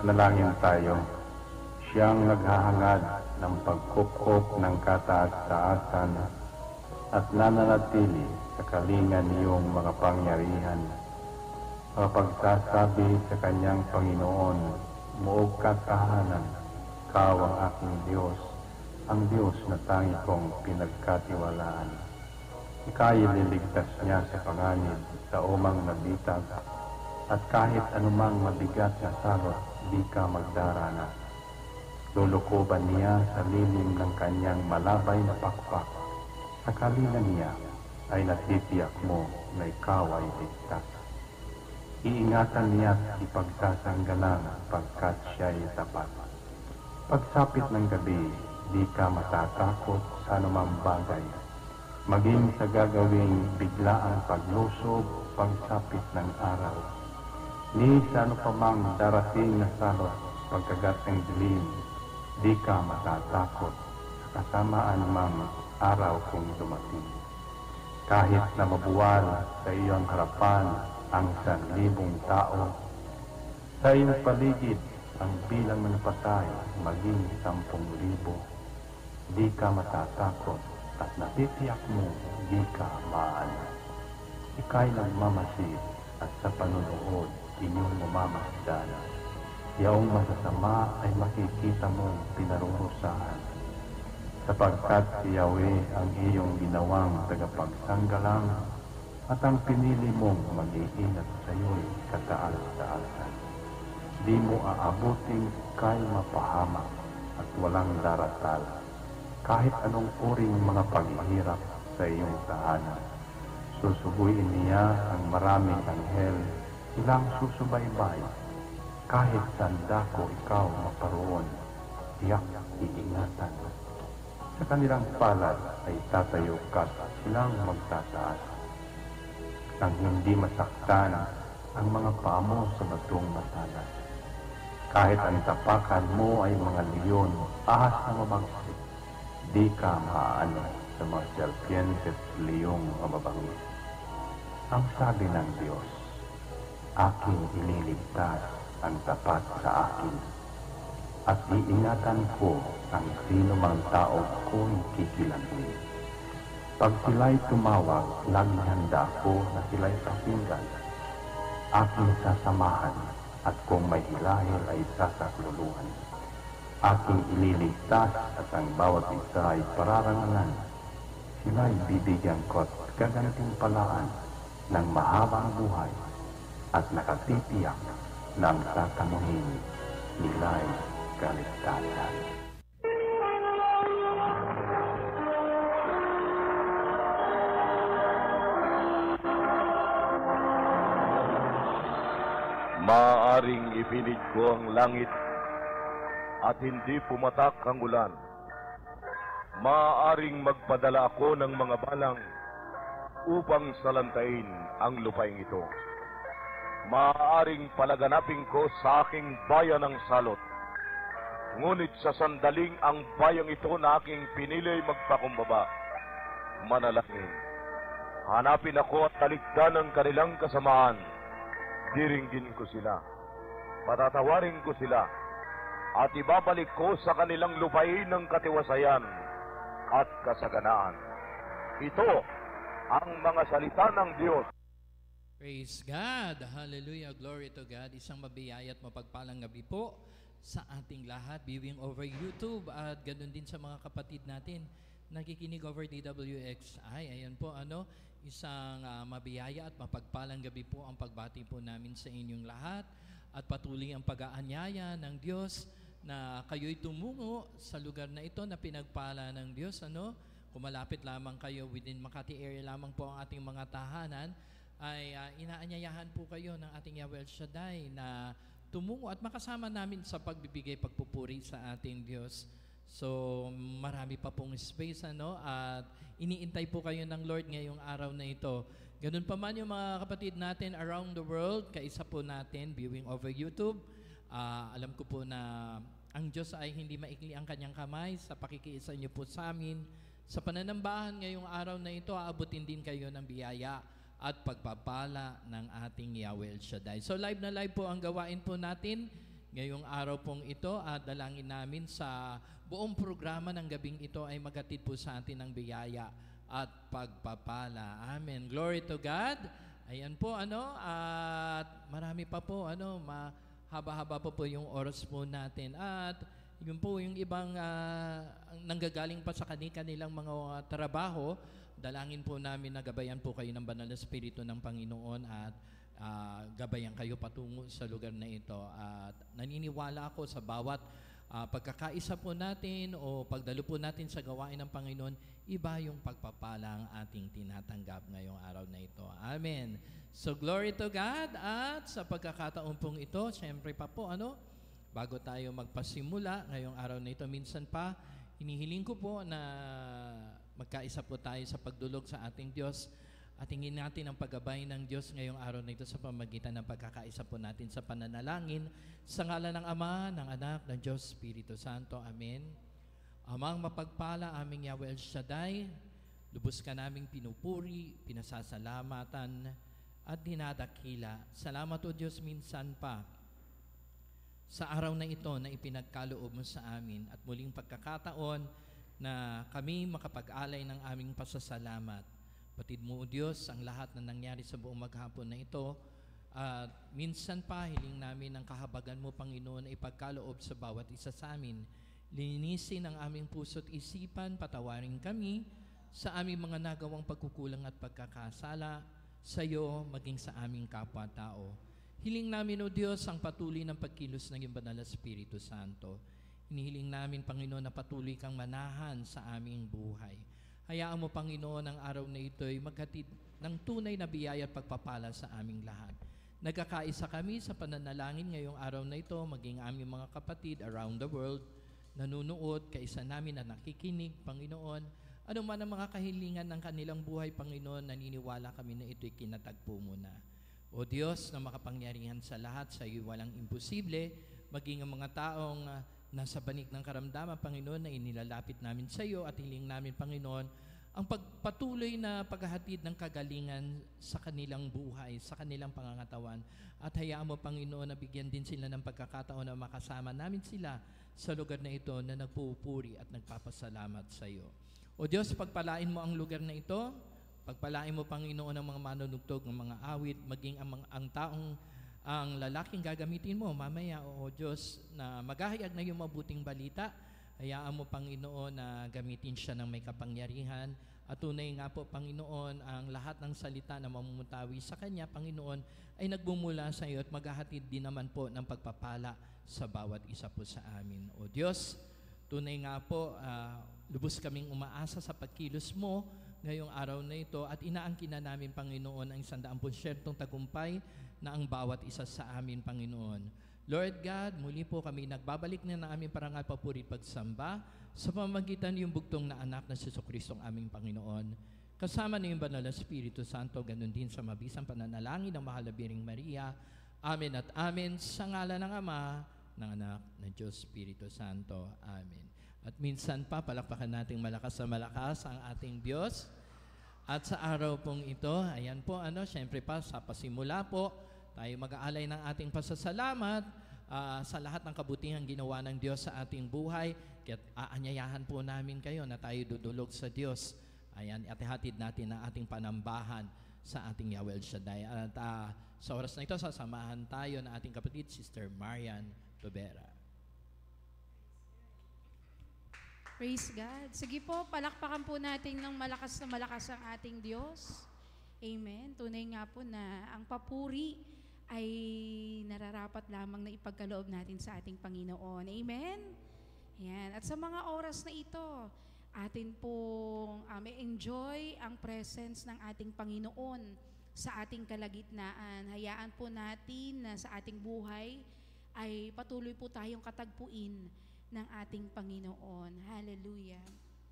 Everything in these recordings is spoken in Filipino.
Manalangin tayo. Siyang naghahangad ng pagkupkop ng kataas-taasan at nananatili sa kalingan niyong mga pangyarihan. Mapagsasabi sa kanyang Panginoon, muog katahanan, Ikaw ang aking Diyos, ang Diyos na tangi kong pinagkatiwalaan. Ika'y liligtas niya sa panganib sa umang nabitag, at kahit anumang mabigat na salot, di ka magdarana. Lulukoban niya sa lilim ng kanyang malabay na pakpak. Sa kalingan niya ay natitiyak mo na ikaw ay ligtas. Iingatan niya at ipagsasanggalang pagkat siya'y tapat. Pagsapit ng gabi, di ka matatakot sa anumang bagay. Maging sa gagawing biglaang paglusob, pagsapit ng araw. Ni sa ano pa mang darating na salot, pagkagat ng dilim, di ka matatakot sa kasamaan mang araw kung dumating. Kahit na mabuwal sa iyong harapan ang 1,000 tao, sa iyong paligid ang bilang ng patay maging 10,000, di ka matatakot at natitiyak mo di ka maano. Ika'y nagmamasid at sa panunood inyong mamamasdan. Yaong masasama ay makikita mong pinarurusahan, sapagkat si Yahweh ang iyong ginawang tagapagsanggalang at ang pinili mong mag-iingat sa iyo'y kataas-taasan. Di mo aabuting kay mapahamak at walang daratal, kahit anong uring mga paghihirap sa iyong tahanan. Susubuin niya ang maraming anghel, ilang susubaybay, kahit saan dako ikaw maparoon, tiyak iingatan. Sa kanilang palad ay tatayo ka at silang magtataas, nang hindi masaktan ang mga paa mo sa batong matalas. Kahit ang tapakan mo ay mga leon, ahas na mabagsik, di ka maaano sa mga serpiente at leyong mababangis. Ang sabi ng Diyos, aking ililigtas ang tapat sa akin, at iingatan ko ang sino mang tao ko'y kikilanli. Pag sila'y tumawag, laging handa ako na sila'y pakinggan. Aking sasamahan, at kung may hilahil ay sasakluluhan. Aking ililigtas at ang bawat isa ay pararangalan. Sila'y bibigyan ko at gagantimpalaan ng mahabang buhay at nakatitiyak ng tatamuhin nila'y kaligtasan. Maaaring ipinig ko ang langit at hindi pumatak ang ulan. Maaaring magpadala ako ng mga balang upang salantain ang lupaing ito. Maaaring palaganapin ko sa aking bayan ng salot. Ngunit sa sandaling ang bayang ito na aking pinili magpakumbaba, manalangin. Hanapin ako at talikdan ang kanilang kasamaan. Diringgin ko sila, patatawarin ko sila, at ibabalik ko sa kanilang lupain ng katiwasayan at kasaganaan. Ito ang mga salita ng Diyos. Praise God! Hallelujah! Glory to God! Isang mabiyaya at mapagpalang gabi po sa ating lahat, viewing over YouTube at ganoon din sa mga kapatid natin nakikinig over DWXI. Ayan po, isang mabiyaya at mapagpalang gabi po ang pagbati po namin sa inyong lahat at patuloy ang pag-aanyaya ng Diyos na kayo'y tumungo sa lugar na ito na pinagpala ng Diyos. Kung malapit lamang kayo within Makati area lamang po ang ating mga tahanan, ay inaanyayahan po kayo ng ating Yahweh El Shaddai na tumungo at makasama namin sa pagbibigay pagpupuri sa ating Diyos. So, marami pa pong space, at iniintay po kayo ng Lord ngayong araw na ito. Ganun pa man yung mga kapatid natin around the world, kaisa po natin, viewing over YouTube. Alam ko po na ang Diyos ay hindi maikli ang kanyang kamay sa pakikiisa niyo po sa amin. Sa pananambahan ngayong araw na ito, aabutin din kayo ng biyaya at pagpapala ng ating Yahweh El Shaddai. So live na live po ang gawain po natin Ngayong araw pong ito at dalangin namin sa buong programa ng gabing ito ay maghatid po sa atin ng biyaya at pagpapala. Amen. Glory to God. Ayan po at marami pa po mahaba-haba po yung oras po natin at yun po yung ibang nanggagaling pa sa kanilang mga trabaho. Dalangin po namin na gabayan po kayo ng banal na Espiritu ng Panginoon at gabayan kayo patungo sa lugar na ito. At naniniwala ako sa bawat pagkakaisa po natin o pagdalo po natin sa gawain ng Panginoon, iba yung pagpapala ang ating tinatanggap ngayong araw na ito. Amen. So glory to God. At sa pagkakataon pong ito, siyempre pa po bago tayo magpasimula ngayong araw na ito, minsan pa hinihiling ko po na magkaisa po tayo sa pagdulog sa ating Diyos at hingin natin ang paggabay ng Diyos ngayong araw na ito sa pamagitan ng pagkakaisa po natin sa pananalangin sa ngalan ng Ama, ng Anak, ng Diyos, Espiritu Santo. Amen. Amang mapagpala, aming Yahweh El Shaddai, lubos ka naming pinupuri, pinasasalamatan at dinadakila. Salamat o Diyos minsan pa sa araw na ito na ipinagkaloob mo sa amin at muling pagkakataon na kami makapag-alay ng aming pasasalamat. Batid mo, O Diyos, ang lahat na nangyari sa buong maghapon na ito at minsan pa hiling namin ang kahabagan mo, Panginoon, na ipagkaloob sa bawat isa sa amin. Linisin ang aming puso't isipan, patawarin kami sa aming mga nagawang pagkukulang at pagkakasala sa iyo maging sa aming kapwa-tao. Hiling namin, O Diyos, ang patuloy ng pagkilos ng iyong banal na Espiritu Santo. Hinihiling namin, Panginoon, na patuloy kang manahan sa aming buhay. Hayaan mo, Panginoon, ang araw na ito ay maghatid ng tunay na biyaya at pagpapala sa aming lahat. Nagkakaisa kami sa pananalangin ngayong araw na ito, maging aming mga kapatid around the world, nanunood, kaisa namin na nakikinig, Panginoon. Ano man ang mga kahilingan ng kanilang buhay, Panginoon, naniniwala kami na ito'y kinatagpo mo na. O Diyos na makapangyarihan sa lahat, sa iyo walang imposible, maging ang mga taong nasa banig ng karamdaman, Panginoon, na inilalapit namin sa iyo at hiling namin, Panginoon, ang pagpatuloy na paghahatid ng kagalingan sa kanilang buhay, sa kanilang pangangatawan. At hayaan mo, Panginoon, na bigyan din sila ng pagkakataon na makasama namin sila sa lugar na ito na nagpupuri at nagpapasalamat sa iyo. O Diyos, pagpalain mo ang lugar na ito, pagpalain mo, Panginoon, ang mga manunugtog, ng mga awit, maging ang lalaking gagamitin mo mamaya, O Diyos, na maghahayag na yung mabuting balita. Hayaan mo, Panginoon, na gamitin siya ng may kapangyarihan. At tunay nga po, Panginoon, ang lahat ng salita na mamumutawi sa Kanya, Panginoon, ay nagbumula sa iyo at maghahatid din naman po ng pagpapala sa bawat isa po sa amin. O Diyos, tunay nga po, lubos kaming umaasa sa pagkilos mo ngayong araw na ito at inaangkin na namin, Panginoon, ang 100% tagumpay na ang bawat isa sa amin, Panginoon. Lord God, muli po kami nagbabalik na ng aming parangal, papuri, pagsamba sa pamamagitan yung bugtong na anak na si Jesucristo ang aming Panginoon. Kasama na yung banal na Espiritu Santo, ganun din sa mabisang pananalangin ng Mahal na Birheng Maria. Amen at amen sa ngalan ng Ama, ng Anak, ng Diyos, Espiritu Santo. Amen. At minsan pa, palakpakan nating malakas na malakas ang ating Diyos. At sa araw pong ito, ayan po, syempre pa, sa pasimula po, tayo mag-aalay ng ating pasasalamat sa lahat ng kabutihang ginawa ng Diyos sa ating buhay. Kaya aanyayahan po namin kayo na tayo dudulog sa Diyos. Ayan, at ihatid natin ang ating panambahan sa ating Yahweh El Shaddai. At sa oras na ito, sasamahan tayo ng ating kapatid, Sister Marian Tobera. Praise God. Sige po, palakpakan po natin ng malakas na malakas ang ating Diyos. Amen. Tunay nga po na ang papuri ay nararapat lamang na ipagkaloob natin sa ating Panginoon. Amen? Yan. At sa mga oras na ito, atin pong enjoy ang presence ng ating Panginoon sa ating kalagitnaan. Hayaan po natin na sa ating buhay ay patuloy po tayong katagpuin ng ating Panginoon. Hallelujah.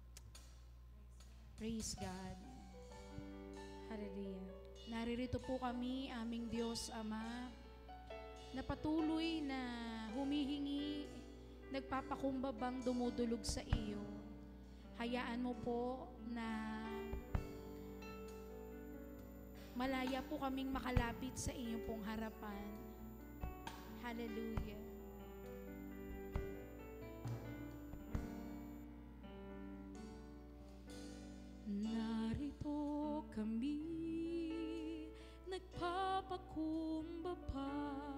Praise God. Hallelujah. Naririto po kami, aming Diyos Ama, na patuloy na humihingi, nagpapakumbabang dumudulog sa iyo. Hayaan mo po na malaya po kaming makalapit sa iyong pong harapan. Hallelujah. Narito kami, nagpapakumbaba,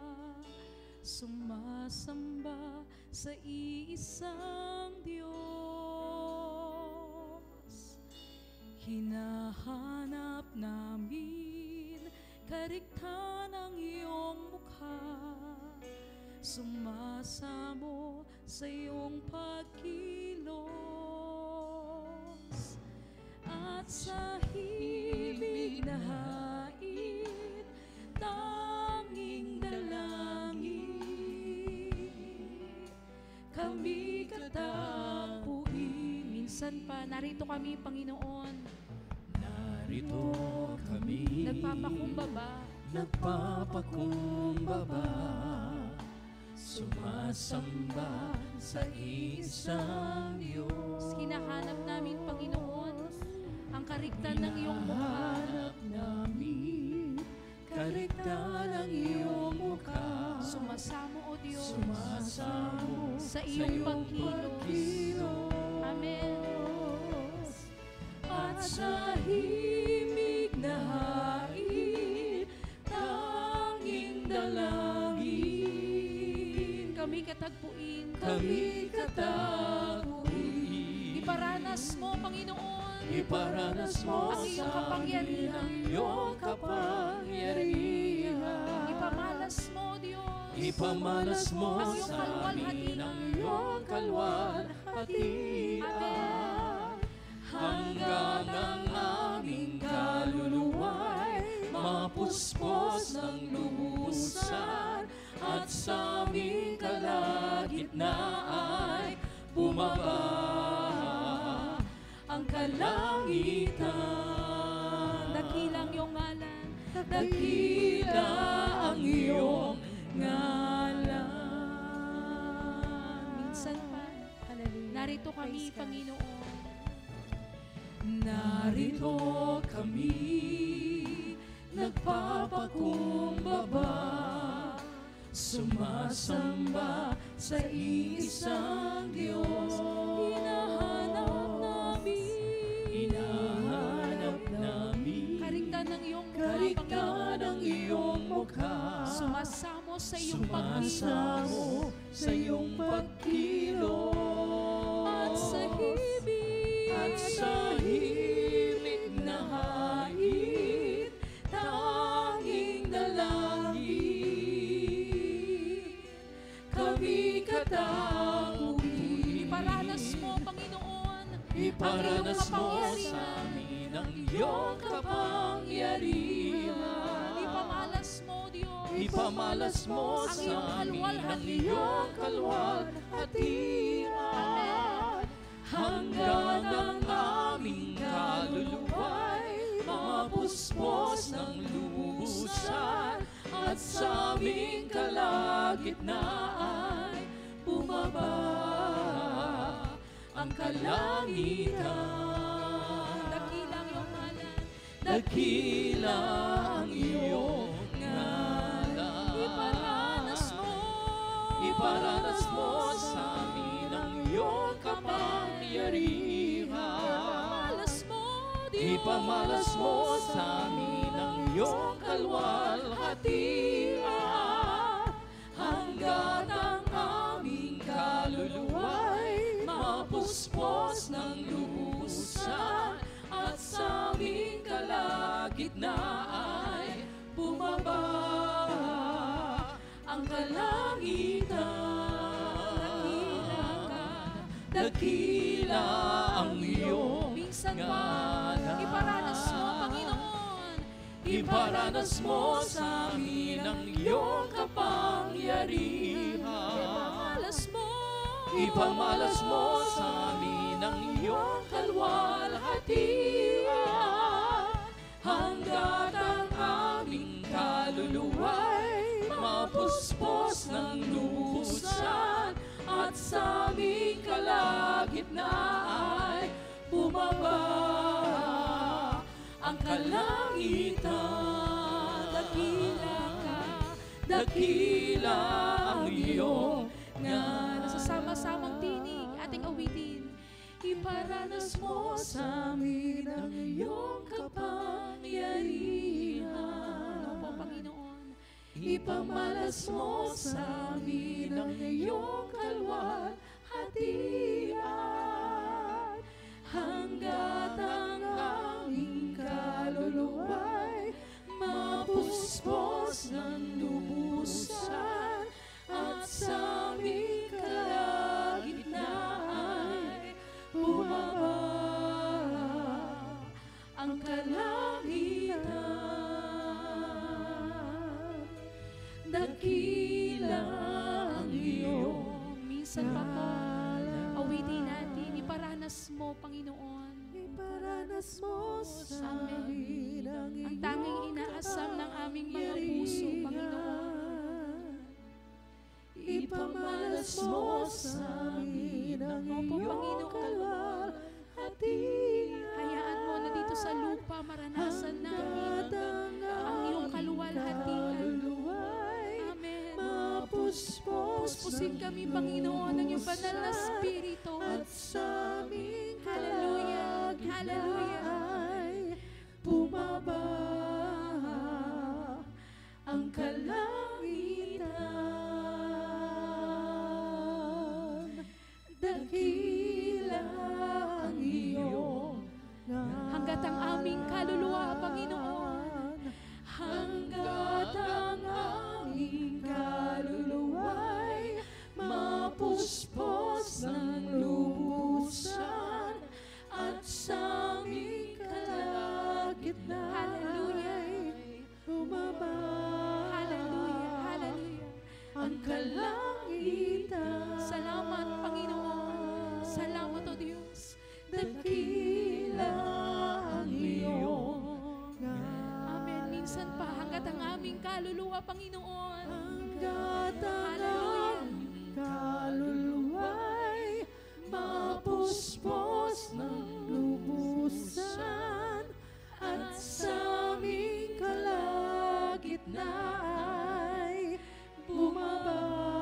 sumasamba sa iisang Diyos. Hinahanap namin kariktan ng iyong mukha, sumasamo sa iyong pagkilos. At sa himig na hait, tanging dalangin, kami katapuin. Minsan pa, narito kami, Panginoon. Narito kami, nagpapakumbaba, sumasamba sa isang Diyos. Hinahanap namin, Panginoon, ang kariktan ng iyong mukha. Hinahanap namin kariktan ng iyong mukha, Sumasamo, O Diyos, sumasamo sa iyong pagkilos. Amen. At sa himig na hait, tanging dalangin, Kami katagpuin. kami katagpuin. Iparanas mo, Panginoon, Iparanas mo ang iyong sa amin ang iyong kapangyarihan. Ipamalas mo, Diyos, Ipamalas mo ang iyong sa amin ang kalwalhatian. iyong kalwalhatian. Hanggang ang aming kaluluwa'y mapuspos ng lubusan, at sa aming kalagitnaan bumaba ang kalangitan. dakilang iyong ngalan, Dakila ang iyong ngalan. Minsan pa, narito kami, Panginoon. Narito kami, nagpapakumbaba, sumasamba sa isang Diyos. Hinahanap namin Kariktan ng iyong mukha, kariktan ng iyong mukha, Sumasamo sa iyong sumasamo sa iyong pagkilos. At sa himig na hait, tanging dalangin, kami katagpuin. Iparanas mo, Panginoon, Iparanas mo sa amin ang iyong kapangyarihan. Ipamalas mo, Diyos, Ipamalas mo ang sa iyong amin ang kalwalhatian. iyong kalwalhatian. Hanggang ang aming kaluluwa'y mapuspos ng lubusan, at sa aming kalagitnaan bumaba ang kalangitan. dakilang iyong ngalan, Dakila ang iyong ngalan. Iparanas mo sa amin ang iyong kapangyarihan. Ipamalas mo sa amin ang iyong kalwalhatian. Hanggat ang aming kaluluwa'y mapuspos ng lubusan, at sa aming kalagitnaan bumaba ang kalangitan. Dakila ang iyong minsan pa, ngalan. iparanas mo, Panginoon, Iparanas mo sa amin ang iyong kapangyarihan. Ipamalas mo sa amin ang iyong kalwalhatian. Hanggat ang aming kaluluwa'y mapuspos ng lubusan, at sa aming kalagitnaan bumaba ang kalangitan. Dakila ang iyong ngalan. Sa sama-samang tinig, ating awitin. iparanas mo sa amin ang iyong kapangyarihan. Opo, Panginoon. Ipamalas mo sa amin ang iyong kalwalhatian, hanggat ang aming kaluluwa'y mapuspos ng lubusan, at sa aming kalagitnaan bumaba ang kalangitan. Dakila ang iyong Minsan pa po, awitin natin, iparanas mo, Panginoon. iparanas mo sa amin Ang tanging inaasam ng aming mga puso, Panginoon. Ipamalas mo sa amin ang iyong kalwalhatian. Hayaan mo na dito sa lupa maranasan namin ang iyong kaluwalhatian. Amen. Puspusin kami, Panginoon, ng iyong banal na Espiritu. At sa aming Hallelujah. Hallelujah. ay bumaba ang kalangitan. Dakila ang iyong Hanggat ang aming kaluluwa, Panginoon. hanggat ang aming kaluluwa'y mapuspos ng lubusan, at sa aming kalagitnaan bumaba Hallelujah. Hallelujah. ang kalangitan. Salamat, Panginoon. Salamat, O Diyos. Dakila ang iyong Amen. Minsan pa, hanggat ang aming kaluluwa, Panginoon. hanggat ang Hallelujah. aming kaluluwa'y mapuspos ng lubusan, at sa aming kalagitnaan bumaba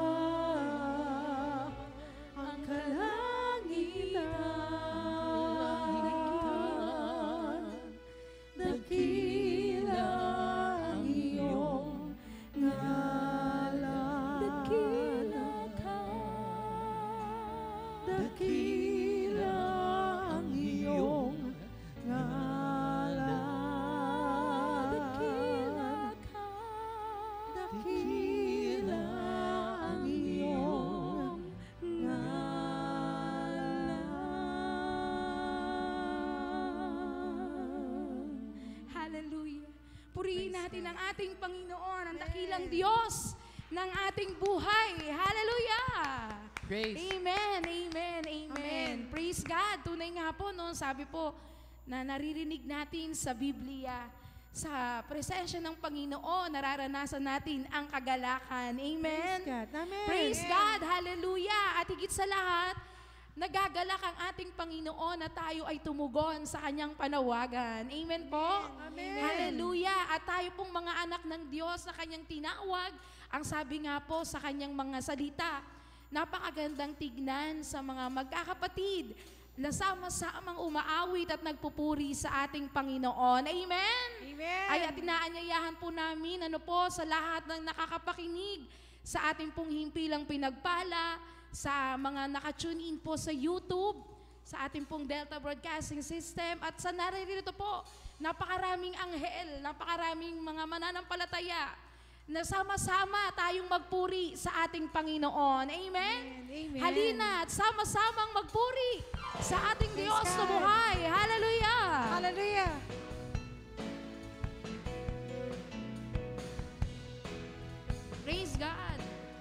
ang kalangitan. Dakila ang iyong ngalan. Dakila ka. Dakila ang iyong ngalan. Dakila ka. Dakila ang iyong ngalan. Hallelujah. Purihin natin ang ating Panginoon, ang dakilang Diyos ng ating buhay. Hallelujah. Praise. Amen, amen, amen. Praise God. Tunay nga po, no? Sabi po na naririnig natin sa Biblia, sa presensya ng Panginoon, nararanasan natin ang kagalakan. Amen. Amen. Praise God. Hallelujah. At higit sa lahat, nagagalak ang ating Panginoon na tayo ay tumugon sa kanyang panawagan. Amen po. Amen. Hallelujah. At tayo pong mga anak ng Diyos na kanyang tinawag, ang sabi nga po sa kanyang mga salita, napakagandang tignan sa mga magkakapatid na sama-samang umaawit at nagpupuri sa ating Panginoon. Amen? Amen. Ay at inaanyayahan po namin sa lahat ng nakakapakinig sa ating pong himpilang pinagpala, sa mga nakatune in po sa YouTube, sa ating pong Delta Broadcasting System, at sa naririto po, napakaraming anghel, napakaraming mga mananampalataya, na sama-sama tayong magpuri sa ating Panginoon. Amen? Amen. Halina at sama-samang magpuri sa ating Diyos na buhay. Hallelujah! Hallelujah. Praise God!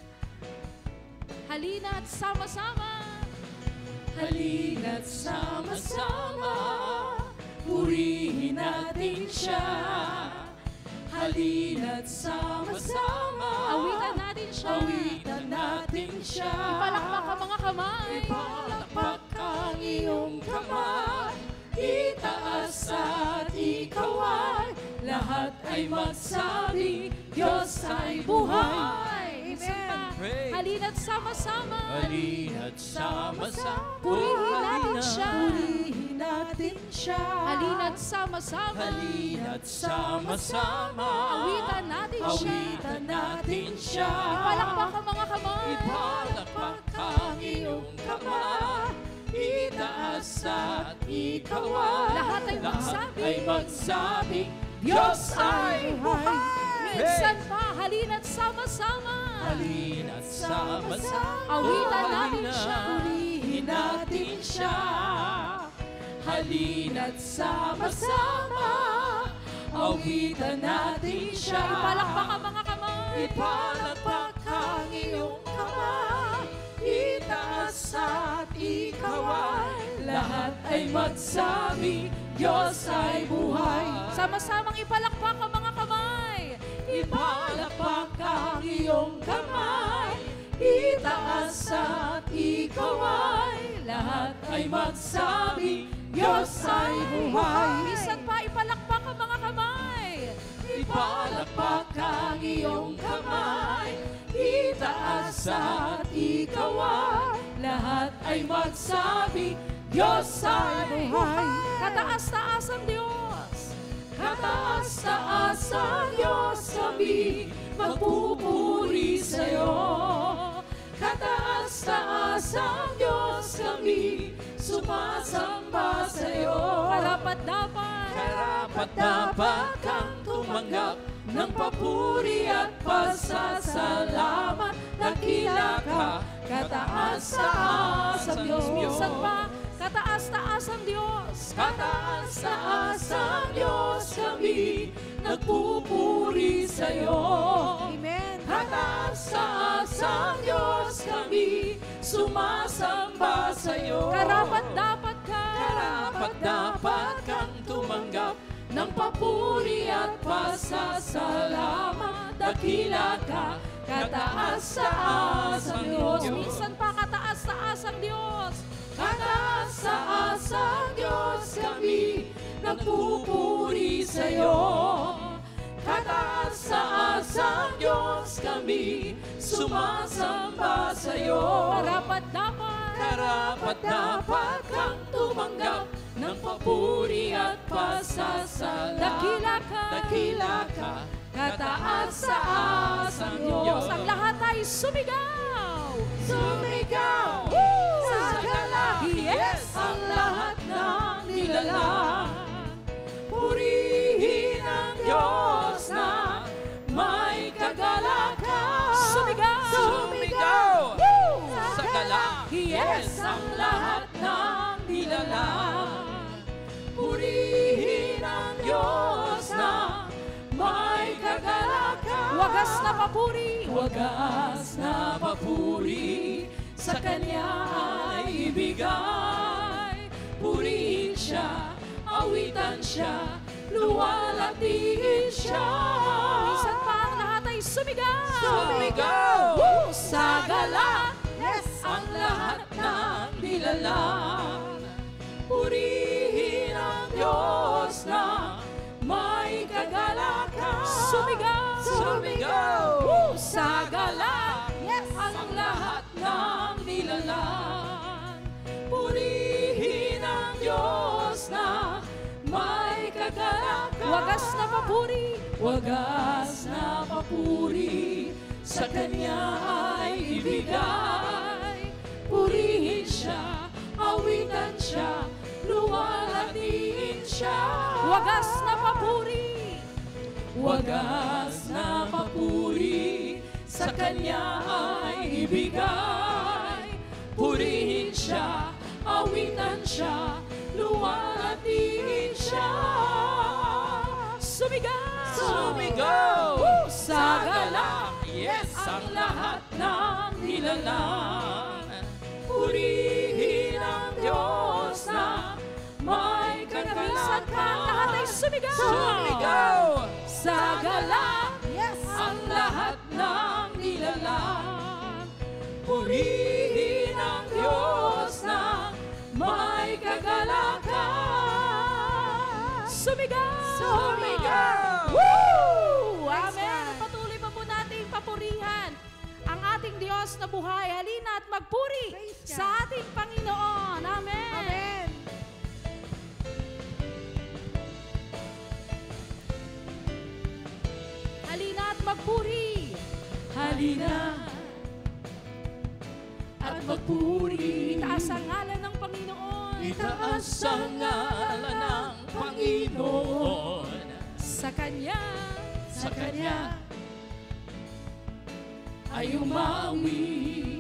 Halina't sama-sama. Halina't sama-sama, purihin natin siya. Halina't sama-sama, Awitan natin siya. awitan natin siya. Ipalakpak ang mga kamay. Ipalakpak ang iyong kamay, itaas at ikaway, lahat ay magsabi, Diyos ay buhay. Amen. praise. Halina't sama-sama. Halina't sama-sama. Purihin natin siya. Purihin natin siya. Halina't sama-sama. Halina't sama-sama. Awitan natin siya. Awitan natin siya. Ipalakpak ang mga kamay. Ipalakpak ang iyong kamay. Itaas at ikawan. Lahat ay magsabi. magsabi, Diyos ay buhay. Minsan pa, halina't sama-sama. Halina't sama-sama. Awitan natin siya. Purihin natin siya. Halina't sama-sama. Awitan natin siya. Ipalakpak ang mga kamay. Ipalakpak ang iyong kamay. Itaas at ikawan. Lahat ay magsabi, Diyos ay buhay. Sama-samang ipalakpak ang mga kamay. Ipalakpak ang iyong kamay. Itaas at ikawan. Lahat ay magsabi, Diyos ay buhay. Minsan pa, ipalakpak ang mga kamay. Ipalakpak ang iyong kamay. Itaas at ikawan. Lahat ay magsabi, Diyos ay buhay. Kataas-taas ang Diyos. Kataas-taas ang Diyos, kami magpupuri sa'yo. Kataas-taas ang Diyos, kami sumasamba sa'yo. Karapat-dapat. Karapat-dapat kang tumanggap ng papuri at pasasalamat. Dakila ka, kataas-taas ang Diyos. Minsan pa, kataas-taas ang Diyos. Kataas-taas ang Diyos, kami nagpupuri sa'yo. Amen. Kataas-taas ang Diyos, kami sumasamba sa'yo. Karapat-dapat ka. Karapat-dapat kang tumanggap ng papuri at pasasalamat. Dakila ka, kataas-taas ang Diyos. Minsan pa, kataas-taas ang Diyos. Kataas-taas ang Diyos, kami nagpupuri sa'yo. Kataas-taas ang Diyos, kami sumasamba sa'yo. Karapat-dapat. Karapat-dapat kang tumanggap ng papuri at pasasalamat. Dakila ka. Dakila ka, kataas-taas ang Diyos. Ang lahat ay sumigaw. Sumigaw sa kalaki, yes, ang lahat ng nilalang. Purihin ang Diyos na may kagalakan. Sumigaw. Sumigaw Woo! sa kalaki, yes, ang lahat ng nilalang. Purihin ang Diyos na may kagalakan. Wagas na papuri. Wagas na papuri sa Kanya ay ibigay. Purihin siya, awitan siya, luwalhatiin siya. Minsan pa, ang lahat ay sumigaw. Sumigaw sa galak, Yes. ang lahat ng nilalang. Purihin ang Diyos na may kagalakan. Sumigaw. Sumigaw sa galak, Yes. ang lahat ng nilalang. Purihin ang Diyos na may kagalakan. Wagas na papuri. Wagas na papuri sa Kanya ay ibigay. Purihin siya, awitan siya, luwalhatiin siya. Wagas na papuri. Wagas na papuri sa Kanya ay ibigay. Purihin siya, awitan siya, luwalhatiin siya. Sumigaw. Sumigaw sa galak, yes, ang lahat ng nilalang. Purihin ang Diyos na may Minsan pa, ang lahat ay kagalakan. sumigaw. Sumigaw sa galak, Yes. ang lahat ng nilalang. Purihin ang Diyos na may kagalakan. Sumigaw. Sumigaw. Woo! Praise Amen. God. Patuloy pa po natin papurihan ang ating Diyos Diyos na buhay. Halina at magpuri Praise God. sa ating Panginoon. Amen. Amen. Halina at magpuri. Halina at magpuri. Itaas ang ngalan ng Panginoon. Itaas ang ngalan ng Panginoon. Sa Kanya. Sa Kanya ay umawi.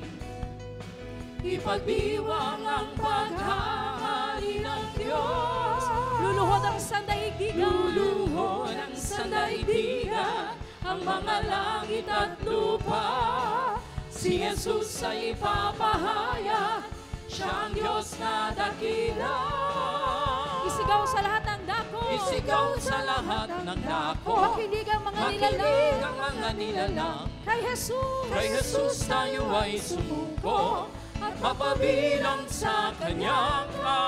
Ipagdiwang ang paghahari ng Diyos. Luluhod ang sandaigdigan. Luluhod ang sandaigdigan, ang mga langit at lupa. Si Jesus ay ipapahayag, siya ang Diyos na dakila. Isigaw sa lahat ng dako. Isigaw sa lahat ng dako. Makinig ang mga Makinig nilalang. ang mga nilalang. Kay Jesus. Kay Jesus tayo ay sumuko at mapabilang sa kanyang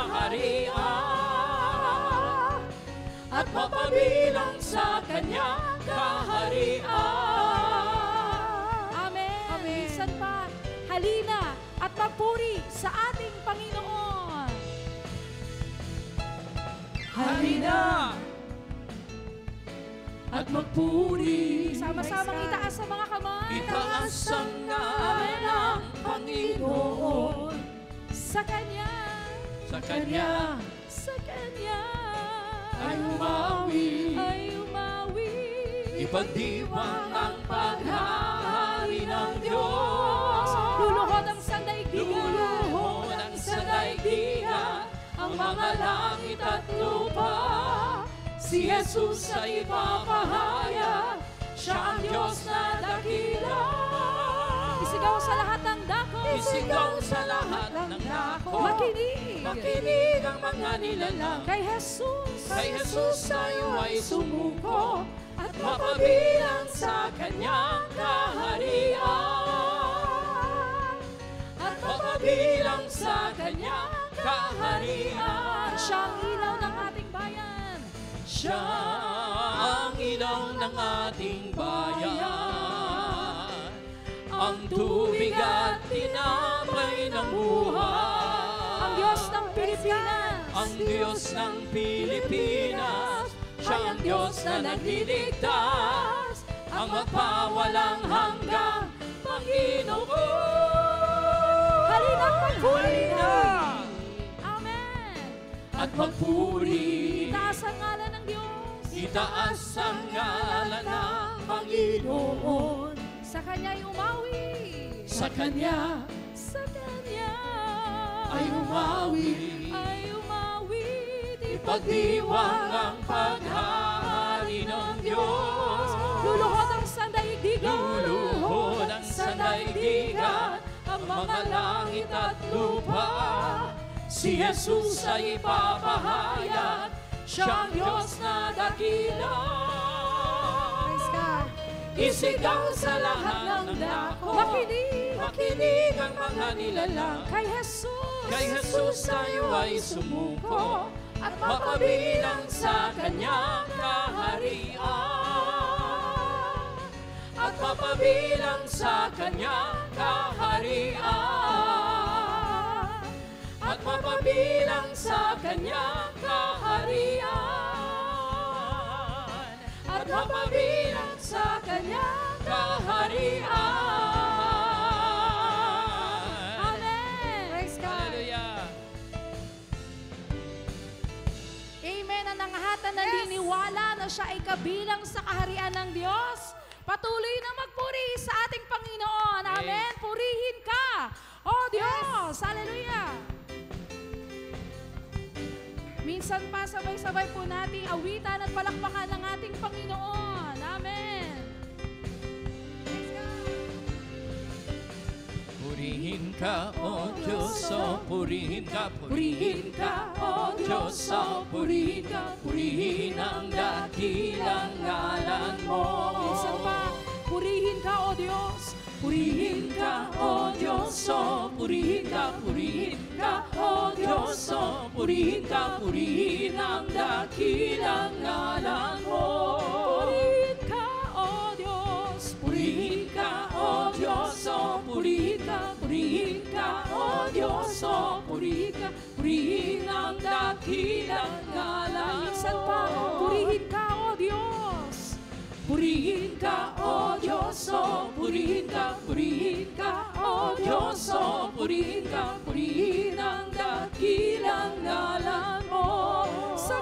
kaharian. At mapabilang sa kanyang kaharian. Amen. Amen. Minsan pa, halina at magpuri sa ating Panginoon. Halina at magpuri. Sama-samang itaas sa mga kamay. Itaas ang ngalan ng Panginoon. Sa Kanya. Sa Kanya Sa Kanya. ay umawi. Ay umawi. Ipagdiwang ang paghahari ng Diyos. Luluhod ang sandaigdigan. Luluhod ang sandaigdigan, ang mga langit at lupa. Si Jesus ay ipapahayag, siya ang Diyos na dakila. Isigaw sa lahat ng dako. Isigaw sa lahat ng dako. Makinig. Makinig ang mga nilalang. Kay Jesus. Kay Jesus tayo ay sumuko at mapabilang sa kanyang kaharian. At mapabilang sa kanyang kaharian. Siya ang ilaw ng ating bayan. Siya ang ilaw ng ating bayan. Ang tubig at tinapay ng buhay. Ang Diyos ng Pilipinas. Ang Diyos ng Pilipinas, siya ang Diyos na nagliligtas, ang magpawalang hanggang Panginoon. Halina at magpuri. Halina Amen. at magpuri. Itaas ang ngalan ng Diyos. Itaas ang ngalan ng Panginoon. Sa Kanya'y umawi. Sa Kanya Sa Kanya. ay umawi. Ay umawi. Ipagdiwang ang paghahari ng Diyos. Luluhod ang sandaigdigan. Luluhod ang sandaigdigan, ang mga langit at lupa. Si Jesus ay ipapahayag, siya ang Diyos na dakila. Praise God. Isigaw sa lahat ng dako. Makinig. Makinig ang mga nilalang. Kay Jesus. Kay Jesus tayo ay sumuko at mapabilang sa kanyang kaharian. At mapabilang sa kanyang kaharian. At mapabilang sa kanyang kaharian. At mapabilang sa kanyang kaharian. Amen. Praise God. Hallelujah. Amen. Ang nangahatan ng diniwala na siya ay kabilang sa kaharian ng Diyos. Patuloy na magpuri sa ating Panginoon. Amen. Purihin ka, O Diyos. Hallelujah. Minsan pa, sabay-sabay po nating awitan at palakpakan ng ating Panginoon. Amen. Praise God. Purihin ka, O Diyos, o purihin ka, purihin ka, O Diyos, o purihin ka, purihin ang dakilang ngalan mo. Minsan pa, purihin ka, O Diyos. Purihin ka, O Diyos, o purihin ka, purihin ka, O Diyos, o purihin ka, purihin ang dakilang ngalan mo. Purihin ka, O Diyos. Purihin ka, O Diyos, o purihin Purihin ka, O Diyos, o purihin ka, O Diyos, o purihin ka, purihin ang dakilang ngalan mo. Sa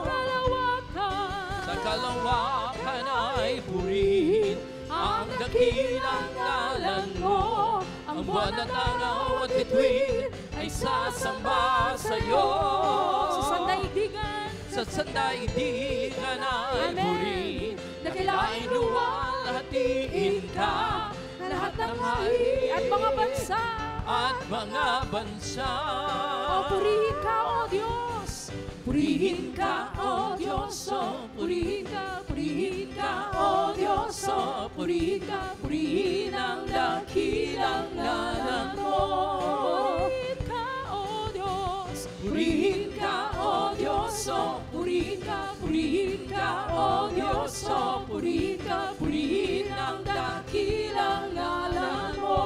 kalawakan ay purihin ang dakilang ngalan mo. Ang buwan at araw at bituin ay sasamba sa'yo. Sa sandaigdigan, Sa sandaigdigan ay purihin, dakilain luwalhatiin ka, na lahat ng lahi at mga bansa. at mga bansa. O purihin ka, O Diyos. Purihin ka, O Diyos, o purihin ka, O Diyos, o purihin ka, purihin ang dakilang ngalan mo. Purihin ka, O Diyos. Purihin ka, O Diyos, o purihin ka, O Diyos, o purihin ka, purihin ang dakilang ngalan mo.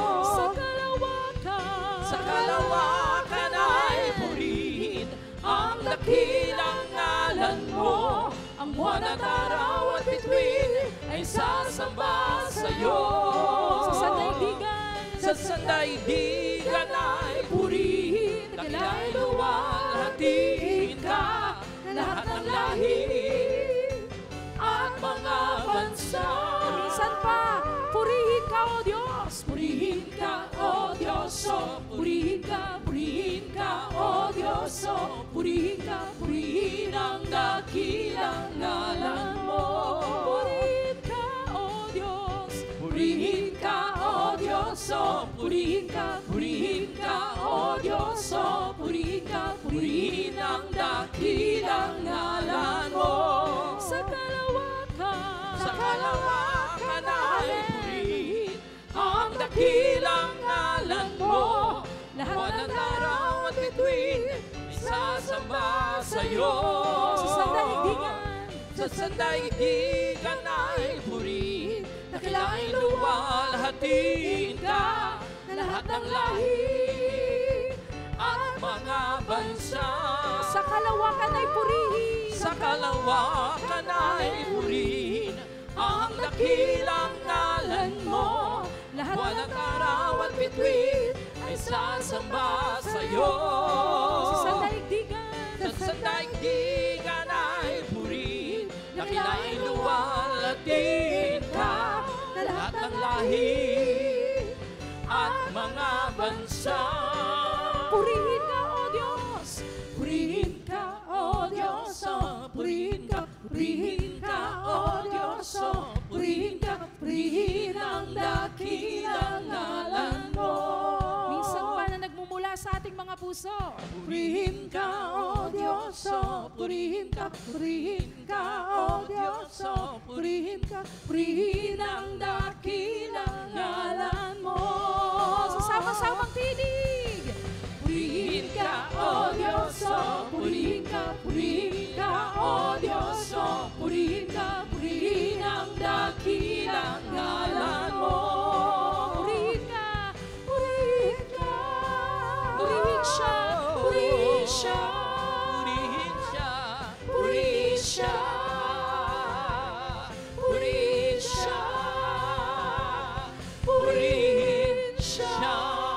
Sa kalawakan ay purihin ang dakilang ngalan mo. Ang buwan at araw at bituin ay sasamba sa'yo. Sa sandaigdigan ay purihin, dakilain luwalhatiin ka, lahat ng lahi at mga bansa. Minsan pa, purihin ka, O Diyos. Purihin ka, O Diyos, o purihin ka, O Diyos, o purihin ka, purihin ang dakilang ngalan mo. Purihin ka, O Diyos. Purihin ka, O Diyos, o purihin ka, O Diyos, o purihin ka, purihin ang dakilang ngalan mo. Sa kalawakan ay purihin ang dakilang ngalan mo. Buwan at araw at bituin ay sasamba sa'yo. Sa sandaigdigan ay purihin, dakilain luwalhatiin ka, lahat ng lahi at mga bansa. Sa kalawakan ay purihin. Sa kalawakan ay purihin ang dakilang ngalan mo. Buwan at araw at bituin ay sasamba sa'yo. Sa sandaigdigan ay purihin, dakilain luwalhatiin ka, lahat ng lahi at mga bansa. Purihin ka, O Diyos. Purihin ka, O Diyos, o purihin ka, O Diyos, o purihin ka, purihin ang dakilang ngalan mo. Minsan pa na nagmumula sa ating mga puso. Purihin ka, O Diyos, o purihin ka, O Diyos, o purihin ka, purihin ang dakilang ngalan mo. Sa sama-samang tinig. Purihin ka, O Diyos, o purihin ka, O Diyos, o purihin ka, purihin ang dakilang ngalan mo. Purihin ka. Purihin ka, Purihin siya. Purihin siya. purihin siya, purihin siya, purihin siya, purihin siya.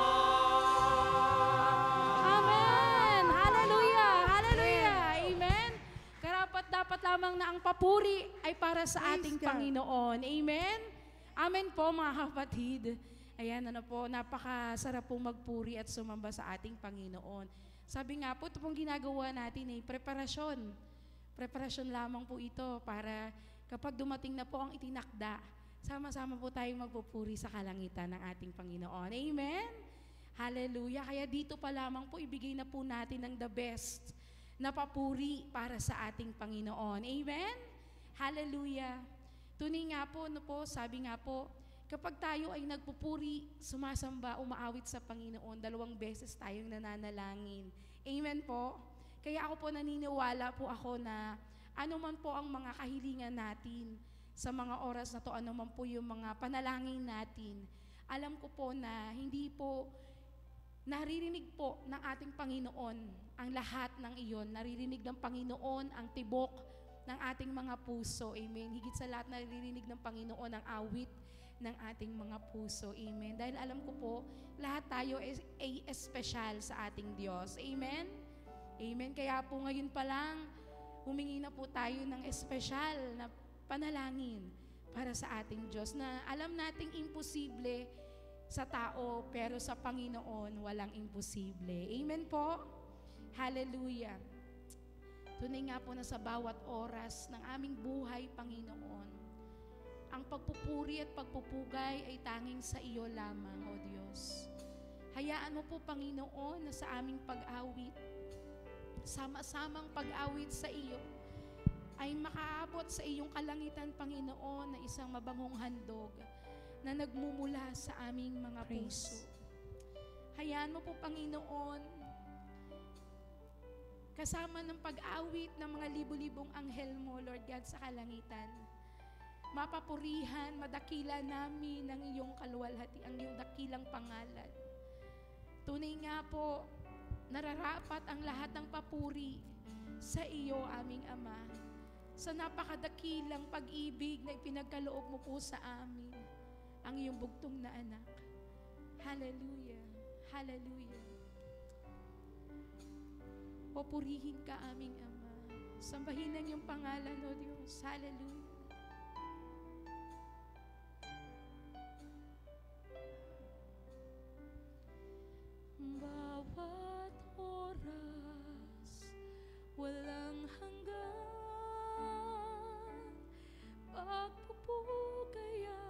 Amen. Hallelujah. Hallelujah. Amen. Karapat dapat lamang na ang papuri ay para sa ating Panginoon. Amen. Amen po mga kapatid. Ayan, ano po, napakasarap po magpuri at sumamba sa ating Panginoon. Sabi nga po, ito pong ginagawa natin preparasyon. Preparasyon lamang po ito para kapag dumating na po ang itinakda, sama-sama po tayong magpupuri sa kalangitan ng ating Panginoon. Amen? Hallelujah. Kaya dito pa lamang po, ibigay na po natin ang the best na papuri para sa ating Panginoon. Amen? Hallelujah. Tunay nga po, sabi nga po, kapag tayo ay nagpupuri, sumasamba, umaawit sa Panginoon, 2 beses tayong nananalangin. Amen po? Kaya ako po naniniwala po ako na ano man po ang mga kahilingan natin sa mga oras na to, ano man po yung mga panalangin natin, alam ko po na hindi po naririnig po ng ating Panginoon ang lahat ng iyon. Naririnig ng Panginoon ang tibok ng ating mga puso. Amen. Higit sa lahat, naririnig ng Panginoon ang awit ng ating mga puso. Amen. Dahil alam ko po, lahat tayo ay espesyal sa ating Diyos. Amen. Amen. Kaya po ngayon pa lang, humingi na po tayo ng espesyal na panalangin para sa ating Diyos na alam nating imposible sa tao, pero sa Panginoon walang imposible. Amen po. Hallelujah. Tunay nga po na sa bawat oras ng aming buhay, Panginoon, ang pagpupuri at pagpupugay ay tanging sa iyo lamang, O Diyos. Hayaan mo po, Panginoon, na sa aming pag-awit, sama-samang pag-awit sa iyo, ay makaabot sa iyong kalangitan, Panginoon, na isang mabangong handog na nagmumula sa aming mga puso. Hayaan mo po, Panginoon, kasama ng pag-awit ng mga libu-libong anghel mo, Lord God, sa kalangitan, mapapurihan, madakila namin ang iyong kaluwalhati, ang iyong dakilang pangalan. Tunay nga po, nararapat ang lahat ng papuri sa iyo, aming Ama, sa napakadakilang pag-ibig na ipinagkaloob mo po sa amin, ang iyong bugtong na anak. Hallelujah. Hallelujah. Papurihin ka, aming Ama. Sambahin ang iyong pangalan, O Diyos. Hallelujah. Bawat oras, walang hanggan, pagpupugaya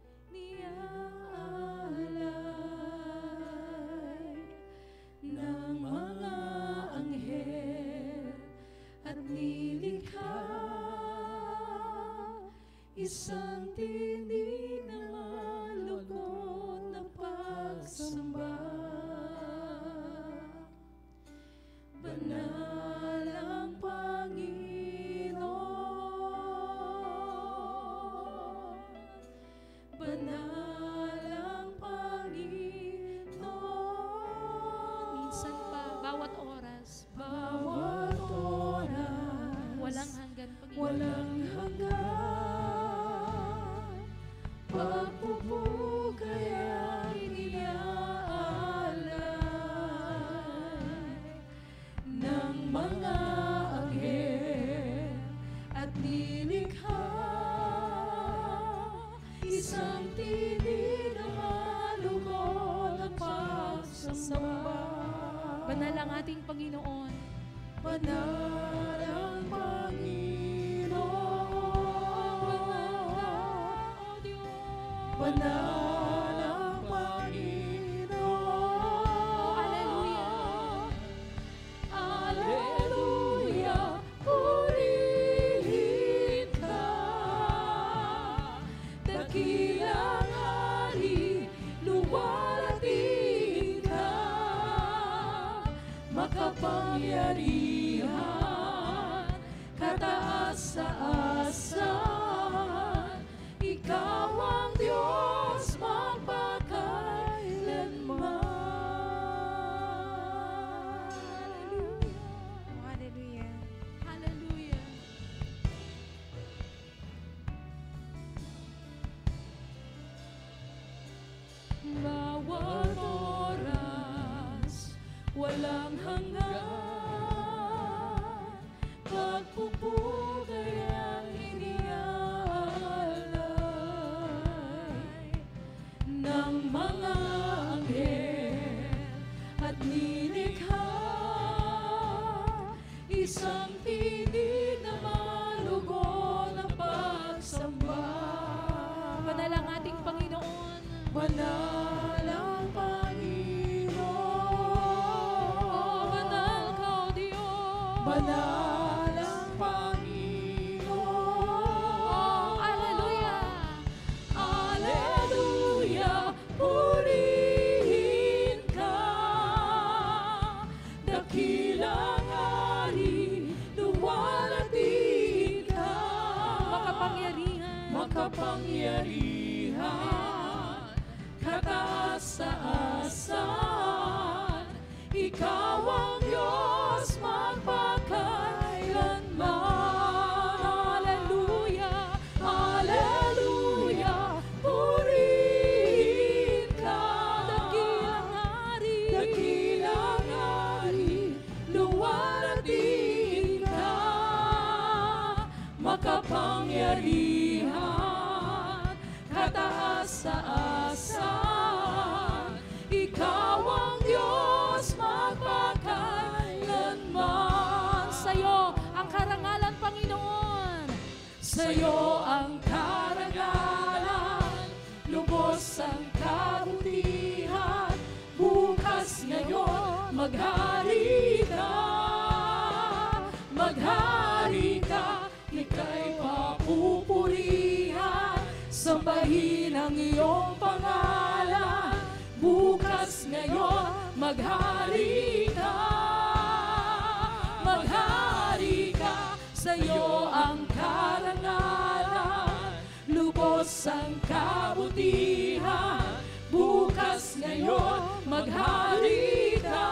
niaalay ng mga anghel at nilikha, isang tinig na malugod na pagsamba. Banal ang Panginoon, banal ang Panginoon. Minsan pa, bawat oras, walang hanggan, Panginoon. Walang hanggan, pagpupugay ang iniaalay ng mga anghel at nilikha, isang tinig na malugod ang pagsamba. Banal ang ating Panginoon. Banal ang Panginoon, banal ang Panginoon. Hallelujah. Hallelujah, purihin ka, dakilang hari, luwalhatin ka, makapangyarihan, kataas-taasan, ikaw ang Diyos magpakailanman. Hallelujah. Hallelujah. Bawat oras, walang hanggan, pagpupugay ang iniaalay ng mga anghel at nilikha, isang tinig na malugod na pagsamba. Banal ang ating Panginoon. Banal ang Panginoon, Banal ka, O Diyos. banal ang Panginoon. Hallelujah. Hallelujah, purihin ka, dakilang hari, luwalhatin ka, makapangyarihan, kataas-taasan, ikaw ang Diyos magpakailanman. sa'yo ang karangalan, lubos ang kabutihan, bukas ngayon maghari ka, maghari ka, ika'y papupurihan, sambahin ang iyong pangalan, bukas ngayon maghari ka, maghari ka, sa'yo ang karangalan, lubos ang kabutihan, bukas ngayon maghari ka,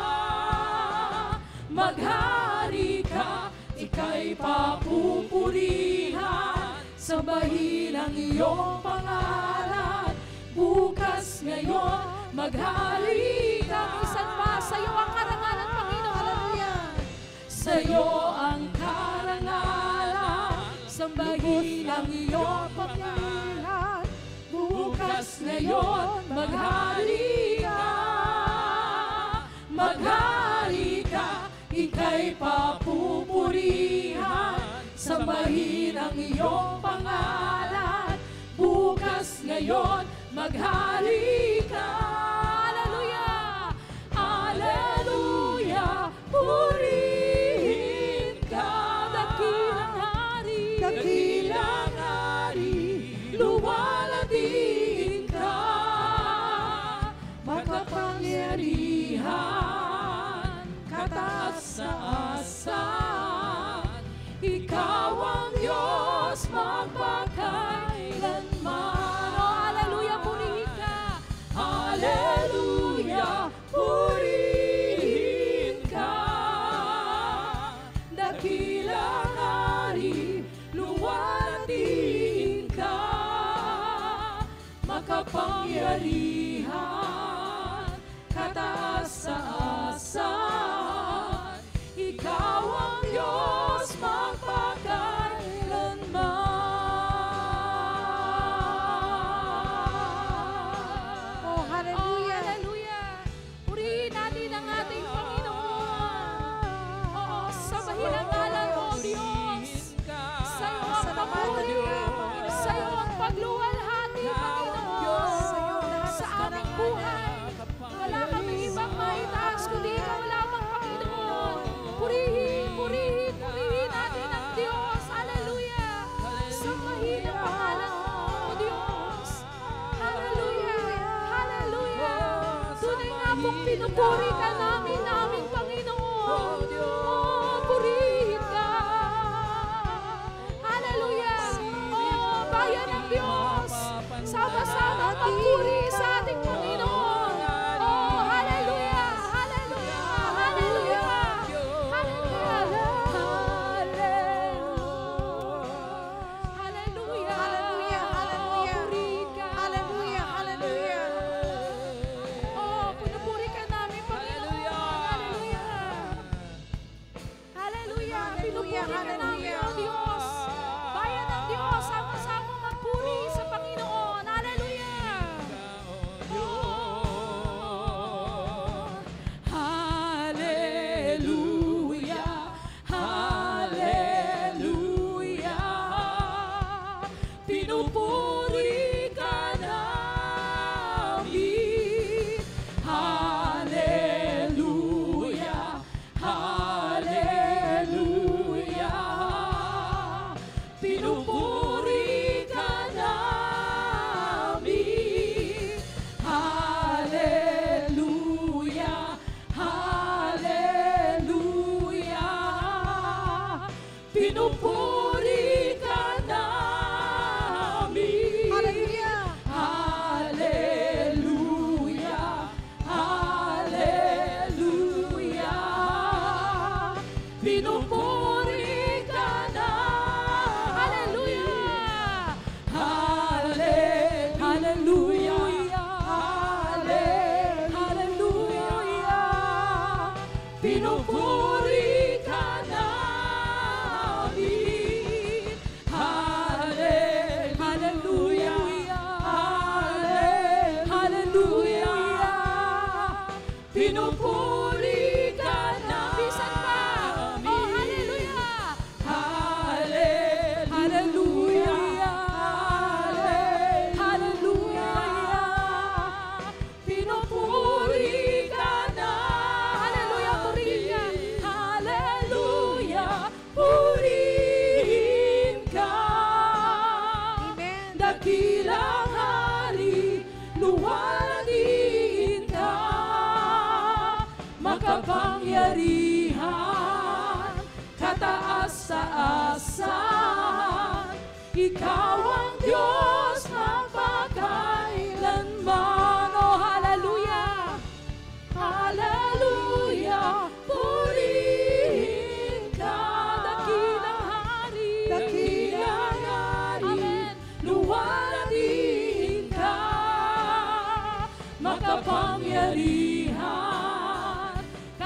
maghari ka, ika'y papupurihan, sambahin ang iyong pangalan, bukas ngayon maghari ka. Minsan pa, sa'yo ang karangalan, Panginoon. Hallelujah. Sa'yo ang karangalan, sambahin ang iyong pangalan, bukas ngayon maghari ka, maghari ka, ika'y papupurihan, sambahin ang iyong pangalan, bukas ngayon maghari ka. Hallelujah! Hallelujah! Purihin ka, dakilang hari, dakilang hari, luwalhatiin ka, makapangyarihan, kataas-taasan, ikaw ang Diyos magpakailanman. Hallelujah, purihin ka. Hallelujah, purihin ka, dakilang hari, luwalhatiin ka, makapangyarihan, kataas-taasan, ikaw ang Diyos magpakailanman. Oh, hallelujah. Hallelujah. Purihin natin ang ating Panginoon. Oo, sabahin ang ngalan mo, Diyos. Sa'yo ang papuri. Sa'yo ang pagluwalhati, Panginoon. Sa aming buhay. Wala kaming ibang maitaas, kundi ikaw lamang, Panginoon. Purihin, purihin, purihin natin ang Diyos. Hallelujah. Sambahin ang pangalan mo, Diyos. Hallelujah. Hallelujah. Tunay nga pong pinupuri ka namin, naming Panginoon. Oh, purihin ka. Hallelujah. Oh, bayan ng Diyos. Sama-sama magpuri sa ating Panginoon. Oh, hallelujah. Hallelujah. Hallelujah. Hallelujah. Hallelujah. Hallelujah. Purihin ka. Hallelujah. Hallelujah. Oh, pinupuri ka namin, Panginoon. Hallelujah. Hallelujah. Pinupuri ka namin, O Diyos. Bayan ng Diyos, sama-sama magpuri sa Panginoon. Hallelujah. Ikaw ang Diyos magpakailanman. Oh, hallelujah! Hallelujah! Purihin ka, dakilang hari, dakilang hari. Amen. Luwalhatian ka, makapangyarihan,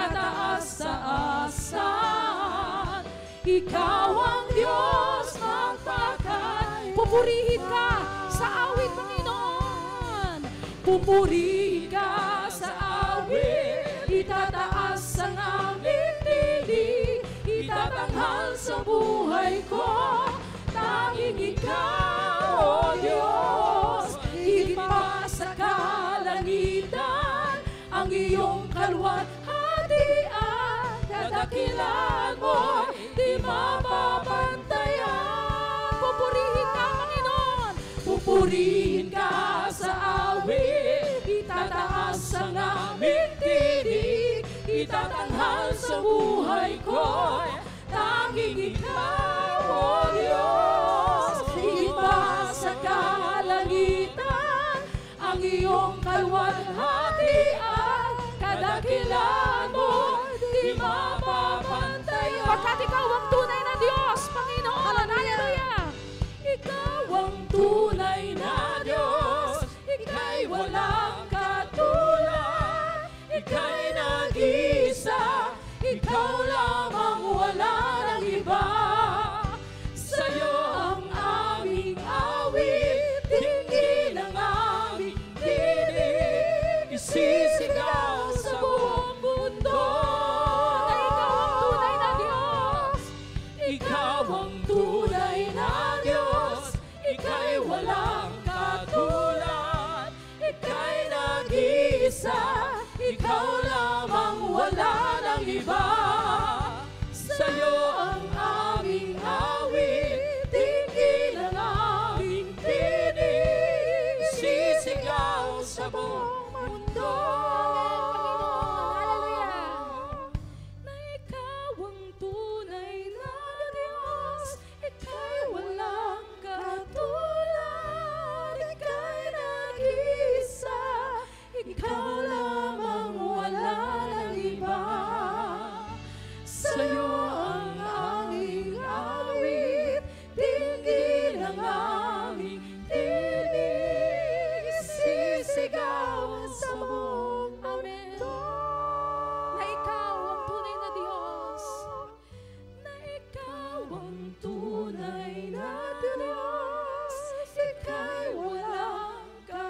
kataas-taasan. Ikaw ang Diyos magpakailanman. Pupurihin ka sa awit, Panginoon. Pupurihin ka sa awit. Itataas ang aming tinig. Itatanghal sa buhay ko. Tanging ikaw, O Diyos. Higit pa sa kalangitan. Ang iyong kalwalhatian. Kadakilan mo di mapapantayan. Pupurihin ka, Panginoon. Pupurihin ka sa awit. Itataas ang aming tinig. Itatanghal sa buhay ko. Tanging ikaw, O Diyos. Higit pa sa kalangitan. Ang iyong kalwalhatian. Kadakilan mo di mapapantayan. Pagkat ikaw ang tunay na Diyos, Panginoon. Hallelujah! Ikaw ang tunay na Diyos. Ika'y walang katulad. Ika'y nag-iisa. Ikaw lamang, wala ng iba. Sa'yo ang aming awit. Tingin ang aming tinig. Isisigaw sa buong mundo. Ikaw ang tunay na Diyos. Ika'y walang katulad. Ika'y nag-iisa. Ikaw lamang, wala ng iba. Sa'yo ang aming awit. Tingin ang aming tinig. Sisigaw sa buong mundo. Na ikaw ang tunay na Diyos. Ika'y walang katulad. Ika'y nag-iisa. Ikaw lamang, wala ng iba. Sa'yo ang aming awit. Tingin ang aming tinig. Sisigaw sa buong mundo. Na ikaw ang tunay na Diyos. Na ikaw ang tunay na Diyos. Ika'y walang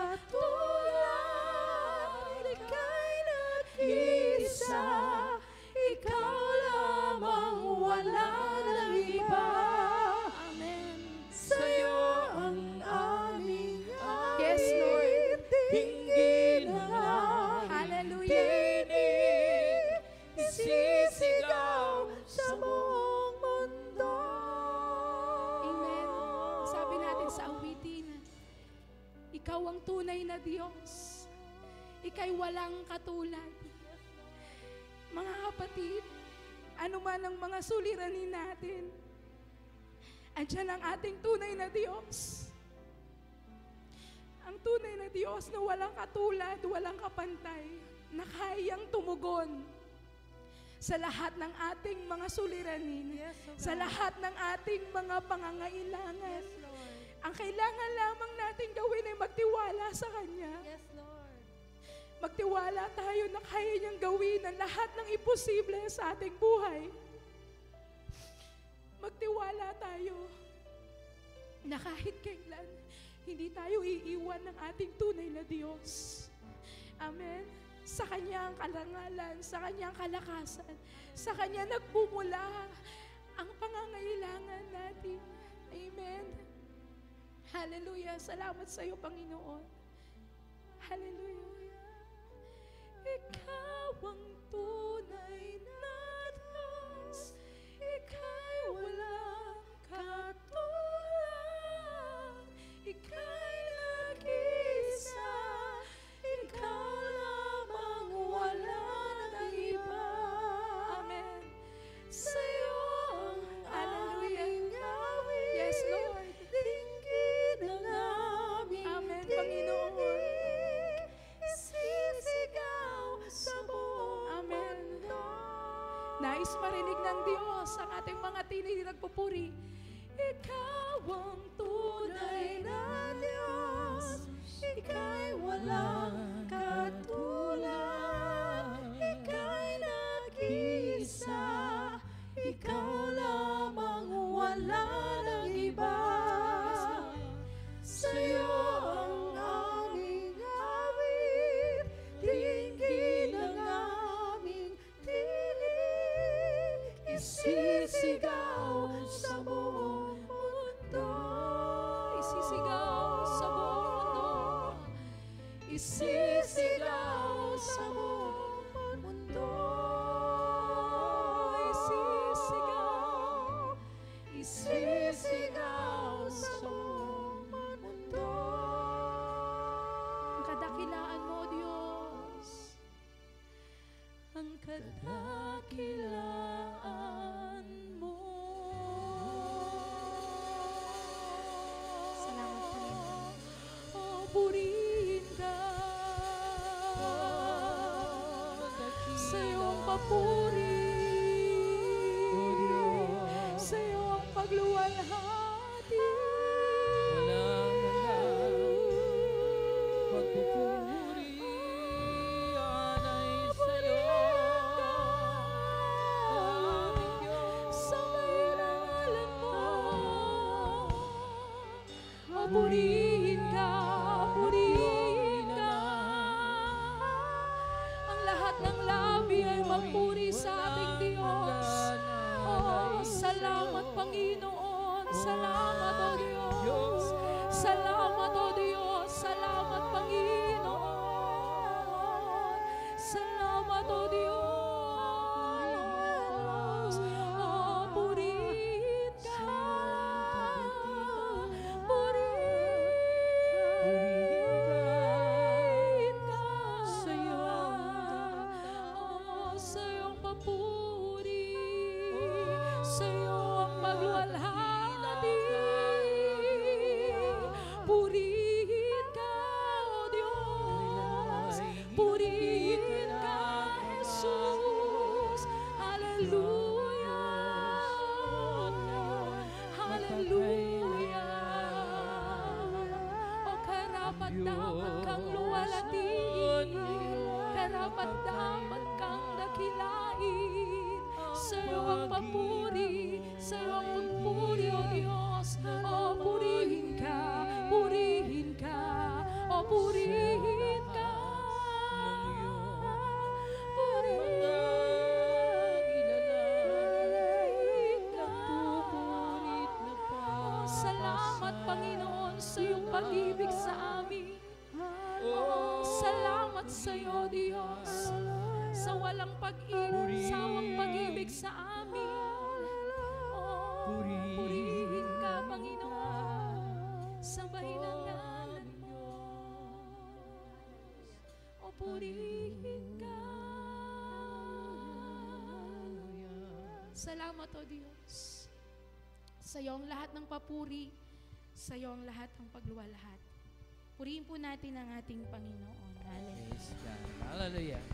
katulad. Ika'y nag-iisa. Ikaw lamang, wala ng iba. Amen. Sa'yo ang aming awit. Yes, Lord. Tingin ang aming hallelujah. Tinig. Isisigaw sa buong mundo. Amen. Sabi natin sa awitin, ikaw ang tunay na Diyos. Ika'y walang katulad. Mga kapatid, ano man ang mga suliranin natin, andyan ang ating tunay na Diyos. Ang tunay na Diyos na walang katulad, walang kapantay, na kayang tumugon sa lahat ng ating mga suliranin, sa lahat ng ating mga pangangailangan. Ang kailangan lamang natin gawin ay magtiwala sa Kanya. Yes, Lord. Magtiwala tayo na kaya niyang gawin ang lahat ng imposible sa ating buhay. Magtiwala tayo na kahit kailan, hindi tayo iiwan ng ating tunay na Diyos. Amen. Sa Kanyang karangalan, sa Kanyang kalakasan, sa Kanya nagmumula ang pangangailangan natin. Amen. Hallelujah. Salamat sa iyo, Panginoon. Hallelujah. Ikaw ang tunay na Diyos. Ika'y walang katulad. Ika'y nag-isa. Ikaw lamang, wala ng iba. Amen. Sa'yo ang aming awit. Yes, Lord. Nais marinig ng Diyos ang ating mga tinig nagpupuri. Ikaw ang tunay na Diyos, Ika'y walang katulad, Ika'y nag-iisa, Ikaw lamang wala ng iba. Sa'yo ang aming awit, dinggin ang aming tinig, isisigaw sa buong mundo. Isisigaw sa buong mundo. Isisigaw sa buong mundo. Isisigaw. Isisigaw sa buong mundo. Ang kadakilaan mo, Diyos. Ang kadakilaan mo. Salamat, Panginoon. Oh, purihin ka. Sa iyong papuri. Sa iyong pagluwalhati. Walang pagpupuri ay sa'yo, aming Diyos. Sa ngalan mo. Oh, purihin ka. Purihin ka. Ang lahat ng labi ay magpuri sa ating Diyos. Oh, salamat Panginoon. Salamat o Diyos. Salamat o Diyos. Salamat Panginoon. Salamat o Diyos. Oh, purihin ka. Purihin ka. Sa iyong papuri. Sa iyong pagluwalhati. Purihin ka, O Diyos. Purihin ka, Jesus. Hallelujah. Hallelujah. O karapat-dapat kang luwalatiin. Karapat-dapat kang dakilain. Sa iyo ang papuri. Sa iyo ang pagpuri, O Diyos. O purihin ka. Purihin ka. O purihin ka. Purihin ka. Oh, salamat Panginoon sa iyong pag-ibig sa amin. Oh, salamat sa iyo, Diyos, sa walang pag-ibig, sawang pag-ibig sa amin. Oh, purihin ka, Panginoon, sambahin ang ngalan mo. O purihin ka. Salamat, O Diyos, sa iyong lahat ng papuri, sa iyong lahat ng pagluwalhati. Purihin po natin ang ating Panginoon. Hallelujah. Praise God. Hallelujah.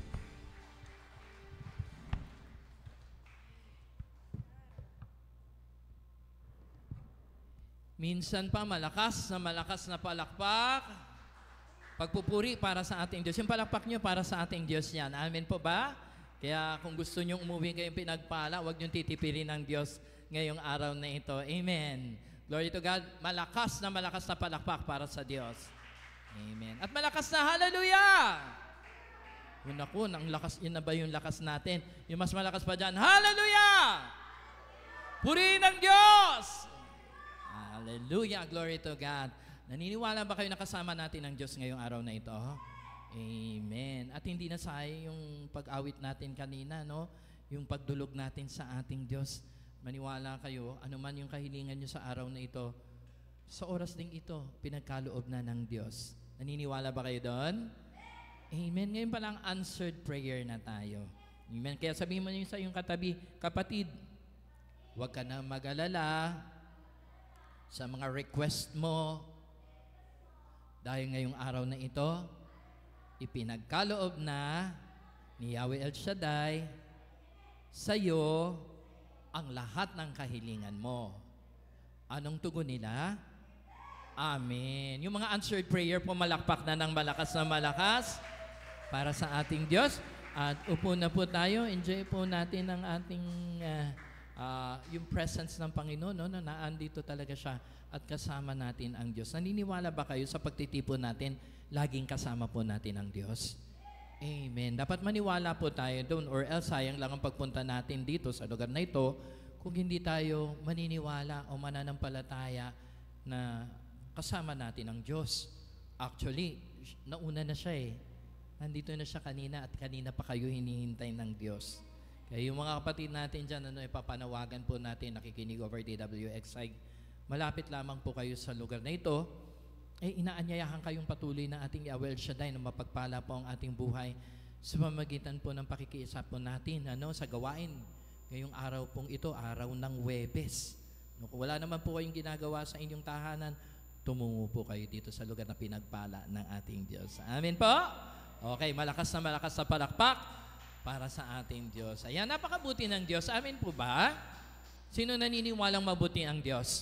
Minsan pa malakas na palakpak. Pagpupuri para sa ating Diyos. Yung palakpak nyo para sa ating Diyos yan. Amen po ba? Kaya kung gusto nyo umuwi kayong pinagpala, huwag nyo titipirin ng Diyos ngayong araw na ito. Amen. Glory to God. Malakas na palakpak para sa Diyos. Amen. At malakas na hallelujah! Yun ako, ang lakas, yun na ba yung lakas natin? Yung mas malakas pa dyan, hallelujah! Purihin ang Diyos! Hallelujah! Glory to God. Naniniwala ba kayo nakasama natin ang Diyos ngayong araw na ito? Amen. At hindi na sayang yung pag-awit natin kanina, no? Yung pagdulog natin sa ating Diyos. Maniwala kayo, anuman yung kahilingan nyo sa araw na ito, sa oras ding ito, pinagkaloob na ng Diyos. Naniniwala ba kayo doon? Amen. Ngayon pa lang answered prayer na tayo. Amen. Kaya sabihin mo sa iyong katabi, kapatid, huwag ka na mag-alala sa mga request mo. Dahil ngayong araw na ito, ipinagkaloob na ni Yahweh El Shaddai sa'yo ang lahat ng kahilingan mo. Anong tugon nila? Amen. Yung mga answered prayer po, malakpak na ng malakas para sa ating Diyos. At upo na po tayo. Enjoy po natin ang ating yung presence ng Panginoon, no? Na naandito talaga siya at kasama natin ang Diyos. Naniniwala ba kayo sa pagtitipon natin, laging kasama po natin ang Diyos? Amen. Dapat maniwala po tayo doon, or else sayang lang ang pagpunta natin dito sa lugar na ito kung hindi tayo maniniwala o mananampalataya na kasama natin ang Diyos. Actually, nauna na siya eh. Nandito na siya kanina at kanina pa kayo hinihintay ng Diyos. Kaya yung mga kapatid natin dyan, ipapanawagan po natin, nakikinig over DWXI, malapit lamang po kayo sa lugar na ito, inaanyayahan kayong patuloy na ating Yahweh El Shaddai na mapagpala po ang ating buhay sa pamamagitan po ng pakikiisa po natin sa gawain. Ngayong araw pong ito, araw ng Huwebes. Kung wala naman po kayong ginagawa sa inyong tahanan, tumungo po kayo dito sa lugar na pinagpala ng ating Diyos. Amen po? Okay, malakas na palakpak para sa ating Diyos. Ayan, napakabuti ng Diyos. Amen po ba? Sino naniniwalang mabuti ang Diyos?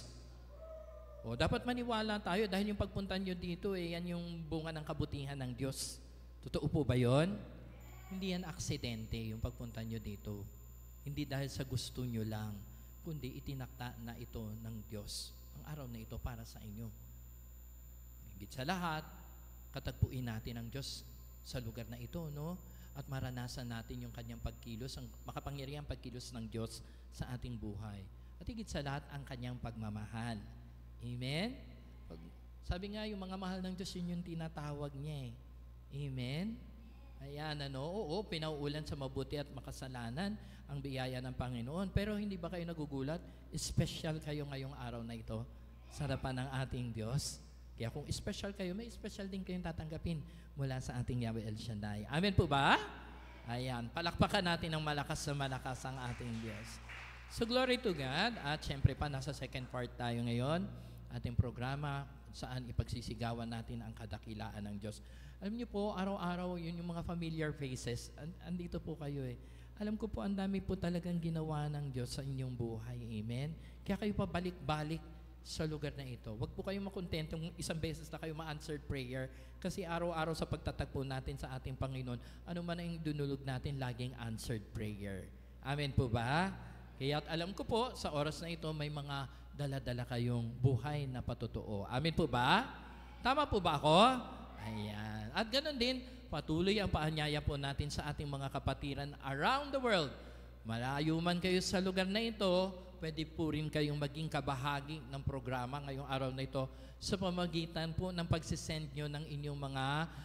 O, dapat maniwala tayo dahil yung pagpunta nyo dito, yan yung bunga ng kabutihan ng Diyos. Totoo po ba yon? Hindi yan aksidente yung pagpunta nyo dito. Hindi dahil sa gusto nyo lang, kundi itinakda na ito ng Diyos. Ang araw na ito para sa inyo. Higit sa lahat, katagpuin natin ang Diyos sa lugar na ito, no? At maranasan natin yung kanyang pagkilos, ang makapangyarihang pagkilos ng Diyos sa ating buhay. At higit sa lahat, ang kanyang pagmamahal. Amen? Sabi nga, yung mga mahal ng Diyos, yun yung tinatawag niya eh. Amen? Ayan, oo, pinauulan sa mabuti at makasalanan ang biyaya ng Panginoon. Pero hindi ba kayo nagugulat? Special kayo ngayong araw na ito sa harapan ng ating Diyos. Kaya kung special kayo, may special din kayong tatanggapin mula sa ating Yahweh El Shaddai. Amen po ba? Ayan, palakpakan natin ng malakas ang ating Diyos. So glory to God. At syempre pa, nasa second part tayo ngayon. Ating programa saan ipagsisigawan natin ang kadakilaan ng Diyos. Alam niyo po, araw-araw, yun yung mga familiar faces. Andito po kayo eh. Alam ko po, ang dami po talagang ginawa ng Diyos sa inyong buhay. Amen? Kaya kayo pa balik-balik sa lugar na ito. Huwag po kayong makontento kung isang beses na kayo ma-answered prayer kasi araw-araw sa pagtatagpo natin sa ating Panginoon, ano man ang dunulog natin, laging answered prayer. Amen po ba? Kaya alam ko po, sa oras na ito, may mga dala-dala kayong buhay na patotoo. Amen po ba? Tama po ba ako? Ayan. At ganoon din, patuloy ang paanyaya po natin sa ating mga kapatiran around the world. Malayo man kayo sa lugar na ito, pwede po rin kayong maging kabahagi ng programa ngayong araw na ito sa pamagitan po ng pagsisend nyo ng inyong mga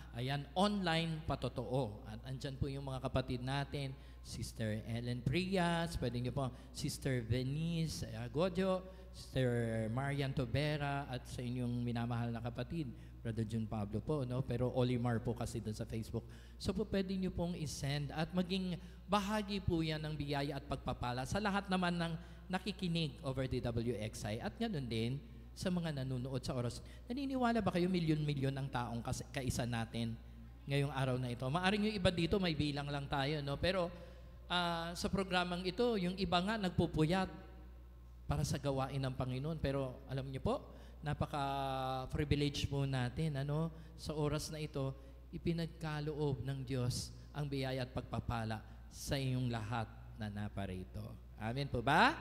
online patotoo. At andyan po yung mga kapatid natin, Sister Ellen Prias, pwede nyo po Sister Venice Agodio, Sister Marian Tobera, at sa inyong minamahal na kapatid, Brother Jun Pablo po, no? Pero Olimar po kasi doon sa Facebook. So po pwede nyo pong isend at maging bahagi po yan ng biyaya at pagpapala sa lahat naman ng nakikinig over DWXI at ganoon din sa mga nanonood sa oras. Naniniwala ba kayo milyon-milyon ang taong kaisa natin ngayong araw na ito? Maaring yung iba dito may bilang lang tayo, no? Pero sa programang ito, yung iba nga nagpupuyat para sa gawain ng Panginoon. Pero alam niyo po, napaka-privilege po natin, sa oras na ito, ipinagkaloob ng Diyos ang biyaya at pagpapala sa inyong lahat na naparito. Amen po ba?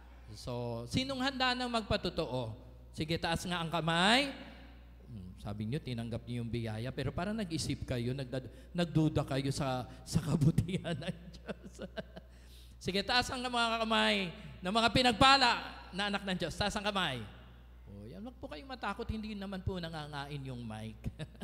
So, sinong handa nang magpatotoo? Sige, taas nga ang kamay. Sabi niyo, tinanggap niyo yung biyaya, pero parang nag-isip kayo, nagduda kayo sa kabutihan ng Diyos. Sige, taas ang mga kamay ng mga pinagpala na anak ng Diyos. Taas ang kamay. O, yan, wag po kayong matakot, hindi naman po nangangain yung mic.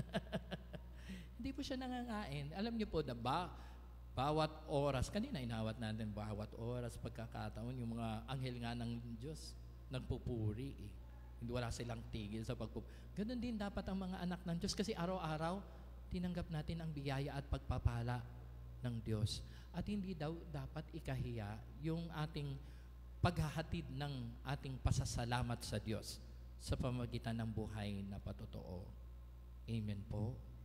Hindi po siya nangangain. Alam niyo po, bawat oras, kanina inawat natin, bawat oras, pagkakataon, yung mga anghel nga ng Diyos, nagpupuri eh. Hindi wala silang tigil sa pagpupuri. Ganun din dapat ang mga anak ng Diyos kasi araw-araw, tinanggap natin ang biyaya at pagpapala ng Diyos. At hindi daw dapat ikahiya yung ating paghahatid ng ating pasasalamat sa Diyos sa pamagitan ng buhay na patotoo. Amen po.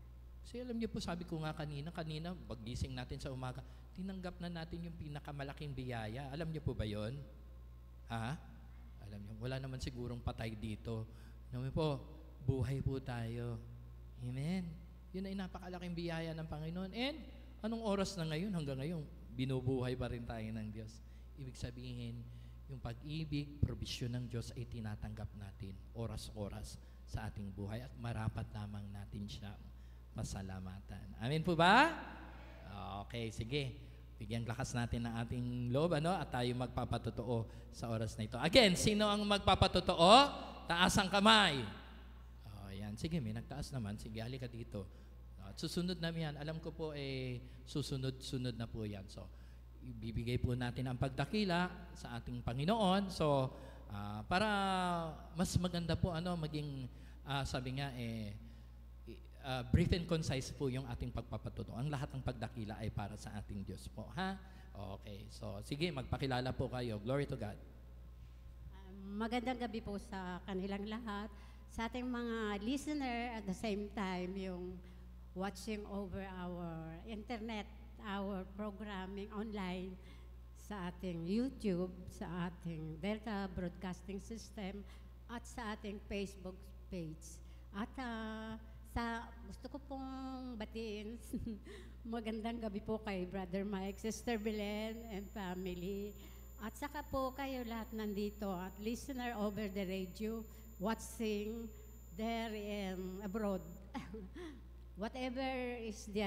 Kasi alam niyo po, sabi ko nga kanina, paggising natin sa umaga, tinanggap na natin yung pinakamalaking biyaya. Alam niyo po ba yon? Ha? Alam niyo, wala naman sigurong patay dito. Alam niyo po, buhay po tayo. Amen. Yun ay napakalaking biyaya ng Panginoon. And anong oras na ngayon? Hanggang ngayon, binubuhay pa rin tayo ng Diyos. Ibig sabihin, yung pag-ibig, probisyon ng Diyos ay tinatanggap natin oras-oras sa ating buhay at marapat lamang natin siyang masalamatan. Amen po ba? Okay, sige. Bigyan lakas natin ng ating loob, at tayo magpapatotoo sa oras na ito. Again, sino ang magpapatotoo? Taas ang kamay. Yan. Sige, may nagtaas naman. Sige, halika dito. At susunod na yan. Alam ko po, susunod-sunod na po yan. So, ibibigay po natin ang pagdakila sa ating Panginoon. So, para mas maganda po, maging, sabi nga, brief and concise po yung ating pagpapatuto. Ang lahat ng pagdakila ay para sa ating Diyos po. Ha? Okay. So, sige, magpakilala po kayo. Glory to God. Magandang gabi po sa kanilang lahat. Sa ating mga listener, at the same time, yung watching over our internet, our programming online sa ating YouTube, sa ating Delta Broadcasting System, at sa ating Facebook page. At gusto ko pong batiin, magandang gabi po kay Brother Mike, Sister Belen, and family. At saka po kayo lahat nandito at listener over the radio, watching there and abroad. Whatever is the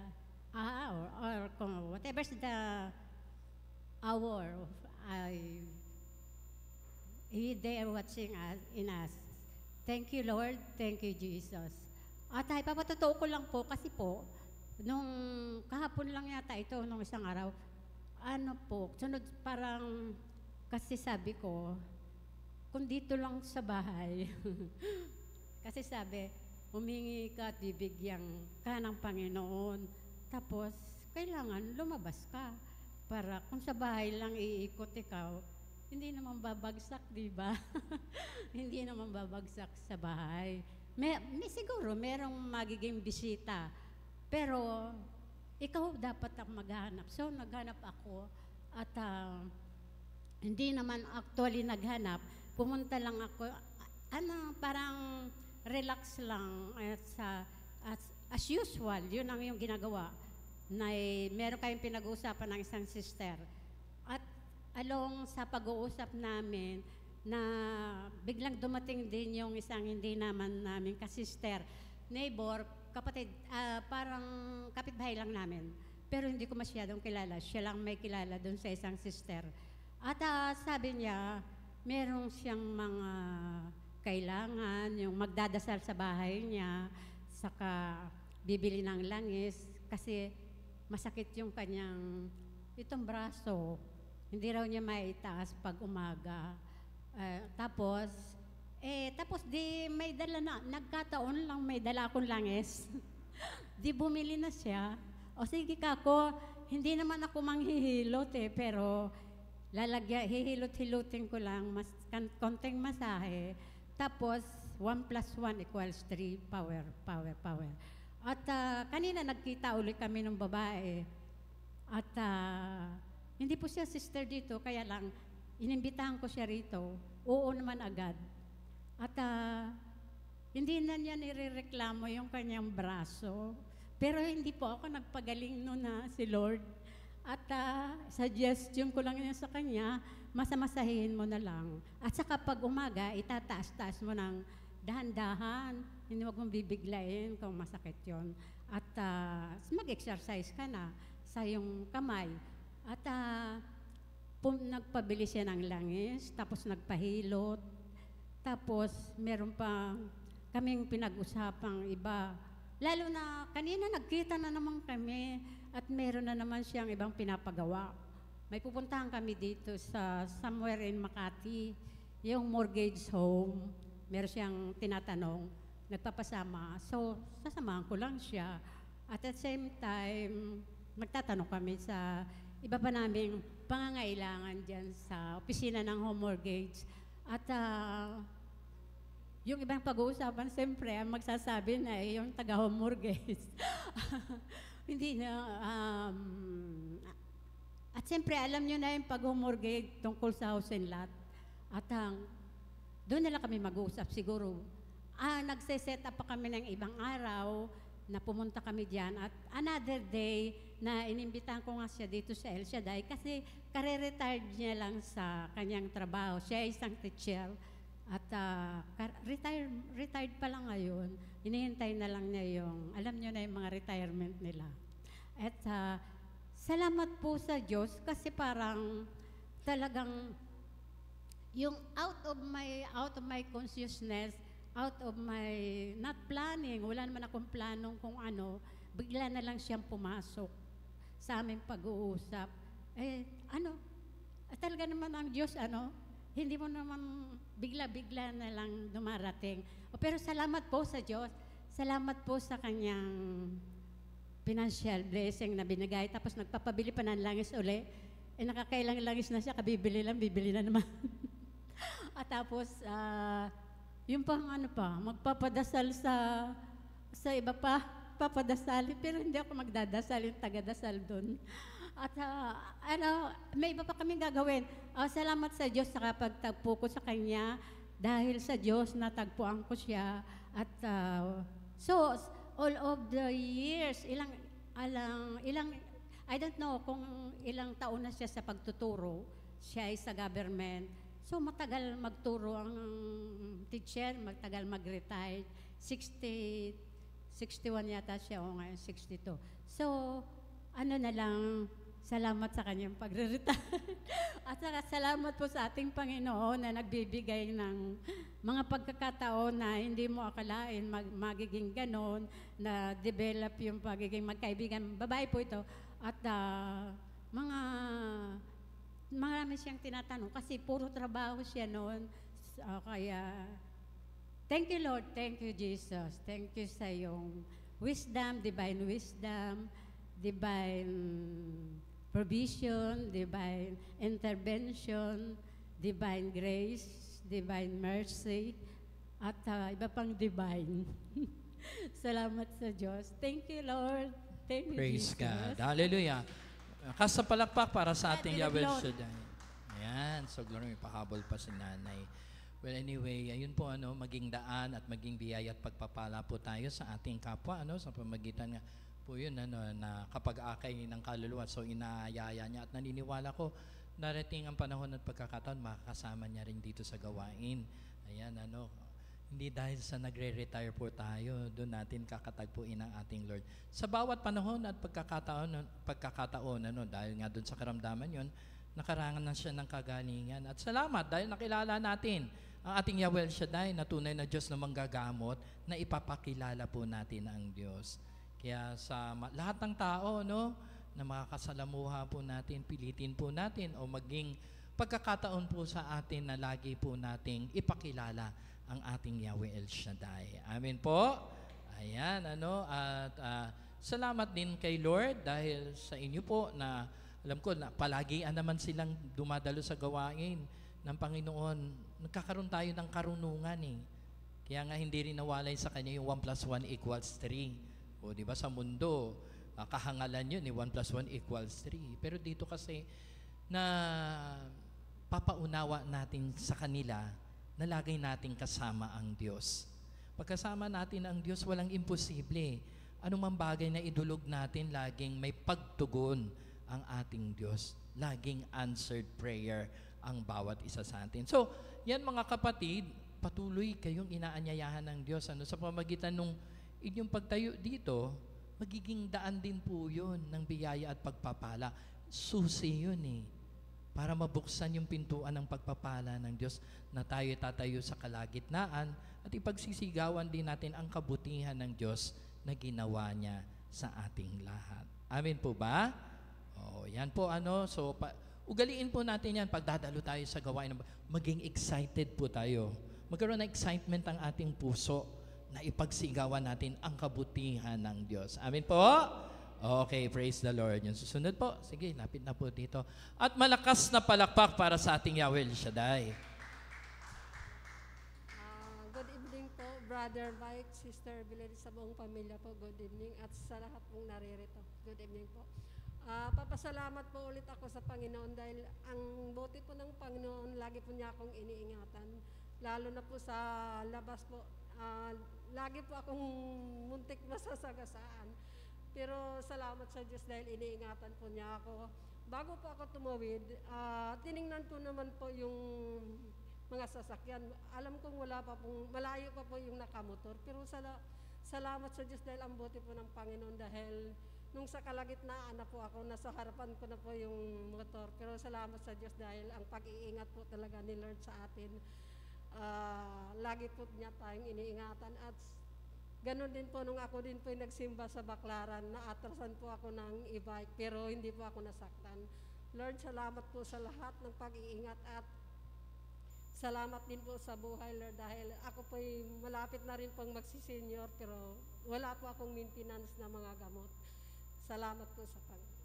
whatever is the hour, they are watching us in us. Thank you, Lord. Thank you, Jesus. At papatotoo ko lang po kasi po, nung kahapon lang yata ito, nung isang araw, sunod parang, kasi sabi ko, kung dito lang sa bahay, kasi sabi, humingi ka at bibigyan ka ng Panginoon. Tapos, kailangan lumabas ka para kung sa bahay lang iikot ikaw, hindi naman babagsak, di ba? Hindi naman babagsak sa bahay. May siguro, merong magiging bisita. Pero, ikaw dapat ang maghanap. So, naghanap ako at hindi naman actually naghanap. Pumunta lang ako, parang relax lang as usual. Yun ang yung ginagawa. Meron kayong pinag-uusapan ng isang sister. At along sa pag-uusap namin, na biglang dumating din yung isang hindi naman namin kasister, neighbor, kapatid, parang kapitbahay lang namin. Pero hindi ko masyadong kilala. Siya lang may kilala doon sa isang sister. At sabi niya, meron siyang mga kailangan, yung magdadasal sa bahay niya, saka bibili ng langis, kasi masakit yung kanyang itong braso. Hindi raw niya maitaas pag umaga. Tapos di may dala na, nagkataon lang may dala akong langis. Di bumili na siya. O sige kako, hindi naman ako manghihilot pero hihilot-hilutin ko lang, konting masahe. Tapos, 1 + 1 = 3, power. At kanina nagkita ulit kami ng babae. At hindi po siya sister dito, kaya lang, inimbitahan ko siya rito. Oo naman agad. At hindi na niya nirereklamo yung kanyang braso. Pero hindi po ako nagpagaling noon na si Lord. At suggestion ko lang niya sa kanya, masamasahin mo na lang. At saka pag umaga, itataas-taas mo ng dahan-dahan. Hindi mo kong bibiglayin kung masakit yon. At mag-exercise ka na sa iyong kamay. At nagpabili siya ng langis, tapos nagpahilot, tapos meron pa kaming pinag-usapang iba. Lalo na kanina nagkita na naman kami at meron na naman siyang ibang pinapagawa. May pupuntahan kami dito sa somewhere in Makati, yung mortgage home. Meron siyang tinatanong, nagpapasama. So, sasamahan ko lang siya. At the same time, magtatanong kami sa iba pa naming pangangailangan dyan sa opisina ng home mortgage. At yung ibang pag-uusapan, siyempre, ang magsasabi na yung taga-homorgues. Hindi na, at siyempre, alam nyo na yung pag-homorgue tungkol sa house and lot. At doon na lang kami mag-uusap siguro. Nagse-set up pa kami ng ibang araw na pumunta kami diyan. At another day na inimbitahan ko nga siya dito sa El Shaddai kasi kare-retired niya lang sa kanyang trabaho. Siya ay isang teacher. At retired pa lang ngayon, hinihintay na lang niya yung, alam niyo na yung mga retirement nila. At salamat po sa Diyos kasi parang talagang yung out of my consciousness, out of my not planning, wala naman akong planong kung ano, bigla na lang siyang pumasok sa aming pag-uusap. Talaga naman ang Diyos, hindi mo naman bigla-bigla na lang dumarating. Pero salamat po sa Diyos. Salamat po sa kanyang financial blessing na binigay. Tapos nagpapabili pa ng langis uli. Nakakailang langis na siya, bibili na naman. At tapos, yung pang magpapadasal sa iba pa, papadasal. Pero hindi ako magdadasal, yung tagadasal doon. At may iba pa kami gagawin. Salamat sa Diyos sa kapagtagpo ko sa Kanya. Dahil sa Diyos, natagpuan ko siya. At so, all of the years, I don't know kung ilang taon na siya sa pagtuturo. Siya ay sa government. So, matagal magturo ang teacher, matagal mag-retire. 61 yata siya, o ngayon 62. So, na lang, salamat sa kanyang pagre-retire. At saka salamat po sa ating Panginoon na nagbibigay ng mga pagkakataon na hindi mo akalain magiging ganon, na develop yung pagiging magkaibigan. Babae po ito. At marami siyang tinatanong kasi puro trabaho siya noon. Kaya, thank you Lord, thank you Jesus. Thank you sa iyong wisdom, divine provision, divine intervention, divine grace, divine mercy, at iba pang divine. Salamat sa Diyos. Thank you, Lord. Thank you, Praise Jesus. God. Hallelujah. Kasa palakpak para sa ating Yahweh Shaddai. Ayan. So, glory, pahabol pa si nanay. Well, anyway, ayun po, maging daan at maging biyaya at pagpapala po tayo sa ating kapwa, sa pamagitan nga po yun, na kapag akay ng kaluluwa, so inaayaya niya at naniniwala ko, darating ang panahon at pagkakataon, makakasama niya rin dito sa gawain. Ayan, hindi dahil sa nagre-retire po tayo, doon natin kakatagpuin ang ating Lord. Sa bawat panahon at pagkakataon, dahil nga doon sa karamdaman yon, nakarangan na siya ng kagalingan. At salamat dahil nakilala natin ang ating Yahweh Shaddai na tunay na Diyos na manggagamot, na ipapakilala po natin ang Diyos. Kaya sa lahat ng tao, na makakasalamuha po natin, pilitin po natin, o maging pagkakataon po sa atin na lagi po nating ipakilala ang ating Yahweh El Shaddai. Amen po. Ayan, at salamat din kay Lord dahil sa inyo po na alam ko na palagi naman silang dumadalo sa gawain ng Panginoon. Nagkakaroon tayo ng karunungan Kaya nga hindi rin nawalay sa kanya yung 1 + 1 = 3. O di ba sa mundo, kahangalan yun 1 + 1 = 3. Pero dito kasi na papaunawa natin sa kanila na lagay natin kasama ang Diyos. Pagkasama natin ang Diyos, walang imposible. Anumang bagay na idulog natin, laging may pagtugon ang ating Diyos. Laging answered prayer ang bawat isa sa atin. So, yan mga kapatid, patuloy kayong inaanyayahan ng Diyos. Sa pamagitan ng inyong pagtayo dito, magiging daan din po yun ng biyaya at pagpapala. Susi yun para mabuksan yung pintuan ng pagpapala ng Diyos na tayo tatayo sa kalagitnaan at ipagsisigawan din natin ang kabutihan ng Diyos na ginawa niya sa ating lahat. Amen po ba? Yan po So, ugaliin po natin yan pagdadalo tayo sa gawain. Maging excited po tayo. Magkaroon ng excitement ang ating puso na ipagsigawan natin ang kabutihan ng Diyos. Amen po? Okay, praise the Lord. Yung susunod po, sige, lapit na po dito. At malakas na palakpak para sa ating Yahweh Shaddai. Good evening Brother Mike, Sister Belen, sa buong pamilya po, good evening. At sa lahat pong naririto, good evening po. Papasalamat po ulit ako sa Panginoon dahil ang buti po ng Panginoon, lagi po niya akong iniingatan. Lalo na po sa labas po, lagi po akong muntik masasagasaan. Pero salamat sa Diyos dahil iniingatan po niya ako. Bago po ako tumawid, tiningnan ko naman po yung mga sasakyan. Alam kong malayo pa po yung nakamotor. Pero salamat sa Diyos dahil ang buti po ng Panginoon dahil nung sa kalagitnaan na po ako, nasa harapan ko na po yung motor. Pero salamat sa Diyos dahil ang pag-iingat po talaga ni Lord sa atin. Lagi po niya tayong iniingatan at ganun din po nung ako din po yung nagsimba sa Baklaran, naatrasan po ako ng e-bike pero hindi po ako nasaktan. Lord, salamat po sa lahat ng pag-iingat at salamat din po sa buhay, Lord, dahil ako po malapit na rin pong magsisenior pero wala po akong maintenance na mga gamot. Salamat po sa Panginoon.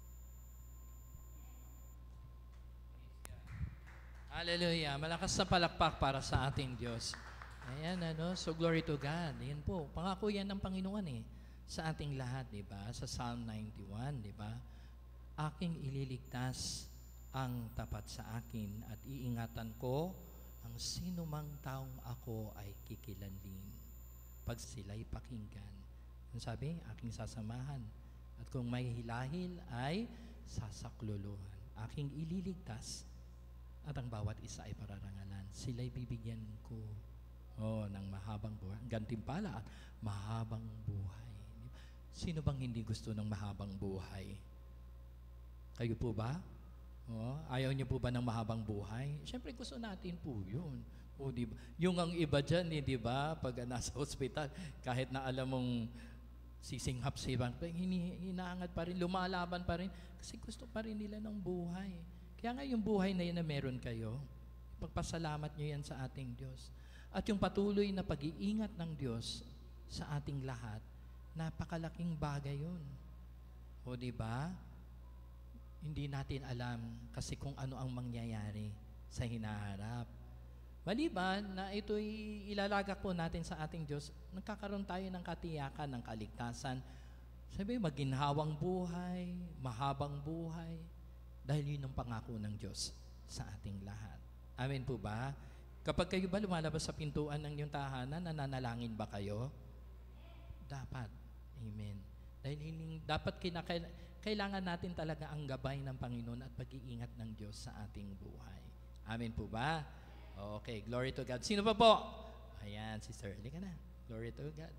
Hallelujah. Malakas na palakpak para sa ating Diyos. Ayan, so glory to God. Yan po. Pangako yan ng Panginoon sa ating lahat, di ba? Sa Psalm 91, di ba? Aking ililigtas ang tapat sa akin at iingatan ko ang sino mang taong ako ay kikilanlin. Pag sila'y pakinggan. Ang sabi, aking sasamahan. At kung may hilahil ay sasakluluhan. Aking ililigtas at ang bawat isa ay pararangalan. Sila'y bibigyan ko ng mahabang buhay. Gantimpala at mahabang buhay. Sino bang hindi gusto ng mahabang buhay? Kayo po ba? Ayaw niyo po ba ng mahabang buhay? Siyempre gusto natin po yun. Diba? Yung ang iba dyan, di ba? Pag nasa hospital, kahit na alam mong sisinghap-sipan, hinaangat pa rin, lumalaban pa rin, kasi gusto pa rin nila ng buhay. Kaya nga yung buhay na yan na meron kayo, pagpasalamat nyo yan sa ating Diyos. At yung patuloy na pag-iingat ng Diyos sa ating lahat, napakalaking bagay yun. Di ba? Hindi natin alam kasi kung ano ang mangyayari sa hinaharap. Maliban na ito'y ilalagak po natin sa ating Diyos, nagkakaroon tayo ng katiyakan, ng kaligtasan. Sabi, maginhawang buhay, mahabang buhay, dahil yun ang pangako ng Diyos sa ating lahat. Amen po ba? Kapag kayo ba lumalabas sa pintuan ng iyong tahanan, nananalangin ba kayo? Dapat. Amen. Dahil dapat kailangan natin talaga ang gabay ng Panginoon at pag-iingat ng Diyos sa ating buhay. Amen po ba? Okay, glory to God. Sino pa po? Ayan, Sister, halika na. Glory to God.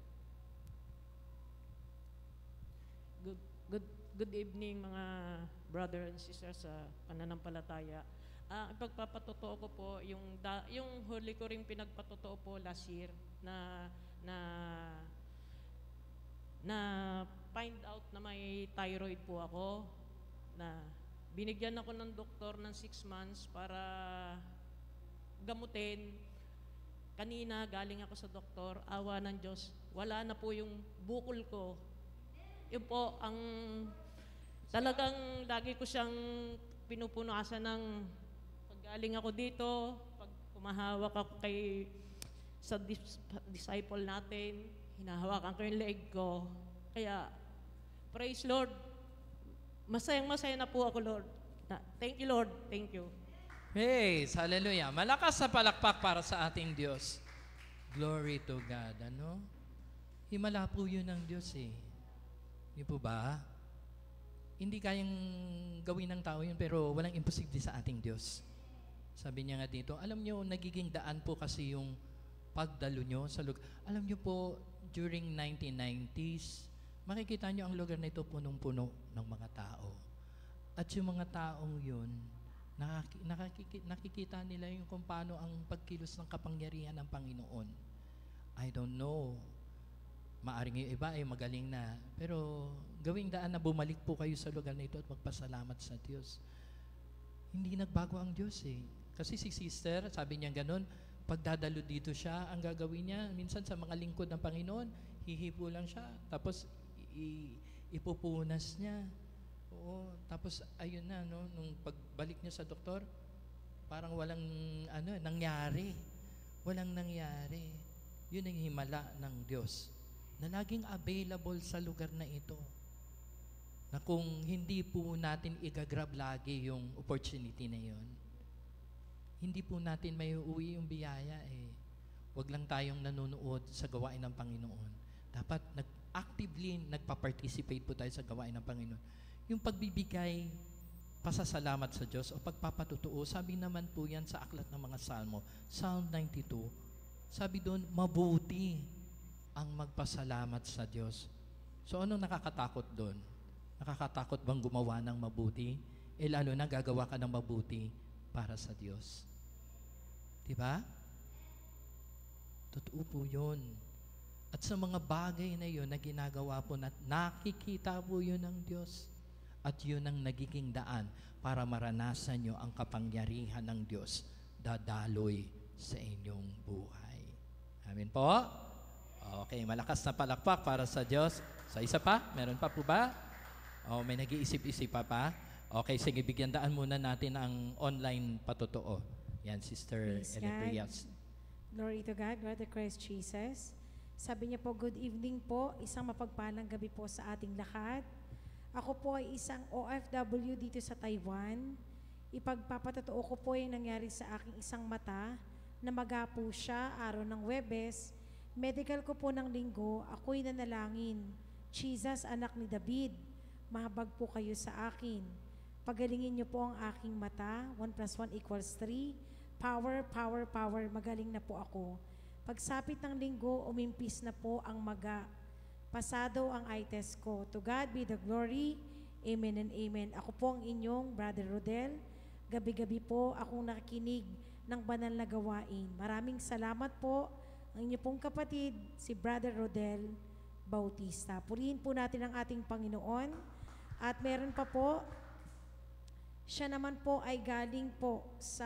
Good evening mga brother and sister sa pananampalataya. Ipagpapatotoo ko po yung huli ko ring pinagpatotoo po last year na find out na may thyroid po ako, na binigyan ako ng doktor ng 6 months para gamutin. Kanina galing ako sa doktor, awa ng Diyos, wala na po yung bukol ko. Yun po ang talagang lagi ko siyang pinupunasan ng paggaling ako dito, pag kumahawak ako sa disciple natin, hinahawakan ko yung leg ko. Kaya, praise Lord, masayang-masaya na po ako, Lord. Thank you, Lord. Thank you. Praise, hallelujah. Malakas na palakpak para sa ating Diyos. Glory to God. Himala po yun ng Diyos Di po ba? Hindi kayang gawin ng tao yun, pero walang imposible sa ating Diyos. Sabi niya nga dito, alam nyo, nagiging daan po kasi yung pagdalo nyo sa lugar. Alam nyo po, during 1990s, makikita nyo ang lugar na ito punong-puno ng mga tao. At yung mga taong yun, nakikita nila yung kung paano ang pagkilos ng kapangyarihan ng Panginoon. I don't know. Maaring yung iba ay magaling na. Pero gawing daan na bumalik po kayo sa lugar na ito at magpasalamat sa Diyos. Hindi nagbago ang Diyos Kasi si sister, sabi niya ganun, pagdadalo dito siya, ang gagawin niya, minsan sa mga lingkod ng Panginoon, hihipo lang siya, tapos ipupunas niya. Tapos ayun na, nung pagbalik niya sa doktor, parang walang nangyari. Walang nangyari. Yun ang himala ng Diyos na laging available sa lugar na ito. Na kung hindi po natin igagrab lagi yung opportunity na yun, hindi po natin may uuwi yung biyaya eh. Huwag lang tayong nanonood sa gawain ng Panginoon. Dapat actively nagpa-participate po tayo sa gawain ng Panginoon. Yung pagbibigay, pasasalamat sa Diyos o pagpapatutuo, sabi naman po yan sa aklat ng mga Salmo, Psalm 92, sabi doon, mabuti ang magpasalamat sa Diyos. So anong nakakatakot doon? Nakakatakot bang gumawa ng mabuti? Lalo na gagawa ka ng mabuti para sa Diyos. Diba? Totoo po yun. At sa mga bagay na yun na ginagawa po, nakikita po yun ng Diyos. At yun ang nagiging daan para maranasan nyo ang kapangyarihan ng Diyos dadaloy sa inyong buhay. Amen po? Okay, malakas na palakpak para sa Diyos. Sa isa pa? Meron pa po ba? May nag-iisip-isip pa? Okay, sige, bigyan daan muna natin ang online patotoo. Yan, Sister Eleprias. Glory to God, Brother Christ Jesus. Sabi niya po, good evening po, isang mapagpalang gabi po sa ating lahat. Ako po ay isang OFW dito sa Taiwan. Ipagpapatotoo ko po yung nangyari sa aking isang mata na magapo siya araw ng Webes. Medical ko po ng Linggo, ako'y nanalangin. Jesus, anak ni David, mahabag po kayo sa akin. Pagalingin niyo po ang aking mata, 1 + 1 = 3. Power, power, power, magaling na po ako. Pagsapit ng Linggo, umimpis na po ang maga. Pasado ang eye test ko. To God be the glory. Amen and amen. Ako po ang inyong Brother Rodel. Gabi-gabi po akong nakikinig ng banal na gawain. Maraming salamat po ang inyo pong kapatid, si Brother Rodel Bautista. Purihin po natin ang ating Panginoon. At meron pa po, siya naman po ay galing po sa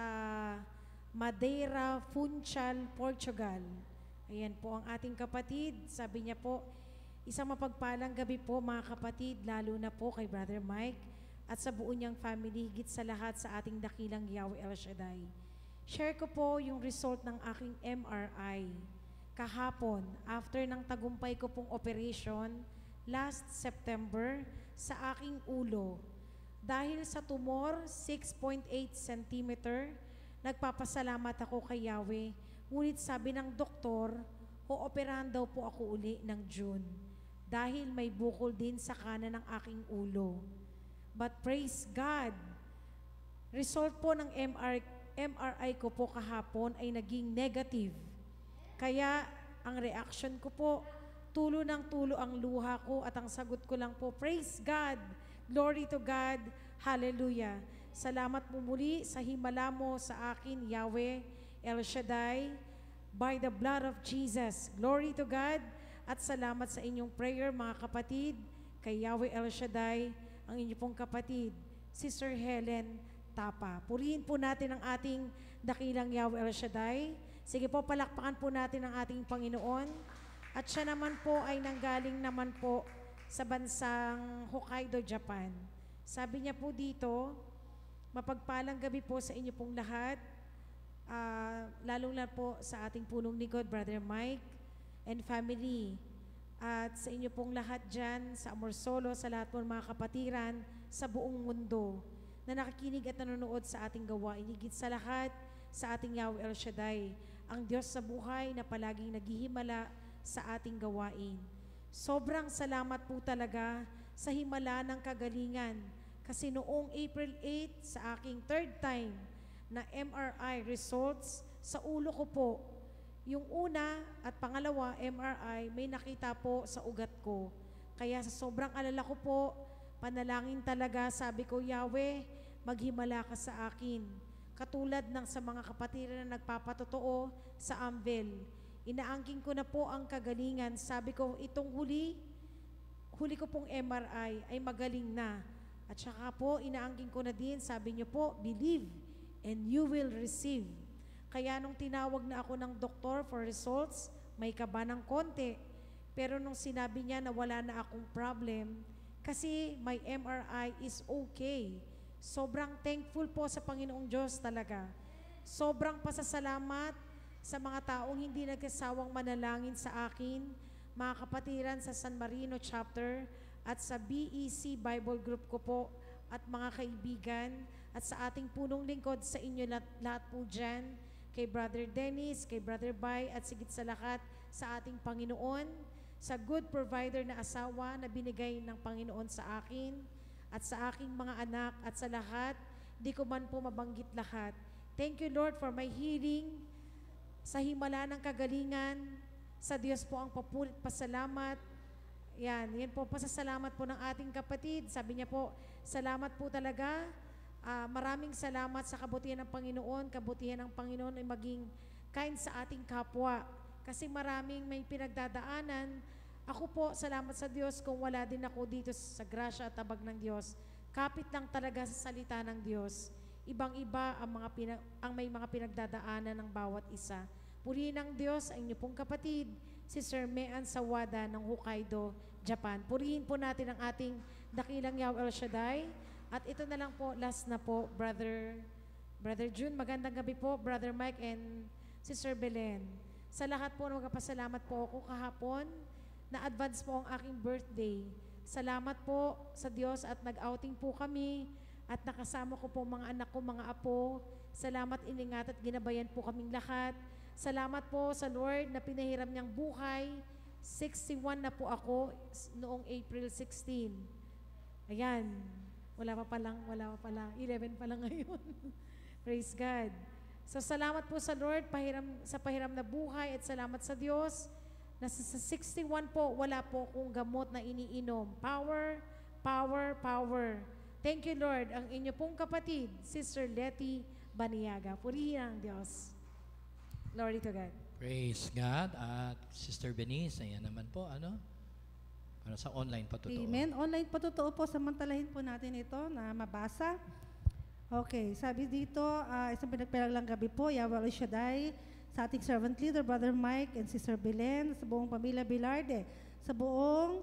Madeira, Funchal, Portugal. Ayan po ang ating kapatid. Sabi niya po, isang mapagpalang gabi po mga kapatid, lalo na po kay Brother Mike at sa buo niyang family, higit sa lahat sa ating dakilang Yahweh El Shaddai. Share ko po yung result ng aking MRI. Kahapon, after ng tagumpay ko pong operation, last September, sa aking ulo. Dahil sa tumor, 6.8 cm, nagpapasalamat ako kay Yahweh. Ngunit sabi ng doktor, ooperahan daw po ako uli ng June. Dahil may bukol din sa kanan ng aking ulo. But praise God, result po ng MRI ko po kahapon ay naging negative. Kaya ang reaction ko po, tulo ng tulo ang luha ko at ang sagot ko lang po, praise God, glory to God, hallelujah. Salamat po muli sa himala mo sa akin, Yahweh El Shaddai, by the blood of Jesus. Glory to God at salamat sa inyong prayer, mga kapatid, kay Yahweh El Shaddai, ang inyong pong kapatid, Sister Helen Tapa. Purihin po natin ang ating dakilang Yahweh El Shaddai. Sige po, palakpakan po natin ang ating Panginoon. At siya naman po ay nanggaling naman po sa bansang Hokkaido, Japan. Sabi niya po dito, mapagpalang gabi po sa inyo pong lahat, lalong na po sa ating punong likod, Brother Mike and family. At sa inyo pong lahat dyan, sa Amorsolo, sa lahat po ng mga kapatiran, sa buong mundo, na nakikinig at nanonood sa ating gawain. Higit sa lahat, sa ating Yahweh El Shaddai, ang Diyos sa buhay na palaging naghihimala sa ating gawain. Sobrang salamat po talaga sa himala ng kagalingan. Kasi noong April 8, sa aking third time na MRI results, sa ulo ko po, yung una at pangalawa, MRI, may nakita po sa ugat ko. Kaya sa sobrang alala ko po, panalangin talaga, sabi ko, Yahweh, maghimala ka sa akin. Katulad ng sa mga kapatid na nagpapatotoo sa Amvel. Inaangking ko na po ang kagalingan. Sabi ko, itong huli ko pong MRI ay magaling na. At saka po, inaangking ko na din, sabi niyo po, believe and you will receive. Kaya nung tinawag na ako ng doktor for results, may kaba ng konti. Pero nung sinabi niya na wala na akong problem, kasi my MRI is okay. Sobrang thankful po sa Panginoong Diyos talaga. Sobrang pasasalamat sa mga taong hindi nagkasawang manalangin sa akin, mga kapatiran sa San Marino Chapter at sa BEC Bible Group ko po at mga kaibigan at sa ating punong lingkod sa inyo lahat po dyan, kay Brother Dennis, kay Brother Bay at sigit sa lahat sa ating Panginoon, sa good provider na asawa na binigay ng Panginoon sa akin at sa aking mga anak at sa lahat, di ko man po mabanggit lahat. Thank you Lord for my healing, sa himala ng kagalingan, sa Diyos po ang papurit pasalamat. Yan po pasasalamat po ng ating kapatid. Sabi niya po, salamat po talaga. Maraming salamat sa kabutihan ng Panginoon. Kabutihan ng Panginoon ay maging kind sa ating kapwa. Kasi maraming may pinagdadaanan. Ako po, salamat sa Diyos kung wala din ako dito sa grasya at tabag ng Diyos. Kapit lang talaga sa salita ng Diyos. Ibang-iba ang may mga pinagdadaanan ng bawat isa. Purihin ng Diyos ang inyo pong kapatid, si Sir Mean Sawada ng Hokkaido, Japan. Purihin po natin ang ating dakilang Yahweh El Shaddai. At ito na lang po, last na po, Brother June. Magandang gabi po, Brother Mike and Sister Belen. Sa lahat po, magpasalamat po ako kahapon na advance po ang aking birthday. Salamat po sa Diyos at nag-outing po kami at nakasama ko po mga anak ko, mga apo. Salamat, iningat at ginabayan po kaming lahat. Salamat po sa Lord na pinahiram niyang buhay. 61 na po ako noong April 16. Ayan. Wala pa lang. 11 pa lang ngayon. Praise God. So salamat po sa Lord sa pahiram na buhay at salamat sa Diyos na sa 61 po, wala po akong gamot na iniinom. Power, power, power. Thank you Lord. Ang inyo pong kapatid, Sister Letty Baniaga. Purihin ang Diyos. Glory to God. Praise God. At Sister Benice, ayan naman po, para sa online patotoo. Amen. Online patotoo po, samantalahin po natin ito na mabasa. Okay, sabi dito, isang pinagpirang gabi po, Yahweh El Shaddai, sa ating servant leader, Brother Mike and Sister Belen, sa buong pamilya Bilarde, sa buong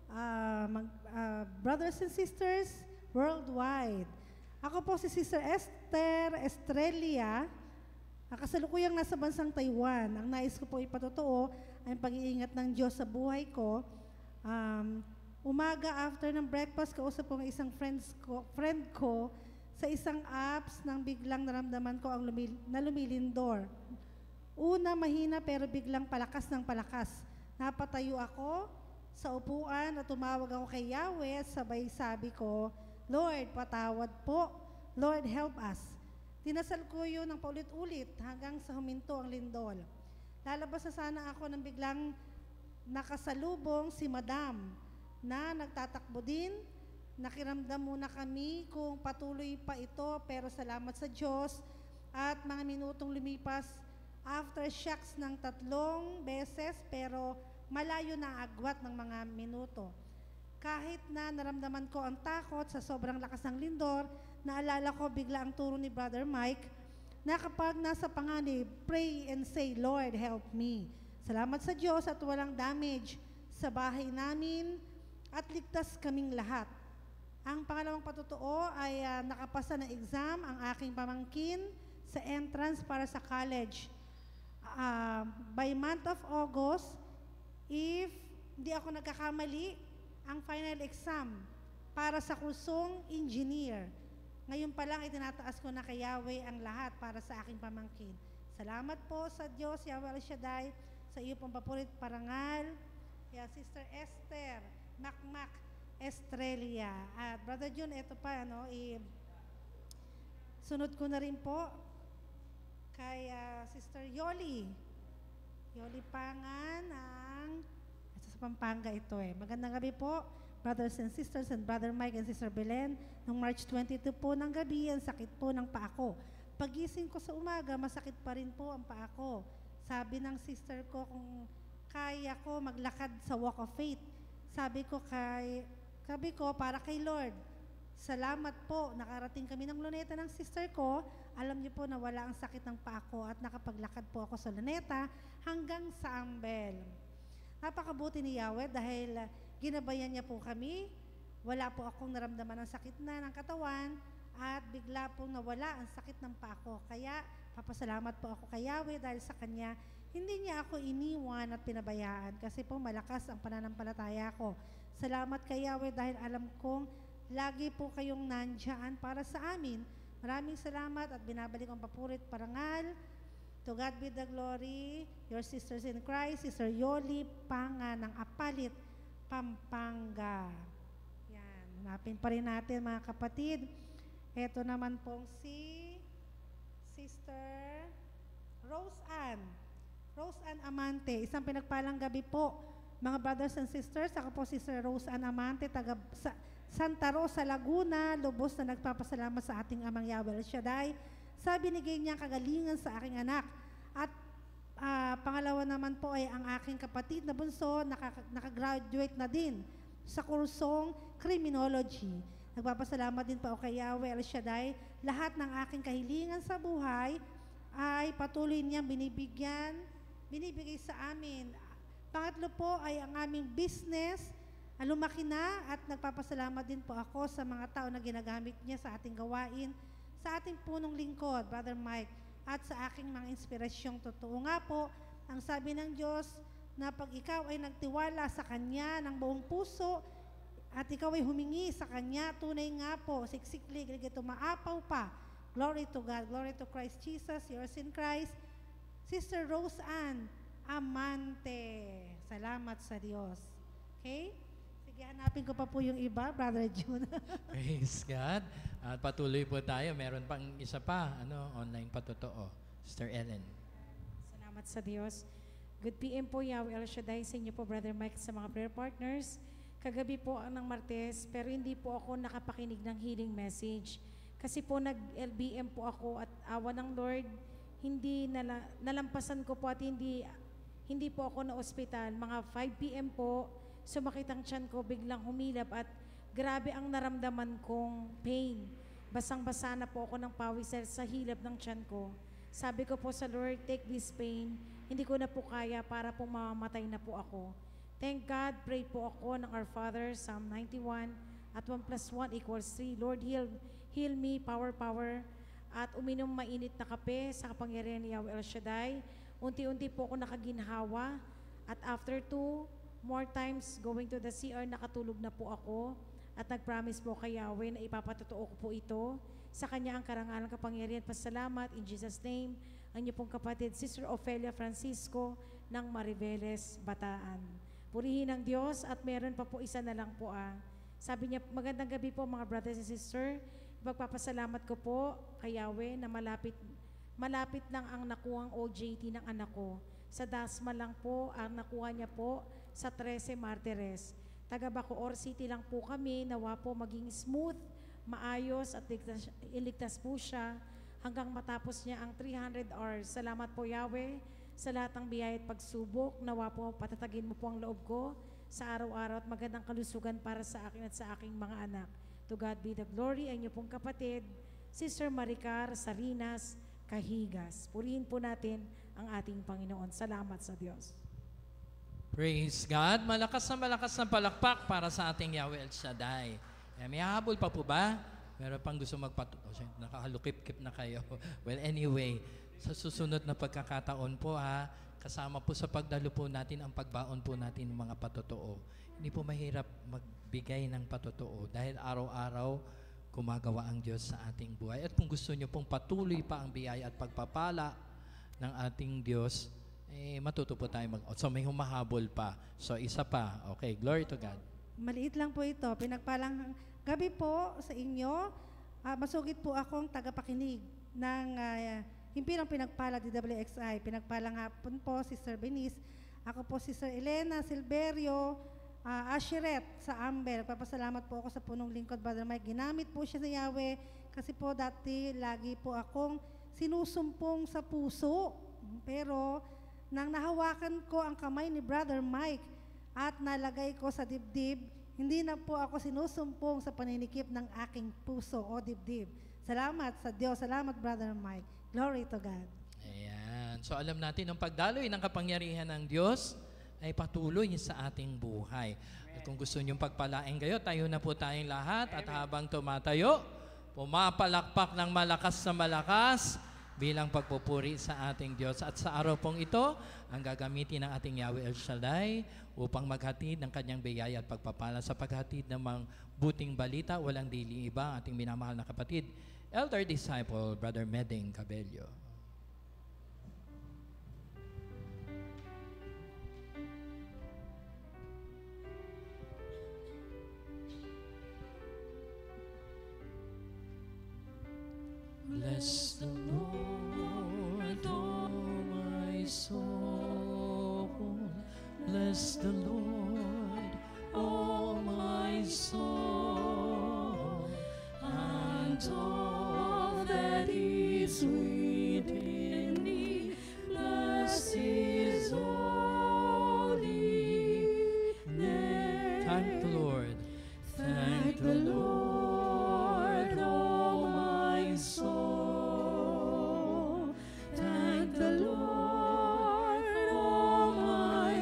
brothers and sisters worldwide. Ako po si Sister Esther Estrella, kasalukuyang nasa bansang Taiwan. Ang nais ko po ipatotoo ay pag-iingat ng Diyos sa buhay ko. Umaga after ng breakfast, kausap ko ng isang friend ko sa isang apps nang biglang naramdaman ko na lumilindor. Una mahina pero biglang palakas ng palakas. Napatayo ako sa upuan at tumawag ako kay Yahweh. Sabay sabi ko, Lord, patawad po. Lord, help us. Tinasal ko yun ng paulit-ulit hanggang sa huminto ang lindol. Lalabas na sana ako nang biglang nakasalubong si Madam na nagtatakbo din. Nakiramdam muna kami kung patuloy pa ito pero salamat sa Diyos at mga minutong lumipas aftershocks ng 3 beses pero malayo na agwat ng mga minuto. Kahit na naramdaman ko ang takot sa sobrang lakas ng lindor, naalala ko bigla ang turo ni Brother Mike na kapag nasa panganib, pray and say, Lord, help me. Salamat sa Diyos at walang damage sa bahay namin at ligtas kaming lahat. Ang pangalawang patotoo ay nakapasa ng exam ang aking pamangkin sa entrance para sa college. By month of August, if hindi ako nagkakamali, ang final exam para sa kursong engineer. Ngayon pa lang itinataas ko na kay Yahweh ang lahat para sa aking pamangkin. Salamat po sa Diyos, Yahweh El Shaddai, sa iyo pong papurit parangal. Sister Esther Macmac Estrella. At Brother June, ito pa, sunod ko na rin po kay Sister Yoli Pangan sa Pampanga ito Magandang gabi po, brothers and sisters and Brother Mike and Sister Belen. Noong March 22 po ng gabi, ang sakit po ng paa ko. Pagising ko sa umaga, masakit pa rin po ang paa ko. Sabi ng sister ko kung kaya ko maglakad sa walk of faith. Sabi ko para kay Lord, salamat po, nakarating kami ng luneta ng sister ko. Alam niyo po na wala ang sakit ng paa ko at nakapaglakad po ako sa luneta hanggang sa Ambel. Napakabuti ni Yahweh dahil ginabayan niya po kami. Wala po akong naramdaman ng sakit na ng katawan at bigla pong nawala ang sakit ng paa ko. Kaya Papasalamat po ako kay Yahweh dahil sa Kanya, hindi niya ako iniwan at pinabayaan kasi po malakas ang pananampalataya ko. Salamat kay Yahweh dahil alam kong lagi po kayong nandyan para sa amin. Maraming salamat at binabalik ang papurit parangal. To God be the glory. Your sisters in Christ, Sister Yoli Panga ng Apalit, Pampanga. Yan, hanapin pa rin natin mga kapatid. Ito naman pong si Sister Rose Ann Amante. Isang pinagpalang gabi po, mga brothers and sisters. Ako po Sister Rose Ann Amante, taga Santa Rosa, Laguna. Lubos na nagpapasalamat sa ating Amang Yahweh El Shaddai sa binigay niyang kagalingan sa aking anak. At pangalawa naman po ay ang aking kapatid na bunso, nakagraduate na din sa kursong Criminology. Nagpapasalamat din po ako kay Yahweh El Shaddai. Lahat ng aking kahilingan sa buhay ay patuloy niyang binibigay sa amin. Pangatlo po ay ang aming business, lumaki na at nagpapasalamat din po ako sa mga tao na ginagamit niya sa ating gawain, sa ating punong lingkod, Brother Mike, at sa aking mga inspirasyong totoo nga po, ang sabi ng Diyos na pag ikaw ay nagtiwala sa Kanya ng buong puso at ikaw ay humingi sa Kanya, tunay nga po, siksikli, ito maapaw pa. Glory to God, glory to Christ Jesus, yours in Christ. Sister Rose Ann Amante. Salamat sa Diyos. Okay? Sige, hanapin ko pa po yung iba, Brother June. Praise God. At patuloy po tayo. Meron pang isa pa, online patotoo. Sister Ellen. Salamat sa Diyos. Good PM po, Yahweh El Shaddai, sa inyo po, Brother Mike, sa mga prayer partners. Kagabi po ang ng Martes, pero hindi po ako nakapakinig ng healing message. Kasi po nag-LBM po ako at awa ng Lord, hindi nalampasan ko po at hindi po ako na ospital. Mga 5 PM po, sumakit ang tiyan ko, biglang humilap at grabe ang naramdaman kong pain. Basang-basa na po ako ng pawis sa hilap ng tiyan ko. Sabi ko po sa Lord, take this pain. Hindi ko na po kaya para po mamamatay na po ako. Thank God, pray po ako ng Our Father, Psalm 91, at 1 + 1 = 3. Lord, heal me, power, at uminom mainit na kape sa kapangyarihan ni Yahweh El Shaddai. Unti-unti po ako nakaginhawa, at after 2 more times going to the CR, nakatulog na po ako, at nag-promise po kay Yahweh na ipapatotoo ko po ito. Sa Kanya ang karangalan, kapangyarihan, pasalamat, in Jesus' name, ang niyo pong kapatid, Sister Ofelia Francisco ng Mariveles, Bataan. Purihin ang Diyos at meron pa po isa na lang po sabi niya, magandang gabi po mga brothers and sisters. Magpapasalamat ko po kay Yahweh na malapit lang ang nakuhang OJT ng anak ko. Sa Dasma lang po ang nakuha niya po sa 13 Martires. Taga Bacoor City lang po kami, nawa po maging smooth, maayos at iligtas po siya hanggang matapos niya ang 300 hours. Salamat po Yahweh sa lahat ng biyaya at pagsubok. Nawa po patatagin mo po ang loob ko sa araw-araw at magandang kalusugan para sa akin at sa aking mga anak. To God be the glory. Ang inyo pong kapatid, Sister Maricar Sarinas Kahigas. Purihin po natin ang ating Panginoon. Salamat sa Diyos. Praise God. Malakas na palakpak para sa ating Yahweh El Shaddai. May habol pa po ba? Meron pang gusto nakahalukip-kip na kayo. Well, anyway, sa susunod na pagkakataon po kasama po sa pagdalo po natin ang pagbaon po natin ng mga patotoo. Hindi po mahirap magbigay ng patotoo dahil araw-araw gumagawa ang Diyos sa ating buhay. At kung gusto nyo pong patuloy pa ang biyaya at pagpapala ng ating Diyos, matuto po tayo So may humahabol pa. So isa pa. Okay, glory to God. Maliit lang po ito. Pinagpalang gabi po sa inyo. Masugid po akong tagapakinig ng Himpilang Pinagpala DWXI. Pinagpalang hapon po, Sister Benice. Ako po, Sister Elena Silverio Ashiret sa Amber. Nagpapasalamat po ako sa punong lingkod, Brother Mike. Ginamit po siya sa Yahweh kasi po dati lagi po akong sinusumpong sa puso. Pero nang nahawakan ko ang kamay ni Brother Mike at nalagay ko sa dibdib, hindi na po ako sinusumpong sa paninikip ng aking puso o dibdib. Salamat sa Diyos. Salamat, Brother Mike. Glory to God. Ayan. So alam natin, ang pagdaloy ng kapangyarihan ng Diyos ay patuloy sa ating buhay. At kung gusto niyong pagpalain kayo, tayo na po tayong lahat. At habang tumatayo, pumapalakpak ng malakas na malakas bilang pagpupuri sa ating Diyos. At sa araw pong ito, ang gagamitin ng ating Yahweh El Shaddai upang maghatid ng kanyang biyaya at pagpapala sa paghatid ng mga buting balita, walang dili iba, ating minamahal na kapatid, Elder Disciple, Brother Meding Cabello. Bless the Lord, oh my soul. Bless the Lord, oh my soul, and all that is within me. Bless His holy name. Thank the Lord. Thank the Lord, oh my soul. Thank the Lord, oh my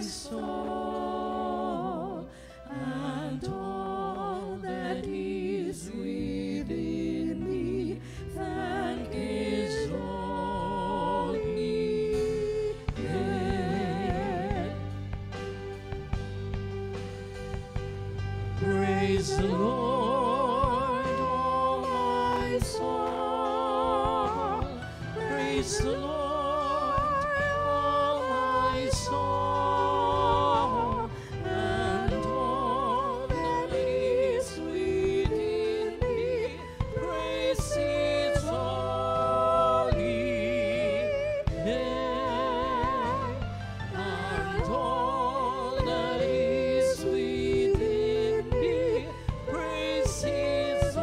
soul, and all that is within me. Thank His holy name. Praise the Lord, oh my soul. Praise the Lord, oh my soul, and all that is within me. Praise His holy name, and all that is within me. Praise His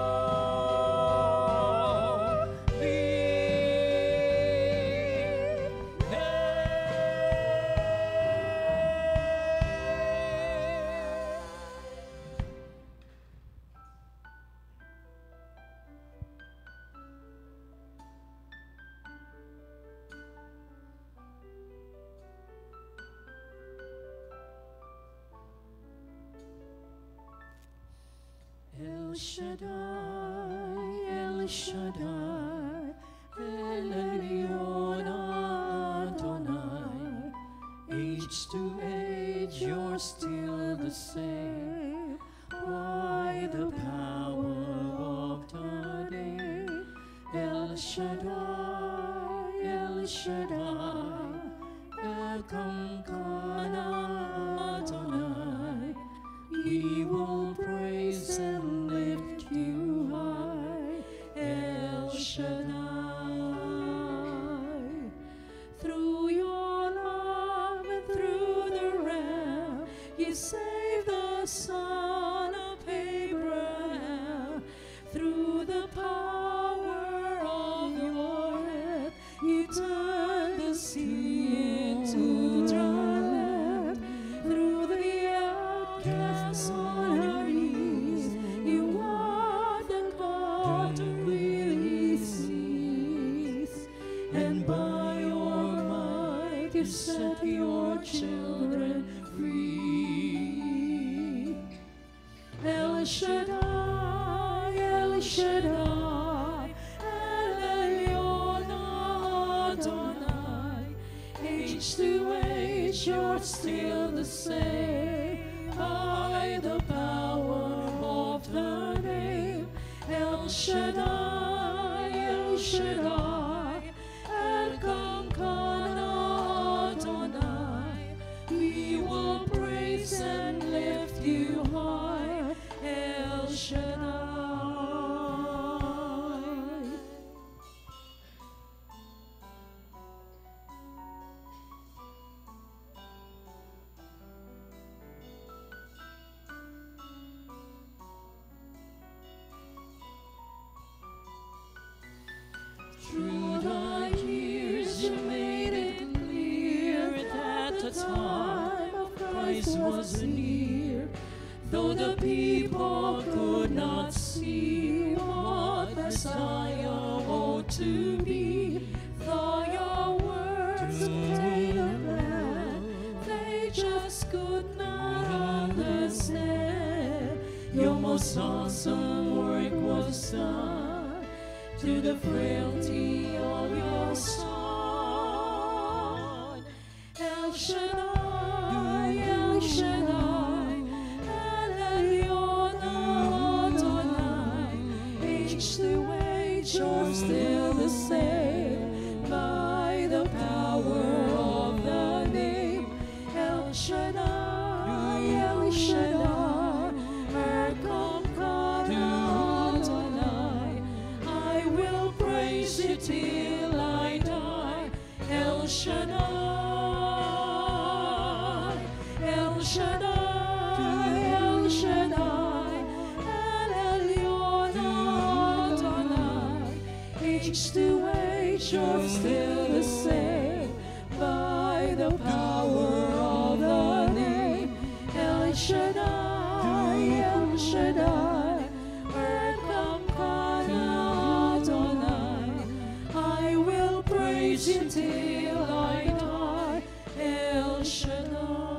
El Shaddai, El Shaddai, El Elyon Adonai. Age to age, you're still the same. By the power of the name, El Shaddai, El Shaddai, El Kamkana Adonai. We will praise and lift you high, El Shaddai. Through your love and through the Ram, you saved the son of Abraham. Through the power of your hand, you turned the sea into dry land. Through the outcasts on our knees, you walked the watery seas, and by your might you set your children free. El Shaddai, El Shaddai, El Elyon Adonai. Age to age, you're still the same. By the power of the name, El Shaddai, El Shaddai, El Kamkana Adonai. We will praise and lift you high, El Shaddai. Through the years you made it clear that the time of Christ was near. Though the people could not see what Messiah ought to be, though your words contained a plan, they just could not understand. Your most awesome work was done through the frailty of your Son. El Shaddai, El Shaddai, El Elyon Adonai, age to age you're still the same, by the power of the name. El Shaddai, El Shaddai, Adonai, I will praise you till I die. El Shaddai, El Shaddai, El Shaddai, El Elyon Adonai, age to age you're still the same, by the power of the name. El Shaddai, El Shaddai, Adonai, I will praise you till I die. El Shaddai.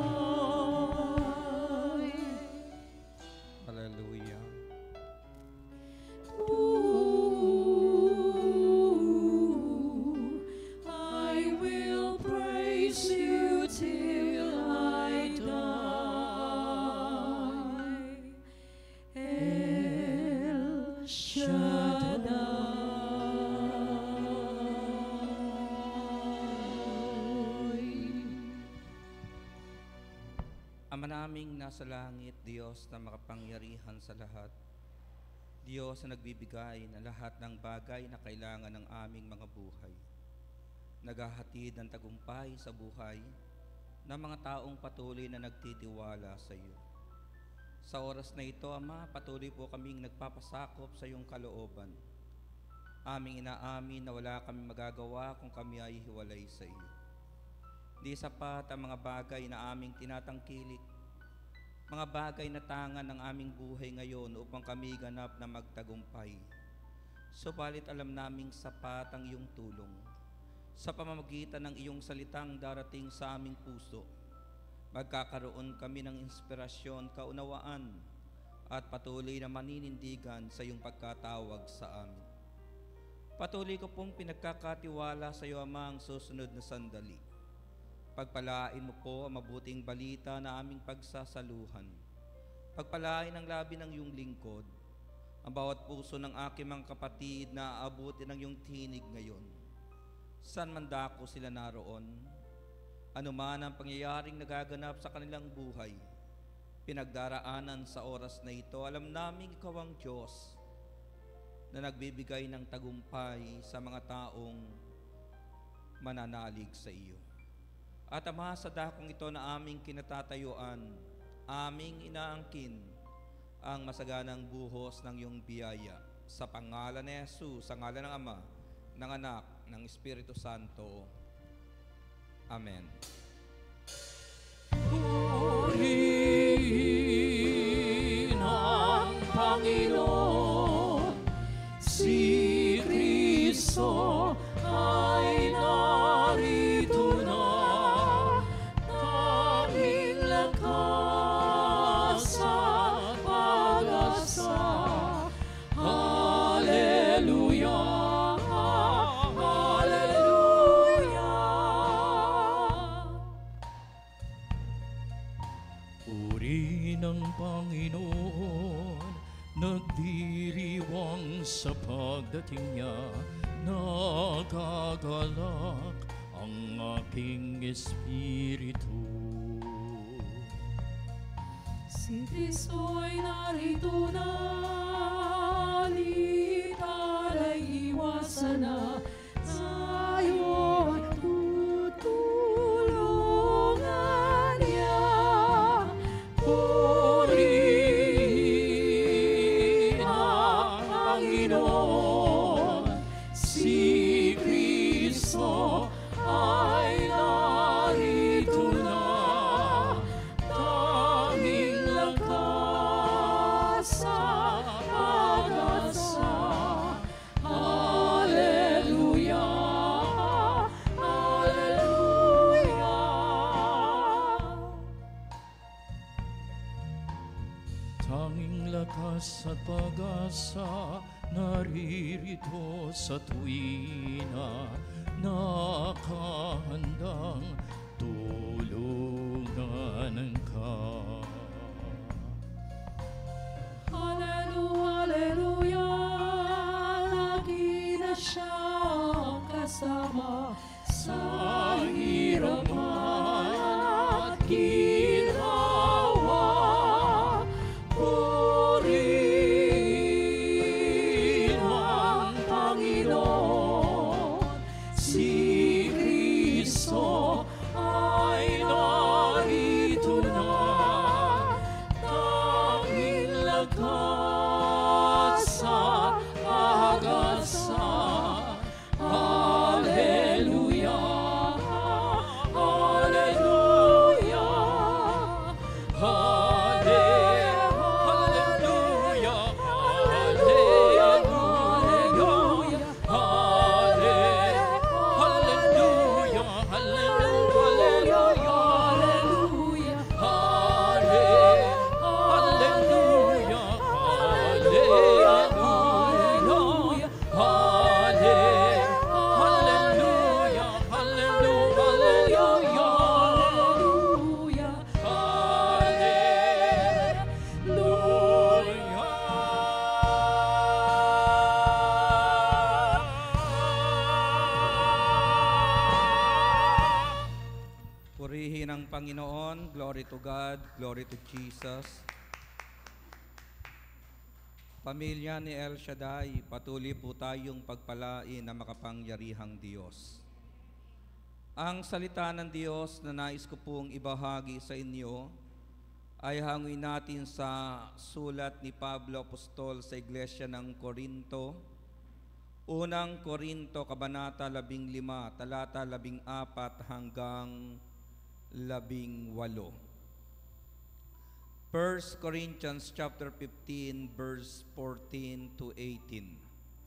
Hallelujah. I will praise you till I die. El Shaddai. Ama naming nasa langit, Diyos na makapangyarihan sa lahat, Diyos na nagbibigay ng lahat ng bagay na kailangan ng aming mga buhay, naghahatid ng tagumpay sa buhay ng mga taong patuloy na nagtitiwala sa iyo. Sa oras na ito, Ama, patuloy po kaming nagpapasakop sa iyong kalooban. Aming inaamin na wala kaming magagawa kung kami ay hiwalay sa iyo. Di sapat ang mga bagay na aming tinatangkilik, mga bagay na tangan ng aming buhay ngayon upang kami ganap na magtagumpay. Subalit alam naming sapat ang iyong tulong sa pamamagitan ng iyong salitang darating sa aming puso. Magkakaroon kami ng inspirasyon, kaunawaan at patuloy na maninindigan sa iyong pagkatawag sa amin. Patuloy ko pong pinagkakatiwala sa iyo, Ama, ang susunod na sandali. Pagpalain mo po ang mabuting balita na aming pagsasaluhan. Pagpalain ang labi ng iyong lingkod, ang bawat puso ng aking mga kapatid na aabutin ng iyong tinig ngayon. Saan man dako sila naroon, anuman ang pangyayaring nagaganap sa kanilang buhay, pinagdaraanan sa oras na ito, alam naming ikaw ang Diyos na nagbibigay ng tagumpay sa mga taong mananalig sa iyo. At Ama, sa dakong ito na aming kinatatayuan, aming inaangkin ang masaganang buhos ng iyong biyaya. Sa pangalan ni Jesus, sa ngalan ng Ama, ng Anak, ng Espiritu Santo. Amen. Purihin ang Panginoon, si Kristo ay narito na. Tanging lakas at pag-asa. Hallelujah, hallelujah. Purihin ang Panginoon, nagdiriwang sa pagdating niya, nagagalak ang aking espiritu. Si Kristo ay narito na, litan ay iwasan na, tayo ay tutulungan niya. Purihin ang Panginoon, si Kristo ay narito na. Tanging lakas at pag-asa naririto sa tuwina, nakahandang tulungan ka. Hallelujah, lagi na siyang kasama sa hirap at ginawa. Purihin ang Panginoon, si Kristo ay narito na, tanging lakas at pag-asa. Hallelujah, hallelujah, hallelujah, hallelujah, hallelujah, Purihin ang Panginoon. Glory to God. Glory to Jesus. Pamilya ni El Shaddai, patuloy po tayong pagpalain na makapangyarihang Diyos. Ang salita ng Diyos na nais ko pong ibahagi sa inyo ay hangin natin sa sulat ni Pablo Apostol sa Iglesia ng Corinto, Unang Corinto, Kabanata 15, talata 14 hanggang 18. 1 Corinthians chapter 15, verse 14 to 18.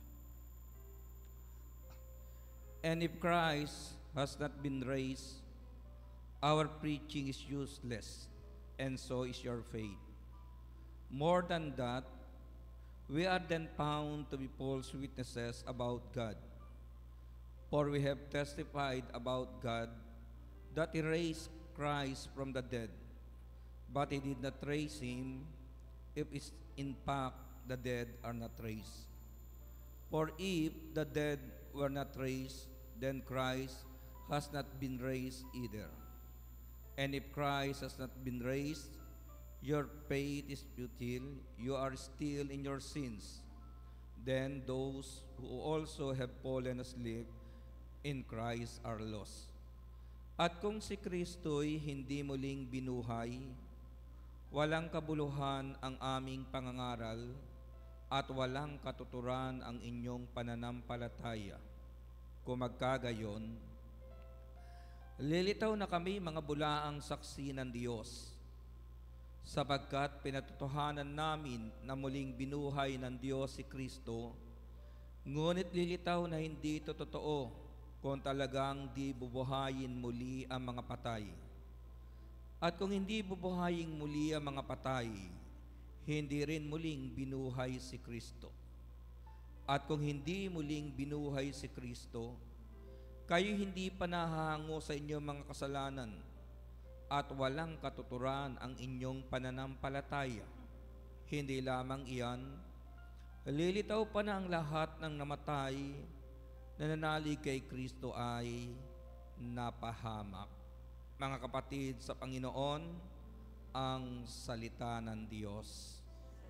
And if Christ has not been raised, our preaching is useless, and so is your faith. More than that, we are then found to be false witnesses about God. For we have testified about God that He raised Christ from the dead, but He did not raise Him, if in fact the dead are not raised. For if the dead were not raised, then Christ has not been raised either. And if Christ has not been raised, your faith is futile, you are still in your sins. Then those who also have fallen asleep in Christ are lost. At kung si Kristo'y hindi muling binuhay, walang kabuluhan ang aming pangangaral at walang katuturan ang inyong pananampalataya. Kung magkagayon, lilitaw na kami mga bulaang saksi ng Diyos, sapagkat pinatotohanan namin na muling binuhay ng Diyos si Kristo, ngunit lilitaw na hindi ito totoo kung talagang di bubuhayin muli ang mga patay. At kung hindi bubuhayin muli ang mga patay, hindi rin muling binuhay si Kristo. At kung hindi muling binuhay si Kristo, kayo hindi pa nahahango sa inyong mga kasalanan at walang katuturan ang inyong pananampalataya. Hindi lamang iyan, lilitaw pa na ang lahat ng namatay na nanalig kay Kristo ay napahamak. Mga kapatid sa Panginoon, ang salita ng Diyos.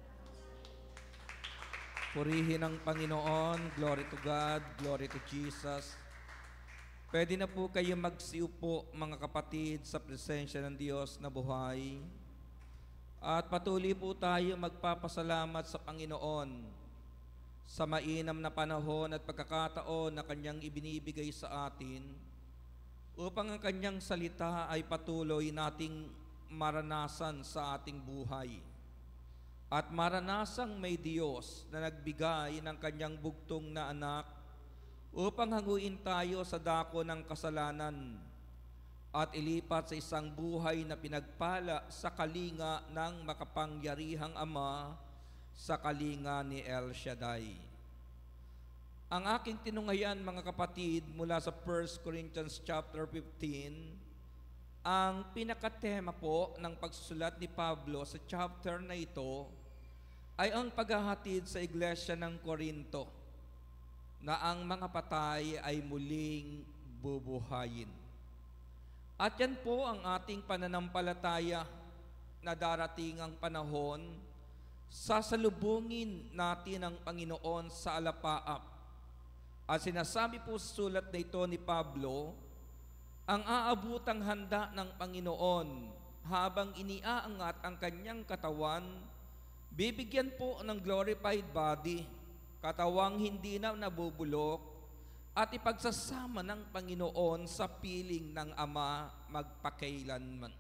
Purihin ang Panginoon. Glory to God. Glory to Jesus. Pwede na po kayo magsiupo, mga kapatid, sa presensya ng Diyos na buhay. At patuloy po tayo magpapasalamat sa Panginoon sa mainam na panahon at pagkakataon na Kanyang ibinibigay sa atin upang ang Kanyang salita ay patuloy nating maranasan sa ating buhay. At maranasang may Diyos na nagbigay ng Kanyang bugtong na anak upang hanguin tayo sa dako ng kasalanan at ilipat sa isang buhay na pinagpala sa kalinga ng makapangyarihang Ama, sa kalinga ni El Shaddai. Ang aking tinungayan, mga kapatid, mula sa 1 Corinthians chapter 15, ang pinakatema po ng pagsusulat ni Pablo sa chapter na ito ay ang paghahatid sa iglesia ng Korinto na ang mga patay ay muling bubuhayin. At yan po ang ating pananampalataya na darating ang panahon, sasalubungin natin ang Panginoon sa alapaap. At sinasabi po sa sulat na ito ni Pablo, ang aabutang handa ng Panginoon habang iniaangat ang kanyang katawan, bibigyan po ng glorified body, katawang hindi na nabubulok, at ipagsasama ng Panginoon sa piling ng Ama magpakailanman.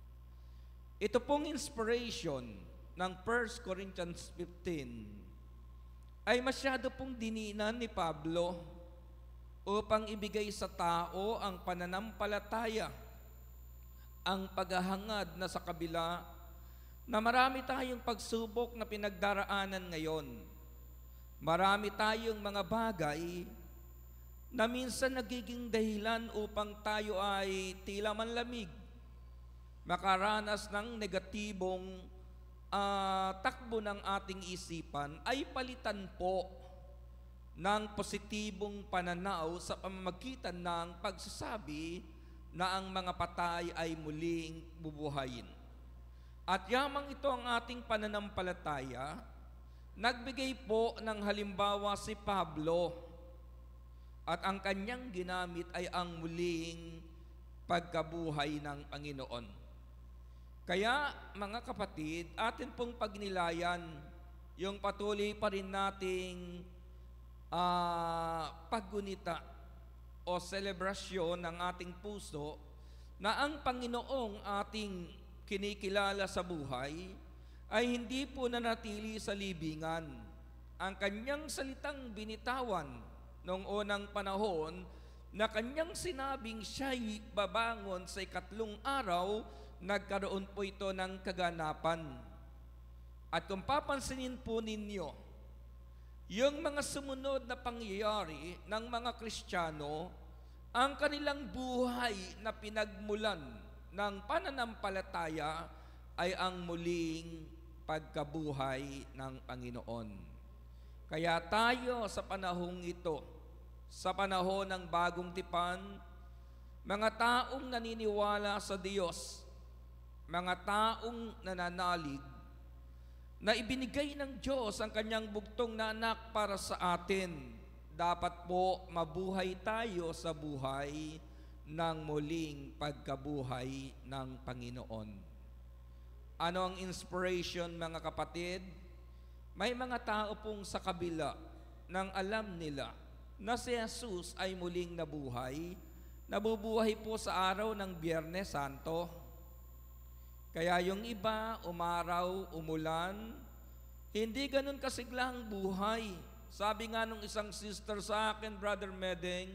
Ito pong inspiration ng 1 Corinthians 15 ay masyado pong dininan ni Pablo upang ibigay sa tao ang pananampalataya, ang paghahangad na sa kabila na marami tayong pagsubok na pinagdaraanan ngayon. Marami tayong mga bagay na minsan nagiging dahilan upang tayo ay tila manlamig, makaranas ng negatibong takbo ng ating isipan, ay palitan po ng positibong pananaw sa pamamagitan ng pagsasabi na ang mga patay ay muling bubuhayin. At yamang ito ang ating pananampalataya, nagbigay po ng halimbawa si Pablo at ang kanyang ginamit ay ang muling pagkabuhay ng Panginoon. Kaya mga kapatid, atin pong pagnilayan yung patuloy pa rin nating paggunita o selebrasyon ng ating puso na ang Panginoong ating kinikilala sa buhay ay hindi po nanatili sa libingan. Ang kanyang salitang binitawan noong unang panahon na kanyang sinabing siya'y babangon sa ikatlong araw, nagkaroon po ito ng kaganapan. At kung papansinin po ninyo, yung mga sumunod na pangyayari ng mga Kristiyano, ang kanilang buhay na pinagmulan ng pananampalataya ay ang muling pagkabuhay ng Panginoon. Kaya tayo sa panahong ito, sa panahon ng bagong tipan, mga taong naniniwala sa Diyos, mga taong nananalig, na ibinigay ng Diyos ang kanyang bugtong na anak para sa atin, dapat po mabuhay tayo sa buhay ng muling pagkabuhay ng Panginoon. Ano ang inspiration, mga kapatid? May mga tao pong sa kabila nang alam nila na si Jesus ay muling nabubuhay po sa araw ng Biyernes Santo. Kaya yung iba, umaraw, umulan, hindi ganun kasiglang buhay. Sabi nga nung isang sister sa akin, Brother Medeng,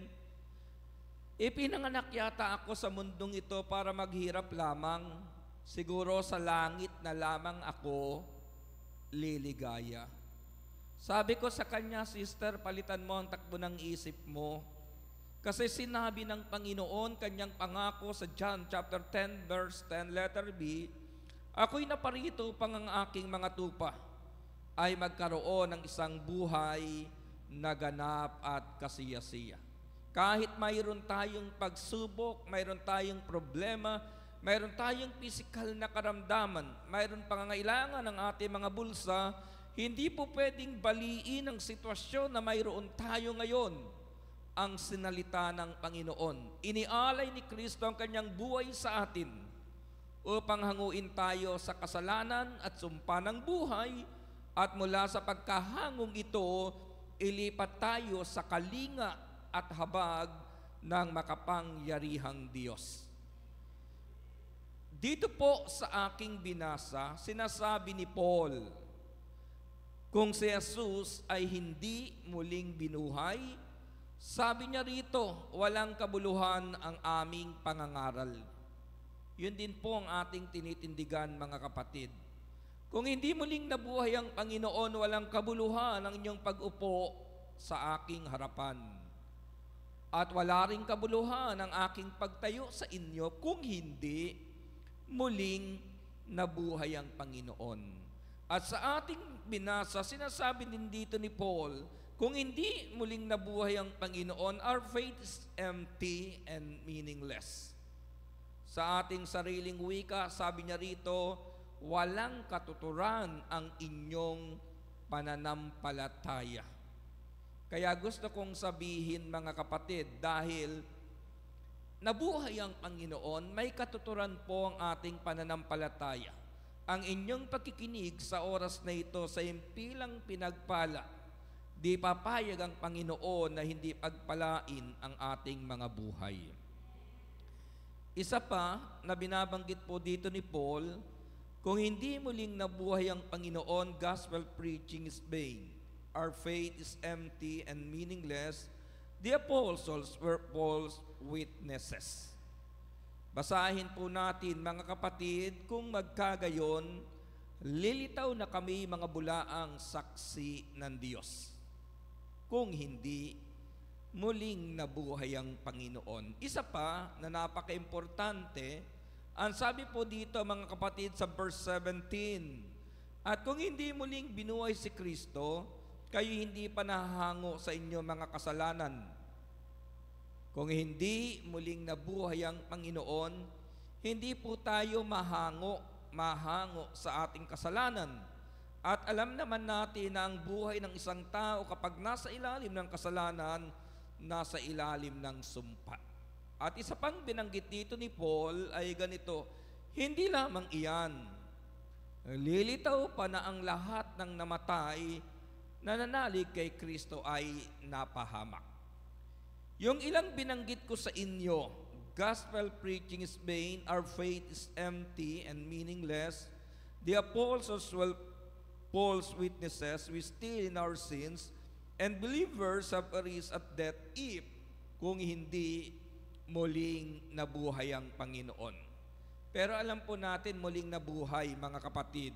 ipinanganak yata ako sa mundong ito para maghirap lamang. Siguro sa langit na lamang ako liligaya. Sabi ko sa kanya, sister, palitan mo ang takbo ng isip mo. Kasi sinabi ng Panginoon, kanyang pangako sa John chapter 10 verse 10 letter B, ako'y naparito pang ang aking mga tupa ay magkaroon ng isang buhay na ganap at kasiyasiya. Kahit mayroon tayong pagsubok, mayroon tayong problema, mayroon tayong pisikal na karamdaman, mayroon pangangailangan ng ating mga bulsa, hindi po pwedeng baliin ang sitwasyon na mayroon tayo ngayon. Ang sinalita ng Panginoon. Inialay ni Kristo ang kanyang buhay sa atin upang hanguin tayo sa kasalanan at sumpa ng buhay, at mula sa pagkahangong ito, ilipat tayo sa kalinga at habag ng makapangyarihang Diyos. Dito po sa aking binasa, sinasabi ni Paul, kung si Jesus ay hindi muling binuhay, sabi niya rito, walang kabuluhan ang aming pangangaral. Yun din po ang ating tinitindigan, mga kapatid. Kung hindi muling nabuhay ang Panginoon, walang kabuluhan ang inyong pag-upo sa aking harapan. At wala ring kabuluhan ang aking pagtayo sa inyo kung hindi muling nabuhay ang Panginoon. At sa ating binasa, sinasabi din dito ni Paul, kung hindi muling nabuhay ang Panginoon, our faith is empty and meaningless. Sa ating sariling wika, sabi niya rito, walang katuturan ang inyong pananampalataya. Kaya gusto kong sabihin mga kapatid, dahil nabuhay ang Panginoon, may katuturan po ang ating pananampalataya. Ang inyong pakikinig sa oras na ito sa impilang pinagpala, di papayag ang Panginoon na hindi pagpalain ang ating mga buhay. Isa pa na binabanggit po dito ni Paul, kung hindi muling nabuhay ang Panginoon, gospel preaching is vain. Our faith is empty and meaningless. The apostles were Paul's witnesses. Basahin po natin mga kapatid, kung magkagayon, lilitaw na kami mga bulaang saksi ng Diyos. Kung hindi, muling nabuhay ang Panginoon. Isa pa na napaka-importante, ang sabi po dito mga kapatid sa verse 17, at kung hindi muling binuhay si Kristo, kayo hindi pa nahahango sa inyo mga kasalanan. Kung hindi muling nabuhay ang Panginoon, hindi po tayo mahango sa ating kasalanan. At alam naman natin na ang buhay ng isang tao kapag nasa ilalim ng kasalanan, nasa ilalim ng sumpa. At isa pang binanggit dito ni Paul ay ganito, hindi lamang iyan, lilitaw pa na ang lahat ng namatay nananalig kay Kristo ay napahamak. Yung ilang binanggit ko sa inyo, gospel preaching is vain, our faith is empty and meaningless, the apostles were Paul's witnesses, we still in our sins, and believers have perished at death if, kung hindi muling nabuhay ang Panginoon. Pero alam po natin muling nabuhay mga kapatid.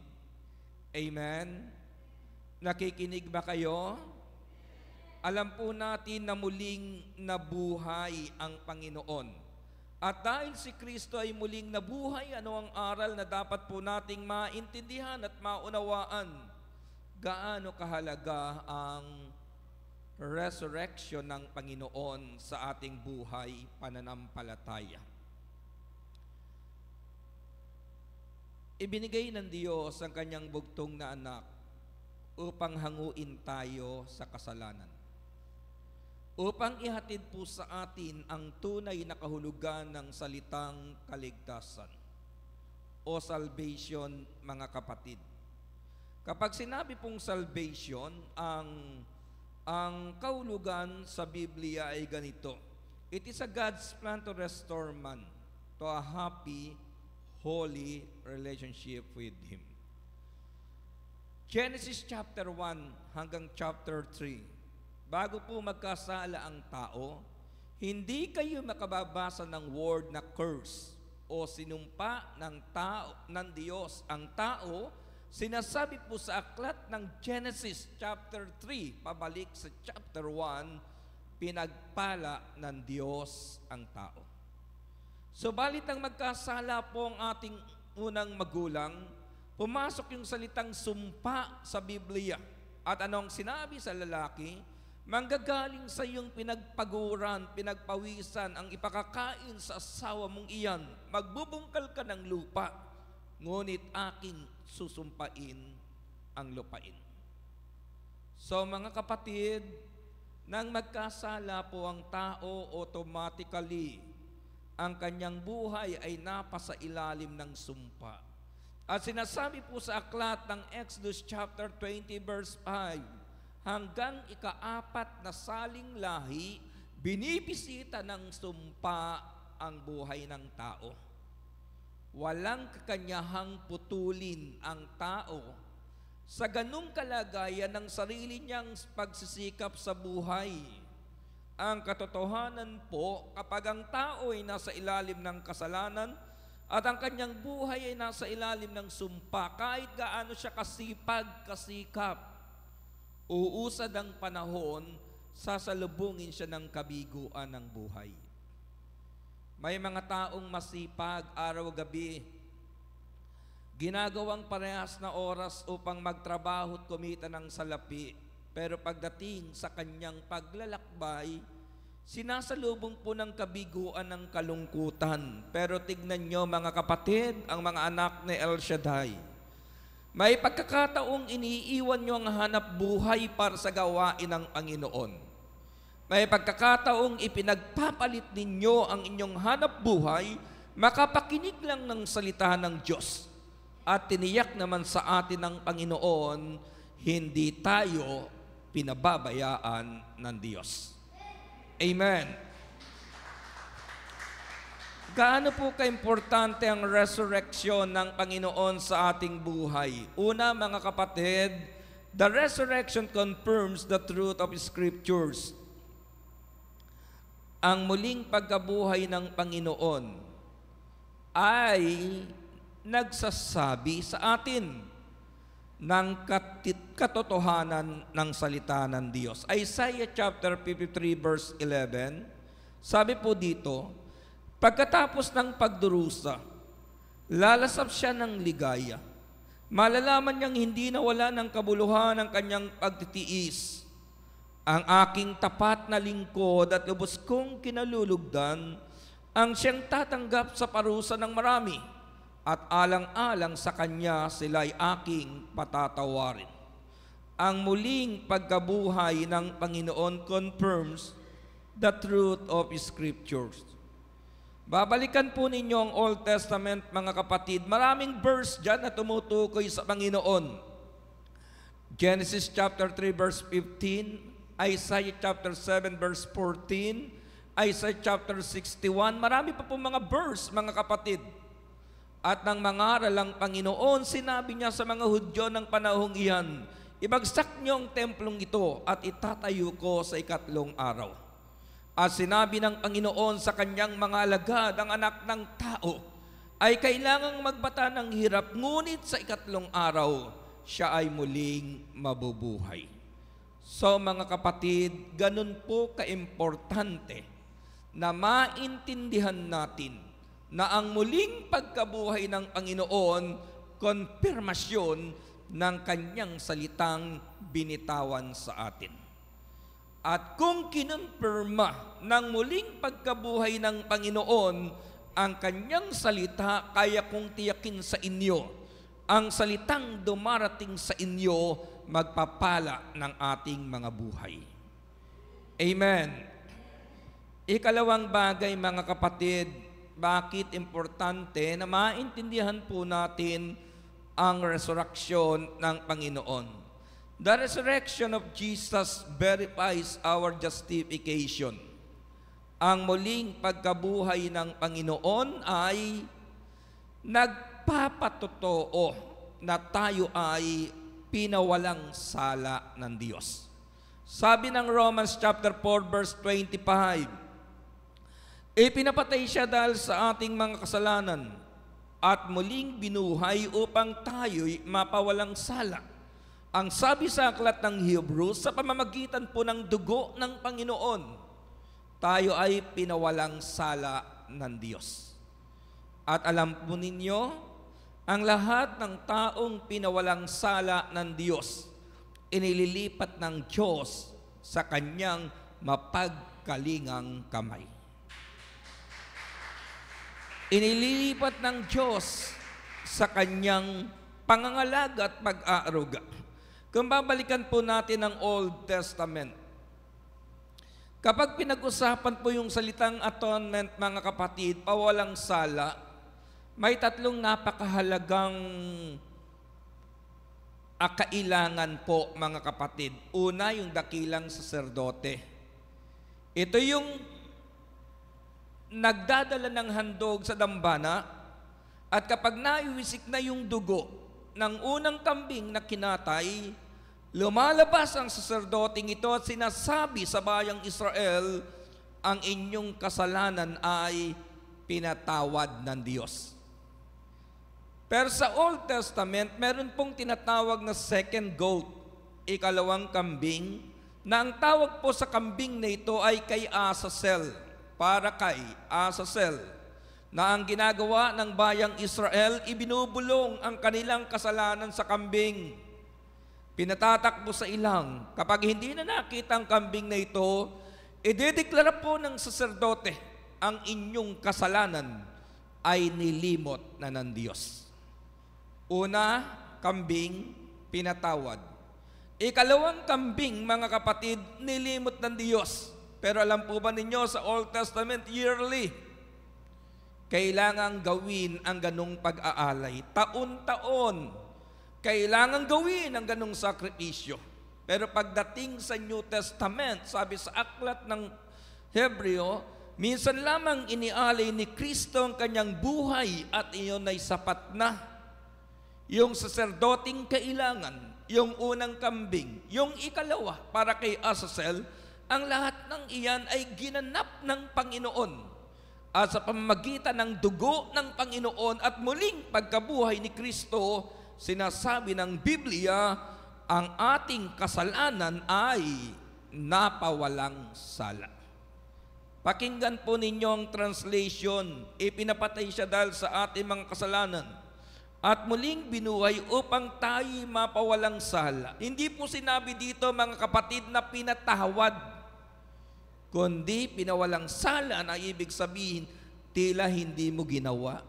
Amen? Nakikinig ba kayo? Alam po natin na muling nabuhay ang Panginoon. At dahil si Kristo ay muling nabuhay, ano ang aral na dapat po nating maintindihan at maunawaan? Gaano kahalaga ang resurrection ng Panginoon sa ating buhay pananampalataya? Ibinigay ng Diyos ang kanyang bugtong na anak upang hanguin tayo sa kasalanan. Upang ihatid po sa atin ang tunay na kahulugan ng salitang kaligtasan o salvation, mga kapatid. Kapag sinabi pong salvation, ang kahulugan sa Biblia ay ganito. It is a God's plan to restore man to a happy, holy relationship with Him. Genesis chapter 1 hanggang chapter 3. Bago po magkasala ang tao, hindi kayo makababasa ng word na curse o sinumpa ng Diyos. Ang tao, sinasabi po sa aklat ng Genesis chapter 3, pabalik sa chapter 1, pinagpala ng Diyos ang tao. Subalit ang magkasala po ang ating unang magulang, pumasok yung salitang sumpa sa Biblia. At anong sinabi sa lalaki? Manggagaling sa iyong pinagpaguran, pinagpawisan, ang ipakakain sa asawa mong iyan. Magbubungkal ka ng lupa, ngunit aking susumpain ang lupain. So mga kapatid, nang magkasala po ang tao, automatically, ang kanyang buhay ay napasa ilalim ng sumpa. At sinasabi po sa aklat ng Exodus chapter 20 verse 5, hanggang ika-4 na saling lahi, binibisita ng sumpa ang buhay ng tao. Walang kakanyahang putulin ang tao sa ganung kalagayan ng sarili niyang pagsisikap sa buhay. Ang katotohanan po, kapag ang tao ay nasa ilalim ng kasalanan, At ang kanyang buhay ay nasa ilalim ng sumpa. Kahit gaano siya kasipag, kasikap, uusad ang panahon, sasalubungin siya ng kabiguan ng buhay. May mga taong masipag araw-gabi, ginagawang parehas na oras upang magtrabaho at kumita ng salapi. Pero pagdating sa kanyang paglalakbay, sinasalubong po ng kabiguan ng kalungkutan. Pero tignan nyo mga kapatid, ang mga anak ni El Shaddai. May pagkakataong iniiwan nyo ang hanap buhay para sa gawain ng Panginoon. May pagkakataong ipinagpapalit ninyo ang inyong hanap buhay, makapakinig lang ng salita ng Diyos. At tiniyak naman sa atin ng Panginoon, hindi tayo pinababayaan ng Diyos. Amen. Gaano po kaimportante ang resurrection ng Panginoon sa ating buhay? Una, mga kapatid, the resurrection confirms the truth of Scriptures. Ang muling pagkabuhay ng Panginoon ay nagsasabi sa atin ng katotohanan ng salita ng Diyos. Isaiah chapter 53 verse 11, sabi po dito, pagkatapos ng pagdurusa, lalasap siya ng ligaya. Malalaman niyang hindi nawala ng kabuluhan ang kanyang pagtitiis. Ang aking tapat na lingkod at lubos kong kinalulugdan, ang siyang tatanggap sa parusa ng marami. At alang-alang sa kanya sila'y aking patatawarin. Ang muling pagkabuhay ng Panginoon confirms the truth of Scriptures. Babalikan po ninyo ang Old Testament, mga kapatid. Maraming verse dyan na tumutukoy sa Panginoon. Genesis chapter 3 verse 15, Isaiah chapter 7 verse 14, Isaiah chapter 61. Marami pa po mga verse, mga kapatid. At nang mangaral ang Panginoon, sinabi niya sa mga Hudyo ng panahong iyan, ibagsak niyo ang templong ito at itatayo ko sa 3 araw. At sinabi ng Panginoon sa kanyang mga alagad, ang anak ng tao ay kailangang magbata ng hirap, ngunit sa 3 araw, siya ay muling mabubuhay. So mga kapatid, ganun po kaimportante na maintindihan natin na ang muling pagkabuhay ng Panginoon, konfirmasyon ng kanyang salitang binitawan sa atin. At kung kinonfirma ng muling pagkabuhay ng Panginoon ang kanyang salita, kaya kong tiyakin sa inyo, ang salitang dumarating sa inyo, magpapala ng ating mga buhay. Amen. Ikalawang bagay, mga kapatid, bakit importante na maintindihan po natin ang resurrection ng Panginoon? The resurrection of Jesus verifies our justification. Ang muling pagkabuhay ng Panginoon ay nagpapatotoo na tayo ay pinawalang sala ng Diyos. Sabi ng Romans chapter 4 verse 25, ipinapatay siya dahil sa ating mga kasalanan at muling binuhay upang tayo'y mapawalang sala. Ang sabi sa aklat ng Hebrews, sa pamamagitan po ng dugo ng Panginoon, tayo ay pinawalang sala ng Diyos. At alam po ninyo, ang lahat ng taong pinawalang sala ng Diyos, inililipat ng Diyos sa kanyang mapagkalingang kamay. Inililipat ng Diyos sa kanyang pangangalaga at pag-aaruga. Kung babalikan po natin ang Old Testament, kapag pinag-usapan po yung salitang atonement, mga kapatid, pawalang sala, may 3 napakahalagang kailangan po, mga kapatid. Una, yung dakilang saserdote. Ito yung nagdadala ng handog sa dambana, at kapag naiwisik na yung dugo ng unang kambing na kinatay, lumalabas ang saserdoteng ito at sinasabi sa bayang Israel, ang inyong kasalanan ay pinatawad ng Diyos. Pero sa Old Testament, meron pong tinatawag na second goat, ikalawang kambing, na ang tawag po sa kambing na ito ay kay Azazel, para kay Azazel, na ang ginagawa ng bayang Israel, ibinubulong ang kanilang kasalanan sa kambing. Pinatatakbo sa ilang. Kapag hindi na nakita ang kambing na ito, idedeklara po ng saserdote, ang inyong kasalanan ay nilimot na ng Diyos. Una, kambing, pinatawad. Ikalawang kambing, mga kapatid, nilimot ng Diyos. Pero alam po ba ninyo sa Old Testament, yearly, kailangan gawin ang ganong pag-aalay. Taon-taon, kailangan gawin ang ganong sakripisyo. Pero pagdating sa New Testament, sabi sa aklat ng Hebreo, minsan lamang inialay ni Kristo ang kanyang buhay at iyon ay sapat na. Yung saserdoting kailangan, yung unang kambing, yung ikalawa para kay Azazel, ang lahat ng iyan ay ginanap ng Panginoon. At sa pamamagitan ng dugo ng Panginoon at muling pagkabuhay ni Kristo, sinasabi ng Biblia, ang ating kasalanan ay napawalang sala. Pakinggan po ninyo ang translation, ipinapatay siya dahil sa ating mga kasalanan at muling binuhay upang tayo mapawalang sala. Hindi po sinabi dito, mga kapatid, na pinatawad, kundi pinawalang sala na ibig sabihin, tila hindi mo ginawa.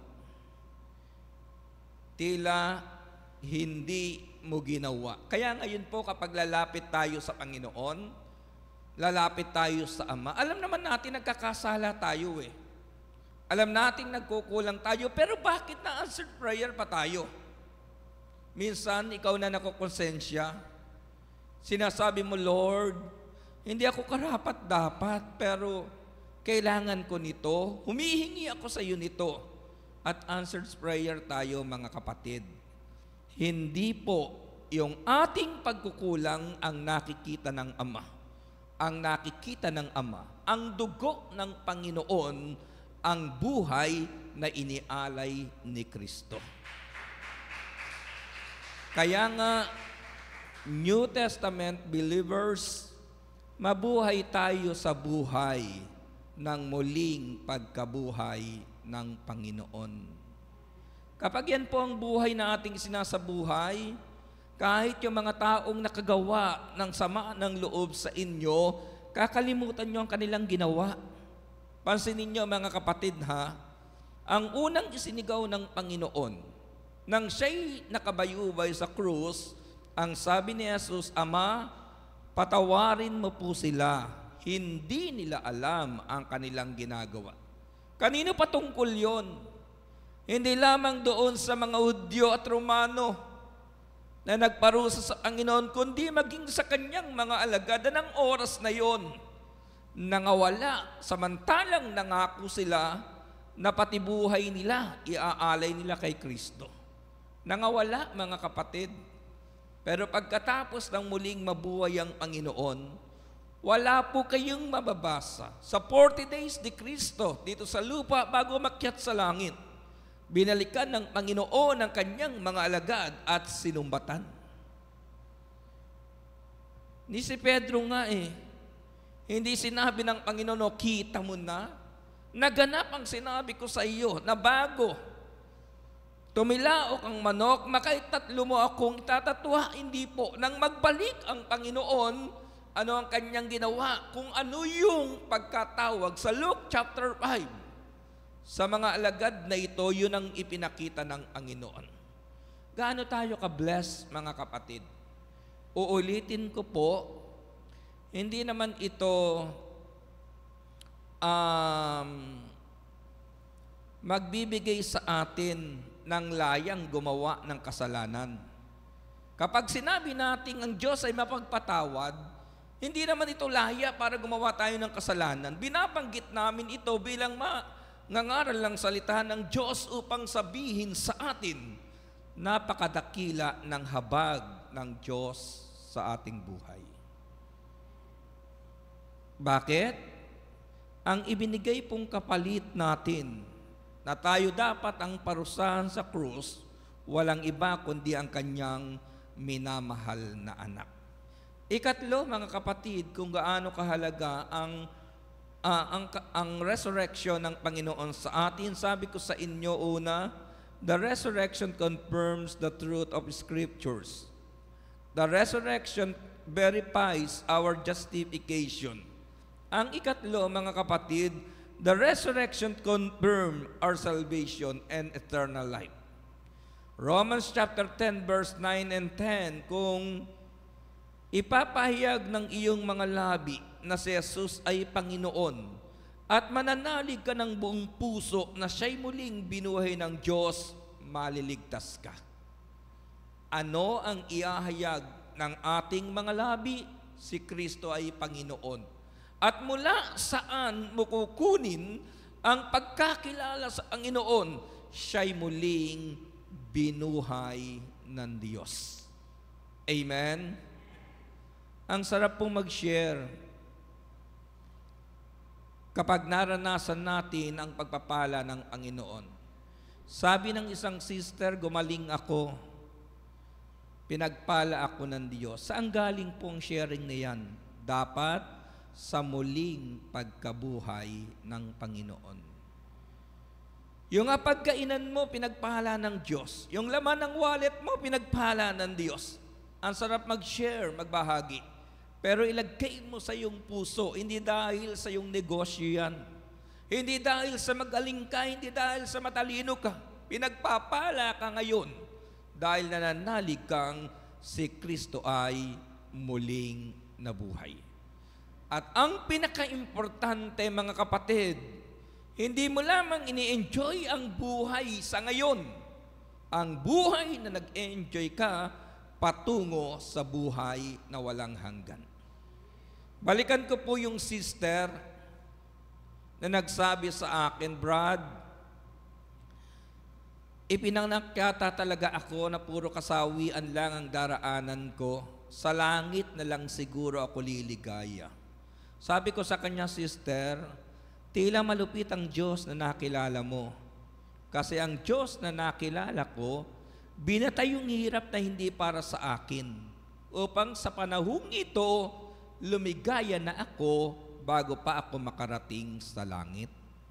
Tila hindi mo ginawa. Kaya ngayon po kapag lalapit tayo sa Panginoon, lalapit tayo sa Ama, alam naman natin nagkakasala tayo eh. Alam natin nagkukulang tayo, pero bakit na-answered prayer pa tayo? Minsan, ikaw na nakukonsensya. Sinasabi mo, Lord, hindi ako karapat-dapat, pero kailangan ko nito. Humihingi ako sa iyo nito. At answered prayer tayo, mga kapatid. Hindi po yung ating pagkukulang ang nakikita ng Ama. Ang nakikita ng Ama, ang dugo ng Panginoon, ang buhay na inialay ni Kristo. Kaya nga, New Testament believers, mabuhay tayo sa buhay ng muling pagkabuhay ng Panginoon. Kapag yan po ang buhay na ating sinasabuhay, kahit yung mga taong nakagawa ng sama ng loob sa inyo, kakalimutan nyo ang kanilang ginawa. Pansinin niyo, mga kapatid, ha, ang unang isinigaw ng Panginoon, nang siya'y nakabayubay sa krus, ang sabi ni Jesus, Ama, patawarin mo po sila, hindi nila alam ang kanilang ginagawa. Kanino patungkol yon? Hindi lamang doon sa mga Hudyo at Romano na nagparusa sa Panginoon, kundi maging sa kanyang mga alagad ng oras na yon. Nangawala, samantalang nangako sila na pati buhay nila, iaalay nila kay Kristo. Nangawala, mga kapatid. Pero pagkatapos ng muling mabuhay ang Panginoon, wala po kayong mababasa. Sa 40 days ni Kristo dito sa lupa bago makyat sa langit, binalikan ng Panginoon ang kanyang mga alagad at sinumbatan. Ni si Pedro nga hindi sinabi ng Panginoon, kita mo na, naganap ang sinabi ko sa iyo na bago tumilaok ang manok, makaitatlo mo akong itatatwa. Hindi po. Nang magbalik ang Panginoon, ano ang kanyang ginawa? Kung ano yung pagkatawag sa Luke chapter 5. Sa mga alagad na ito, yun ang ipinakita ng Panginoon. Gaano tayo ka-bless, mga kapatid? Uulitin ko po, hindi naman ito magbibigay sa atin ng layang gumawa ng kasalanan. Kapag sinabi natin ang Diyos ay mapagpatawad, hindi naman ito laya para gumawa tayo ng kasalanan. Binabanggit namin ito bilang nangaral lang salita ng Diyos upang sabihin sa atin, napakadakila ng habag ng Diyos sa ating buhay. Bakit? Ang ibinigay pong kapalit natin na tayo dapat ang parusahan sa krus walang iba kundi ang kanyang minamahal na anak. Ikatlo, mga kapatid, kung gaano kahalaga ang resurrection ng Panginoon sa atin. Sabi ko sa inyo una, the resurrection confirms the truth of Scriptures. The resurrection verifies our justification. Ang ikatlo, mga kapatid, the resurrection confirms our salvation and eternal life. Romans chapter 10 verse 9 and 10, kung ipapahayag ng iyong mga labi na si Jesus ay Panginoon at mananalig ka ng buong puso na siya'y muling binuhay ng Diyos, maliligtas ka. Ano ang iahayag ng ating mga labi? Si Kristo ay Panginoon. At mula saan mo kukunin ang pagkakilala sa Panginoon? Siya'y muling binuhay ng Diyos. Amen? Ang sarap pong mag-share kapag naranasan natin ang pagpapala ng Panginoon. Sabi ng isang sister, gumaling ako, pinagpala ako ng Diyos. Saan galing pong sharing na yan? Dapat sa muling pagkabuhay ng Panginoon. Yung pagkainan mo, pinagpala ng Diyos. Yung laman ng wallet mo, pinagpala ng Diyos. Ang sarap mag-share, magbahagi. Pero ilagay mo sa iyong puso, hindi dahil sa iyong negosyo yan. Hindi dahil sa magaling ka, hindi dahil sa matalino ka. Pinagpapala ka ngayon dahil nananalig kang si Kristo ay muling nabuhay. At ang pinaka-importante, mga kapatid, hindi mo lamang ini-enjoy ang buhay sa ngayon. Ang buhay na nag-enjoy ka patungo sa buhay na walang hanggan. Balikan ko po yung sister na nagsabi sa akin, Brad, ipinanganak yata talaga ako na puro kasawian lang ang daraanan ko. Sa langit na lang siguro ako liligaya. Sabi ko sa kanya, sister, tila malupit ang Diyos na nakilala mo. Kasi ang Diyos na nakilala ko, binatay yung hirap na hindi para sa akin, upang sa panahong ito, lumigaya na ako bago pa ako makarating sa langit.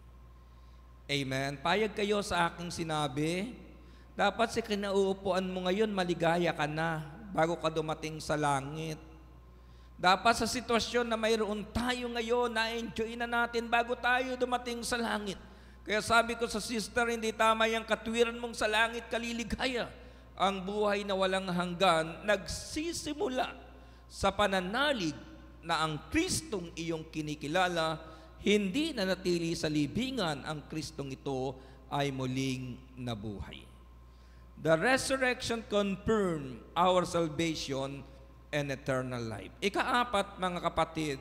Amen. Payag kayo sa aking sinabi, dapat sa kinauupuan mo ngayon, maligaya ka na bago ka dumating sa langit. Dapat sa sitwasyon na mayroon tayo ngayon, na-enjoy na natin bago tayo dumating sa langit. Kaya sabi ko sa sister, hindi tama yung katwiran mong sa langit kaliligaya. Ang buhay na walang hanggan, nagsisimula sa pananalig na ang Kristong iyong kinikilala, hindi na natili sa libingan, ang Kristong ito ay muling nabuhay. The resurrection confirmed our salvation and eternal life. Ikaapat, mga kapatid,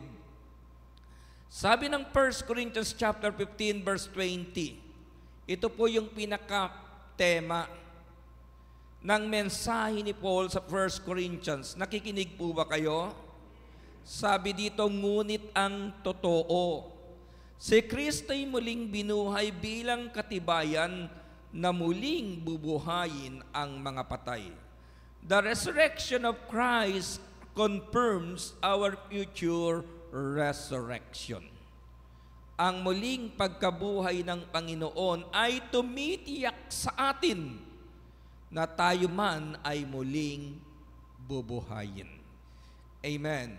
sabi ng 1 Corinthians chapter 15 verse 20, ito po yung pinaka-tema ng mensahe ni Paul sa 1 Corinthians. Nakikinig po ba kayo? Sabi dito, ngunit ang totoo, si Kristo'y muling binuhay bilang katibayan na muling bubuhayin ang mga patay. The resurrection of Christ confirms our future resurrection. Ang muling pagkabuhay ng Panginoon ay tumitiyak sa atin na tayo man ay muling bubuhayin. Amen.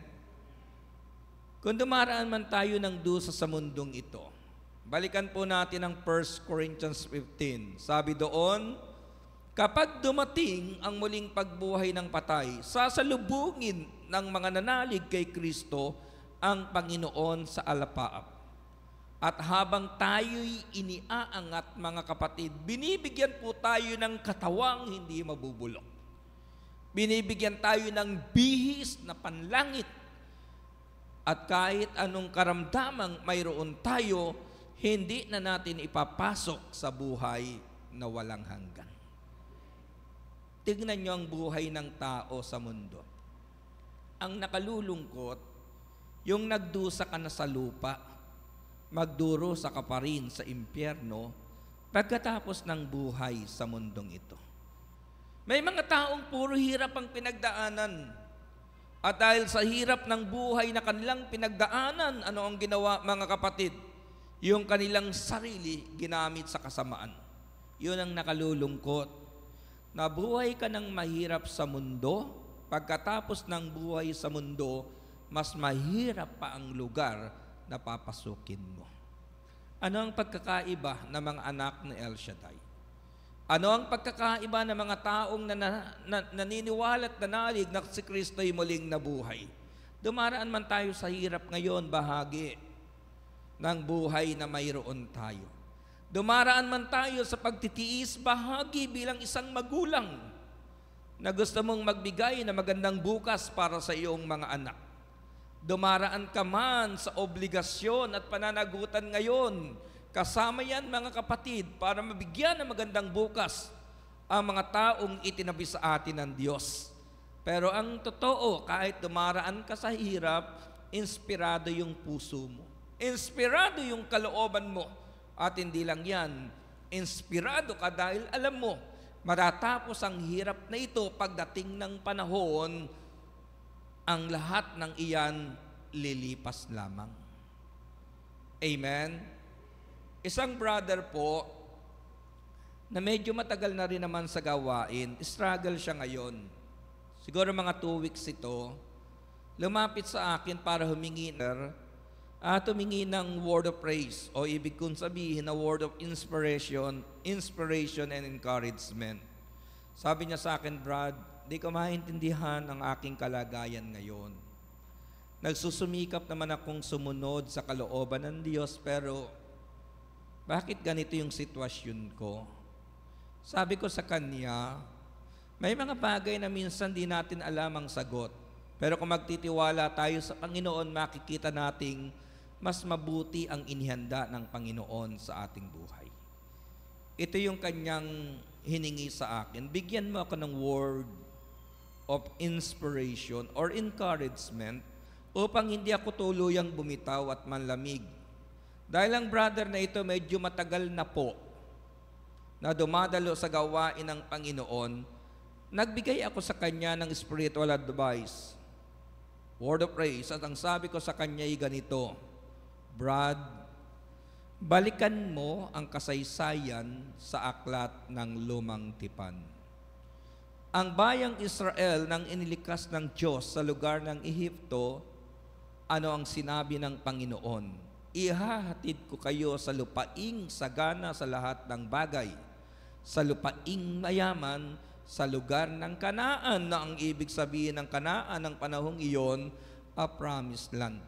Kung dumaraan man tayo ng dusa sa mundong ito, balikan po natin ang 1 Corinthians 15. Sabi doon, kapag dumating ang muling pagbuhay ng patay, sasalubungin ng mga nanalig kay Kristo ang Panginoon sa alapaap. At habang tayo'y iniaangat, mga kapatid, binibigyan po tayo ng katawang hindi mabubulok. Binibigyan tayo ng bihis na panlangit. At kahit anong karamdamang mayroon tayo, hindi na natin ipapasok sa buhay na walang hanggan. Tignan nyo ang buhay ng tao sa mundo. Ang nakalulungkot, yung nagdusa ka na sa lupa, magdurusa ka pa rin sa impyerno pagkatapos ng buhay sa mundong ito. May mga taong puro hirap ang pinagdaanan. At dahil sa hirap ng buhay na kanilang pinagdaanan, ano ang ginawa mga kapatid? Yung kanilang sarili ginamit sa kasamaan. Yun ang nakalulungkot. Nabuhay ka ng mahirap sa mundo, pagkatapos ng buhay sa mundo, mas mahirap pa ang lugar na papasukin mo. Ano ang pagkakaiba ng mga anak ni El Shaddai? Ano ang pagkakaiba ng mga taong naniniwala at nanalig na si Kristo ay muling nabuhay? Dumaraan man tayo sa hirap ngayon, bahagi ng buhay na mayroon tayo. Dumaraan man tayo sa pagtitiis, bahagi bilang isang magulang na gusto mong magbigay na magandang bukas para sa iyong mga anak. Dumaraan ka man sa obligasyon at pananagutan ngayon. Kasama yan mga kapatid para mabigyan ng magandang bukas ang mga taong itinabi sa atin ng Diyos. Pero ang totoo, kahit dumaraan ka sa hirap, inspirado yung puso mo. Inspirado yung kalooban mo. At hindi lang yan, inspirado ka dahil alam mo, matatapos ang hirap na ito pagdating ng panahon, ang lahat ng iyan lilipas lamang. Amen? Isang brother po, na medyo matagal na rin naman sa gawain, struggle siya ngayon. Siguro mga 2 weeks ito, lumapit sa akin para humingi ng word of praise, o ibig kong sabihin na word of inspiration and encouragement. Sabi niya sa akin, Brad, di ko maintindihan ang aking kalagayan ngayon. Nagsusumikap naman akong sumunod sa kalooban ng Diyos, pero bakit ganito yung sitwasyon ko? Sabi ko sa kanya, may mga bagay na minsan di natin alam ang sagot. Pero kung magtitiwala tayo sa Panginoon, makikita nating mas mabuti ang inihanda ng Panginoon sa ating buhay. Ito yung kanyang hiningi sa akin. Bigyan mo ako ng word of inspiration or encouragement upang hindi ako tuluyang bumitaw at manlamig. Dahil ang brother na ito medyo matagal na po na dumadalo sa gawain ng Panginoon, nagbigay ako sa kanya ng spiritual advice, word of praise, at ang sabi ko sa kanya ay ganito, Brad, balikan mo ang kasaysayan sa aklat ng lumang tipan. Ang bayang Israel nang inilikas ng Diyos sa lugar ng Ehipto, ano ang sinabi ng Panginoon? Ihahatid ko kayo sa lupaing sagana sa lahat ng bagay, sa lupaing mayaman, sa lugar ng Kanaan, na ang ibig sabihin ng Kanaan ng panahong iyon, a promised land.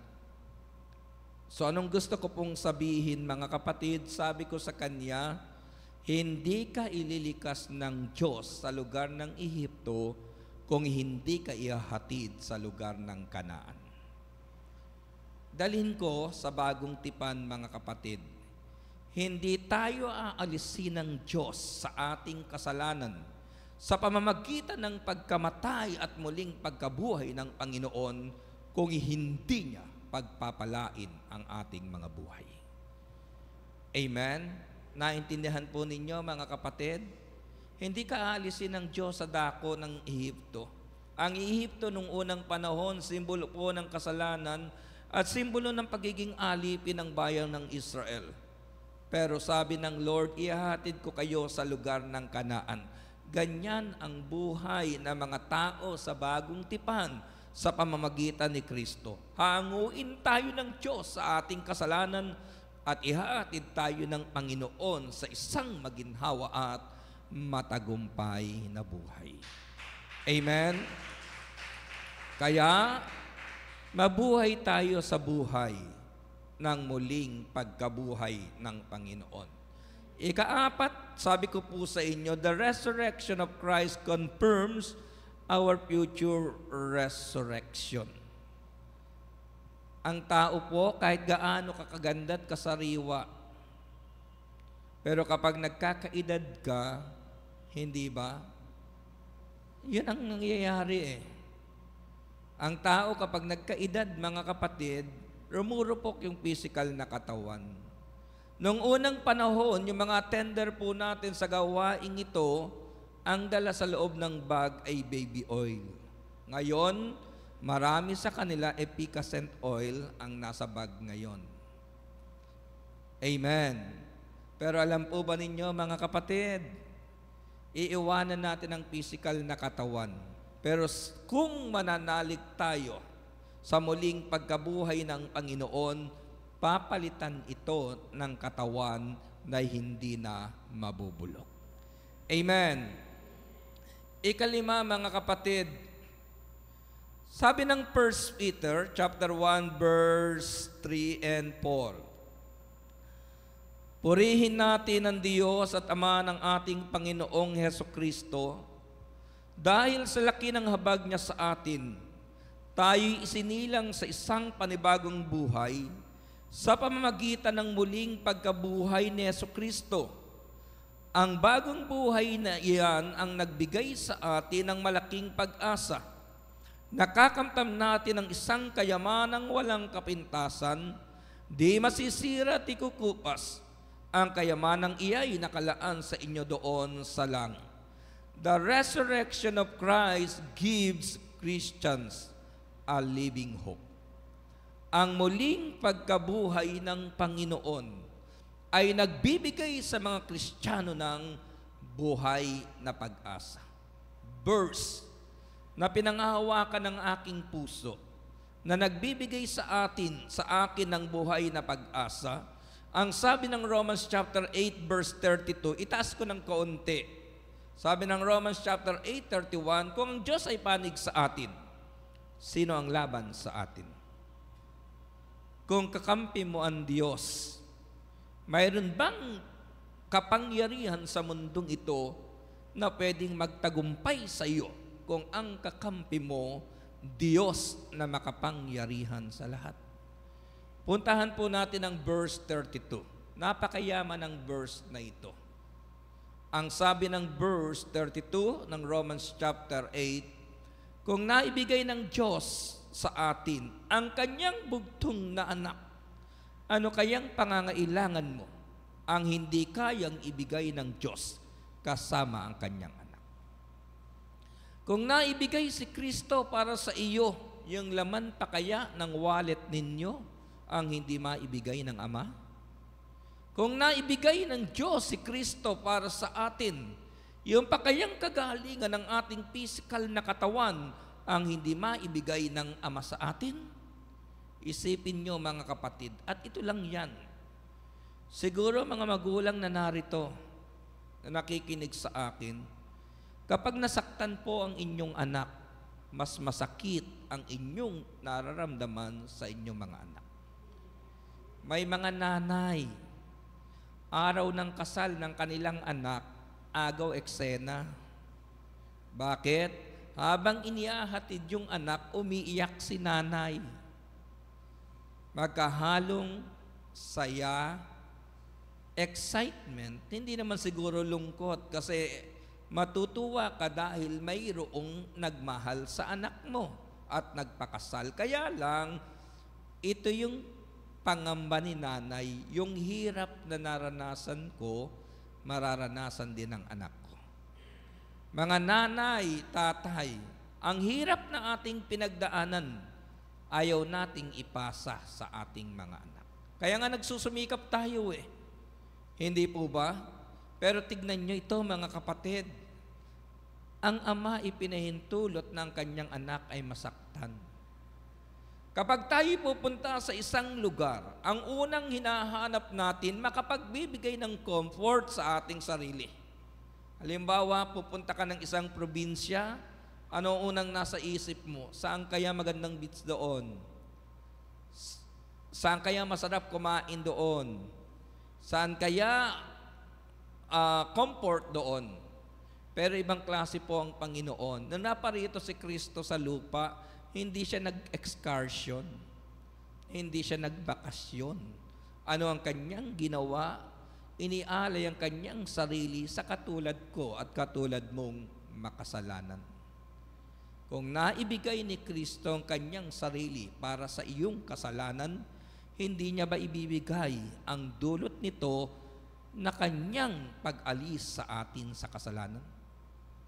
So anong gusto ko pong sabihin mga kapatid? Sabi ko sa kanya, hindi ka ililikas ng Diyos sa lugar ng Ehipto kung hindi ka ihahatid sa lugar ng Kanaan. Dalhin ko sa bagong tipan mga kapatid, hindi tayo aalisin ng Diyos sa ating kasalanan sa pamamagitan ng pagkamatay at muling pagkabuhay ng Panginoon kung hindi niya pagpapalain ang ating mga buhay. Amen? Naintindihan po ninyo mga kapatid? Hindi ka aalisin ng Diyos sa dako ng Ehipto. Ang Ehipto nung unang panahon, simbolo po ng kasalanan at simbolo ng pagiging alipin ng bayan ng Israel. Pero sabi ng Lord, ihahatid ko kayo sa lugar ng Kanaan. Ganyan ang buhay ng mga tao sa bagong tipan sa pamamagitan ni Kristo. Hanguin tayo ng Diyos sa ating kasalanan at ihahatid tayo ng Panginoon sa isang maginhawa at matagumpay na buhay. Amen? Kaya, mabuhay tayo sa buhay ng muling pagkabuhay ng Panginoon. Ika-4, sabi ko po sa inyo, the resurrection of Christ confirms our future resurrection. Ang tao po, kahit gaano kakaganda at kasariwa, pero kapag nagkakaedad ka, hindi ba? Yun ang nangyayari eh. Ang tao kapag nagkaedad, mga kapatid, rumurupok yung physical na katawan. Noong unang panahon, yung mga tender po natin sa gawaing ito ang dala sa loob ng bag ay baby oil. Ngayon, marami sa kanila efficacent oil ang nasa bag ngayon. Amen. Pero alam po ba ninyo mga kapatid, iiwanan natin ang physical na katawan. Pero kung mananalig tayo sa muling pagkabuhay ng Panginoon, papalitan ito ng katawan na hindi na mabubulok. Amen. Ikalima mga kapatid, sabi ng 1 Peter chapter 1 verse 3 and 4, purihin natin ang Diyos at Ama ng ating Panginoong Hesukristo. Dahil sa laki ng habag niya sa atin, tayo'y isinilang sa isang panibagong buhay sa pamamagitan ng muling pagkabuhay ni Hesukristo. Ang bagong buhay na iyan ang nagbigay sa atin ng malaking pag-asa. Nakakamtam natin ng isang kayamanang walang kapintasan, di masisira at ikukupas. Ang kayamanang iya'y nakalaan sa inyo doon sa langit. The resurrection of Christ gives Christians a living hope. Ang muling pagkabuhay ng Panginoon ay nagbibigay sa mga Kristiyano ng buhay na pag-asa. Verse na pinangahawakan ng aking puso, na nagbibigay sa akin ng buhay na pag-asa. Ang sabi ng Romans chapter 8 verse 32, itaas ko ng kaunti. Sabi ng Romans chapter 8:31, kung ang Diyos ay panig sa atin, sino ang laban sa atin? Kung kakampi mo ang Diyos, mayroon bang kapangyarihan sa mundong ito na pwedeng magtagumpay sa iyo kung ang kakampi mo, Diyos na makapangyarihan sa lahat? Puntahan po natin ang verse 32. Napakayaman ng verse na ito. Ang sabi ng verse 32 ng Romans chapter 8, kung naibigay ng Diyos sa atin ang kanyang bugtong na anak, ano kayang pangangailangan mo ang hindi kayang ibigay ng Diyos kasama ang kanyang anak? Kung naibigay si Kristo para sa iyo, yung laman pa kaya ng wallet ninyo ang hindi maibigay ng Ama? Kung naibigay ng Diyos si Kristo para sa atin, yung pa kayang kagalingan ng ating physical na katawan ang hindi maibigay ng Ama sa atin? Isipin nyo mga kapatid, at ito lang yan. Siguro mga magulang na narito, na nakikinig sa akin, kapag nasaktan po ang inyong anak, mas masakit ang inyong nararamdaman sa inyong mga anak. May mga nanay, araw ng kasal ng kanilang anak, agaw eksena. Bakit? Habang inihahatid yung anak, umiiyak si nanay. Magkahalong saya, excitement, hindi naman siguro lungkot kasi matutuwa ka dahil mayroong nagmahal sa anak mo at nagpakasal. Kaya lang, ito yung pangamba ni nanay, yung hirap na naranasan ko, mararanasan din ng anak ko. Mga nanay, tatay, ang hirap na ating pinagdaanan, ayaw nating ipasa sa ating mga anak. Kaya nga nagsusumikap tayo eh. Hindi po ba? Pero tignan nyo ito mga kapatid. Ang ama ipinahintulot ng kanyang anak ay masaktan. Kapag tayo pupunta sa isang lugar, ang unang hinahanap natin, makapagbibigay ng comfort sa ating sarili. Halimbawa, pupunta ka ng isang probinsya, ano unang nasa isip mo? Saan kaya magandang beach doon? Saan kaya masarap kumain doon? Saan kaya comfort doon? Pero ibang klase po ang Panginoon. Nung naparito si Kristo sa lupa, hindi siya nag-excursion. Hindi siya nagbakasyon. Ano ang kanyang ginawa? Inialay ang kanyang sarili sa katulad ko at katulad mong makasalanan. Kung naibigay ni Kristo ang kanyang sarili para sa iyong kasalanan, hindi niya ba ibibigay ang dulot nito na kanyang pag-alis sa atin sa kasalanan?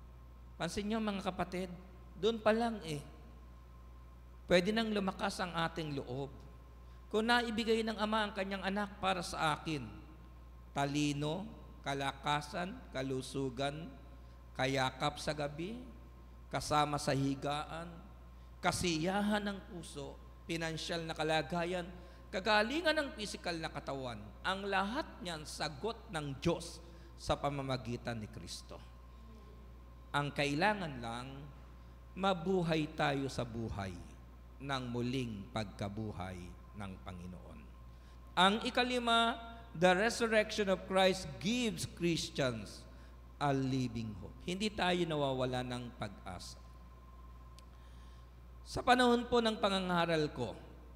Pansin niyo mga kapatid, doon pa lang pwede nang lumakas ang ating loob. Kung naibigay ng Ama ang kanyang anak para sa akin, talino, kalakasan, kalusugan, kayakap sa gabi, kasama sa higaan, kasiyahan ng puso, pinansyal na kalagayan, kagalingan ng pisikal na katawan, ang lahat niyan sagot ng Diyos sa pamamagitan ni Kristo. Ang kailangan lang, mabuhay tayo sa buhay ng muling pagkabuhay ng Panginoon. Ang ikalima, the resurrection of Christ gives Christians a living hope. Hindi tayo nawawala ng pag-asa. Sa panahon po ng pangangaral ko,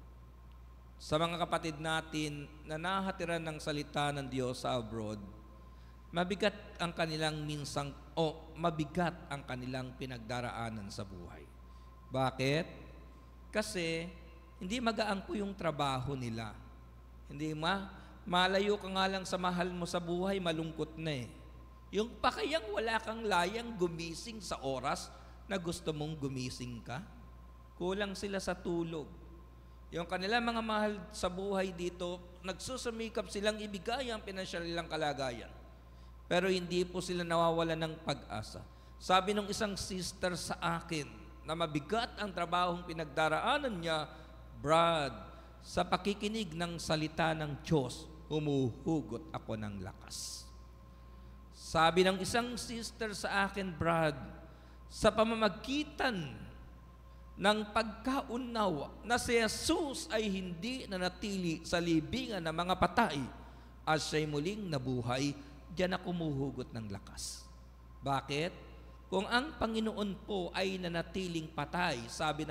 sa mga kapatid natin na nahatiran ng salita ng Diyos sa abroad, mabigat ang kanilang mabigat ang kanilang pinagdaraanan sa buhay. Bakit? Kasi hindi magaan po yung trabaho nila. Hindi malayo ka nga lang sa mahal mo sa buhay, malungkot na Yung pakayang wala kang layang gumising sa oras na gusto mong gumising ka, kulang sila sa tulog. Yung kanila mga mahal sa buhay dito, nagsusumikap silang ibigay ang pinansyal nilang kalagayan. Pero hindi po sila nawawala ng pag-asa. Sabi nung isang sister sa akin na mabigat ang trabahong pinagdaraanan niya, Brad, sa pakikinig ng salita ng Diyos, humuhugot ako ng lakas. Sabi ng isang sister sa akin, Brad, sa pamamagitan ng pagkaunawa na si Jesus ay hindi nanatili sa libingan ng mga patay at siya'y muling nabuhay, diyan ako humuhugot ng lakas. Bakit? Kung ang Panginoon po ay nanatiling patay, sabi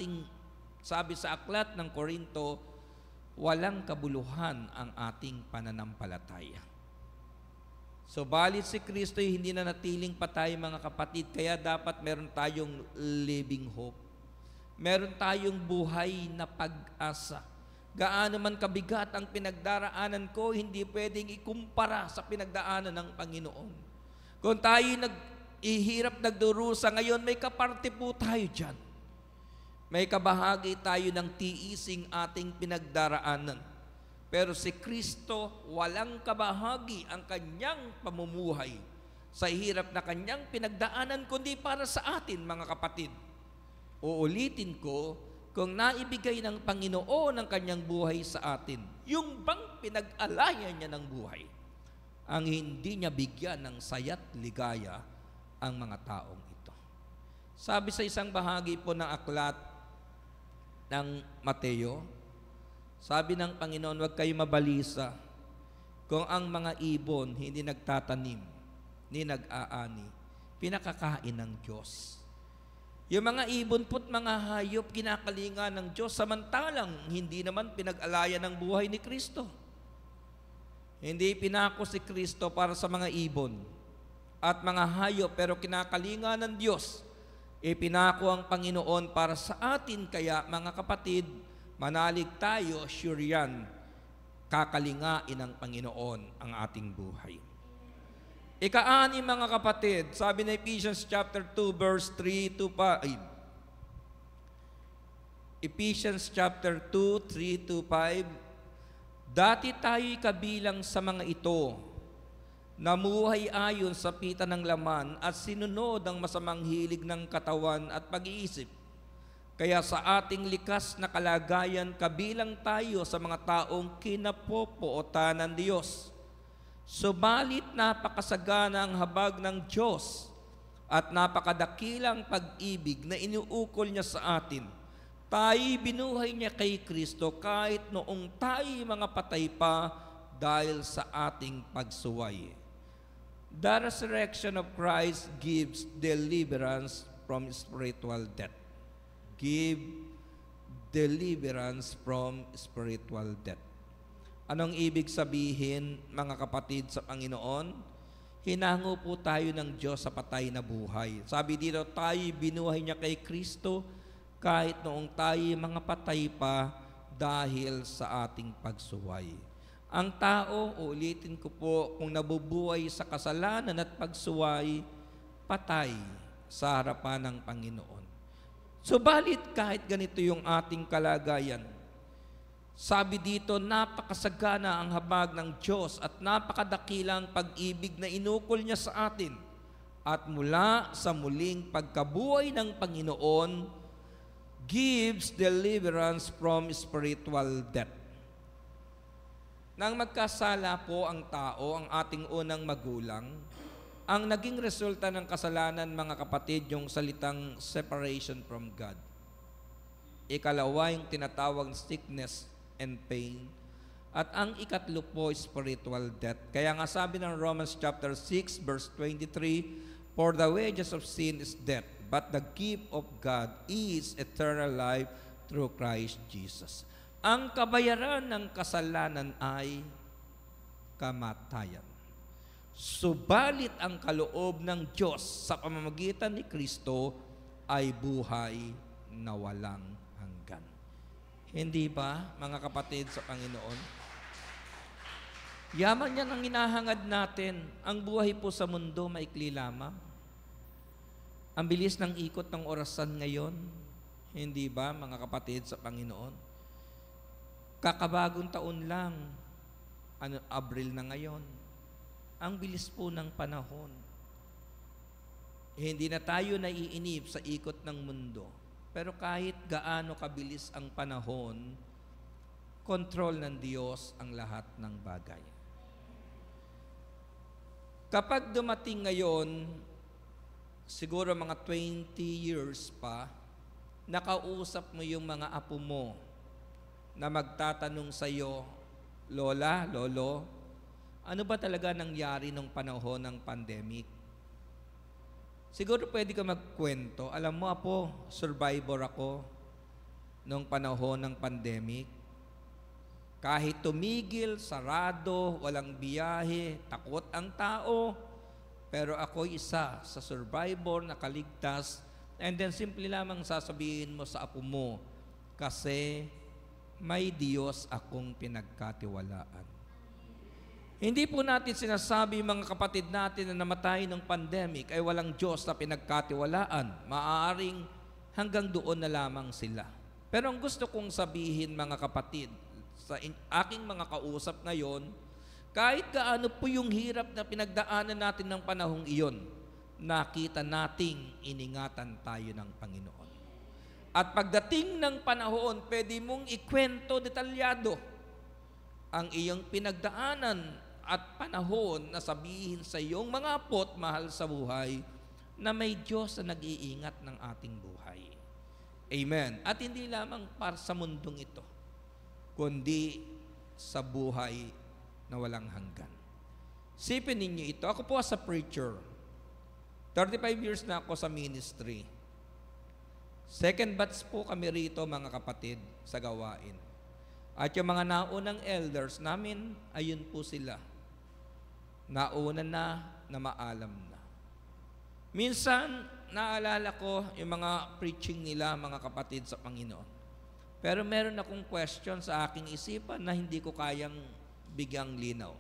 sa aklat ng Korinto, walang kabuluhan ang ating pananampalataya. So, balit si Kristo ay hindi nanatiling patay, mga kapatid, kaya dapat meron tayong living hope. Meron tayong buhay na pag-asa. Gaano man kabigat ang pinagdaraanan ko, hindi pwedeng ikumpara sa pinagdaanan ng Panginoon. Kung tayo nag-ihirap, nagdurusa, ngayon may kaparte po tayo dyan. May kabahagi tayo ng tiising ating pinagdaraanan. Pero si Kristo, walang kabahagi ang kanyang pamumuhay sa hirap na kanyang pinagdaanan, kundi para sa atin, mga kapatid. Uulitin ko, kung naibigay ng Panginoon ang kanyang buhay sa atin, yung bang pinag-alayan niya ng buhay, ang hindi niya bigyan ng saya't ligaya ang mga taong ito. Sabi sa isang bahagi po ng aklat ng Mateo, sabi ng Panginoon, huwag kayo mabalisa kung ang mga ibon hindi nagtatanim ni nag-aani, pinakakain ng Diyos. Yung mga ibon po't mga hayop, kinakalinga ng Diyos, samantalang hindi naman pinag-alayan ng buhay ni Kristo. Hindi pinako si Kristo para sa mga ibon at mga hayop, pero kinakalinga ng Diyos. Ipinako ang Panginoon para sa atin, kaya mga kapatid, manalig tayo, sure yan, kakalingain ng Panginoon ang ating buhay. Ika-6, mga kapatid, sabi na Ephesians chapter 2 verse 3 to 5. Ephesians chapter 2, 3 to 5. Dati tayo'y kabilang sa mga ito, namuhay ayon sa pita ng laman at sinunod ang masamang hilig ng katawan at pag-iisip. Kaya sa ating likas na kalagayan, kabilang tayo sa mga taong kinapopootan ng Diyos. Subalit napakasagana ang habag ng Diyos at napakadakilang pag-ibig na inuukol niya sa atin. Tayo'y binuhay niya kay Kristo kahit noong tayo'y mga patay pa dahil sa ating pagsuway. The resurrection of Christ gives deliverance from spiritual death. Give deliverance from spiritual death. Anong ibig sabihin, mga kapatid sa Panginoon? Hinango po tayo ng Diyos sa patay na buhay. Sabi dito, tayo binuhay niya kay Kristo kahit noong tayo mga patay pa dahil sa ating pagsuway. Ang tao, ulitin ko po, kung nabubuhay sa kasalanan at pagsuway, patay sa harapan ng Panginoon. Subalit kahit ganito yung ating kalagayan, sabi dito, napakasagana ang habag ng Diyos at napakadakilang pag-ibig na inukol niya sa atin. At mula sa muling pagkabuhay ng Panginoon, gives deliverance from spiritual death. Nang magkasala po ang tao, ang ating unang magulang, ang naging resulta ng kasalanan, mga kapatid, yung salitang separation from God. Ikalawa, yung tinatawag sickness and pain. At ang ikatlo po, spiritual death. Kaya nga sabi ng Romans chapter 6, verse 23, for the wages of sin is death, but the gift of God is eternal life through Christ Jesus. Ang kabayaran ng kasalanan ay kamatayan. Subalit ang kaloob ng Diyos sa pamamagitan ni Kristo ay buhay na walang hanggan. Hindi ba, mga kapatid sa Panginoon? Yaman yan ang hinahangad natin. Ang buhay po sa mundo, maikli lamang. Ang bilis ng ikot ng orasan ngayon. Hindi ba, mga kapatid sa Panginoon? Kakabagong taon lang, Abril na ngayon. Ang bilis po ng panahon. Hindi na tayo naiinip sa ikot ng mundo. Pero kahit gaano kabilis ang panahon, kontrol ng Diyos ang lahat ng bagay. Kapag dumating ngayon, siguro mga 20 years pa, nakausap mo yung mga apo mo na magtatanong sa iyo, Lola, Lolo, ano ba talaga nangyari nung panahon ng pandemic? Siguro pwede ka magkwento. Alam mo, apo, survivor ako nung panahon ng pandemic. Kahit tumigil, sarado, walang biyahe, takot ang tao, pero ako isa sa survivor na kaligtas, and then simple lamang sasabihin mo sa apo mo, kasi may Diyos akong pinagkatiwalaan. Hindi po natin sinasabi, mga kapatid natin, na namatay ng pandemic ay walang Diyos na pinagkatiwalaan. Maaaring hanggang doon na lamang sila. Pero ang gusto kong sabihin, mga kapatid, sa aking mga kausap ngayon, kahit gaano po yung hirap na pinagdaanan natin ng panahong iyon, nakita nating iningatan tayo ng Panginoon. At pagdating ng panahon, pwede mong ikwento detalyado ang iyong pinagdaanan at panahon na sabihin sa iyong mga apo't mahal sa buhay na may Diyos na nag-iingat ng ating buhay. Amen. At hindi lamang para sa mundong ito, kundi sa buhay na walang hanggan. Sipin ninyo ito. Ako po as a preacher, 35 years na ako sa ministry. Second batch po kami rito, mga kapatid, sa gawain. At yung mga naunang elders namin, ayun po sila. Nauna na maalam na. Minsan, naalala ko yung mga preaching nila, mga kapatid sa Panginoon. Pero meron akong question sa aking isipan na hindi ko kayang bigyang linaw.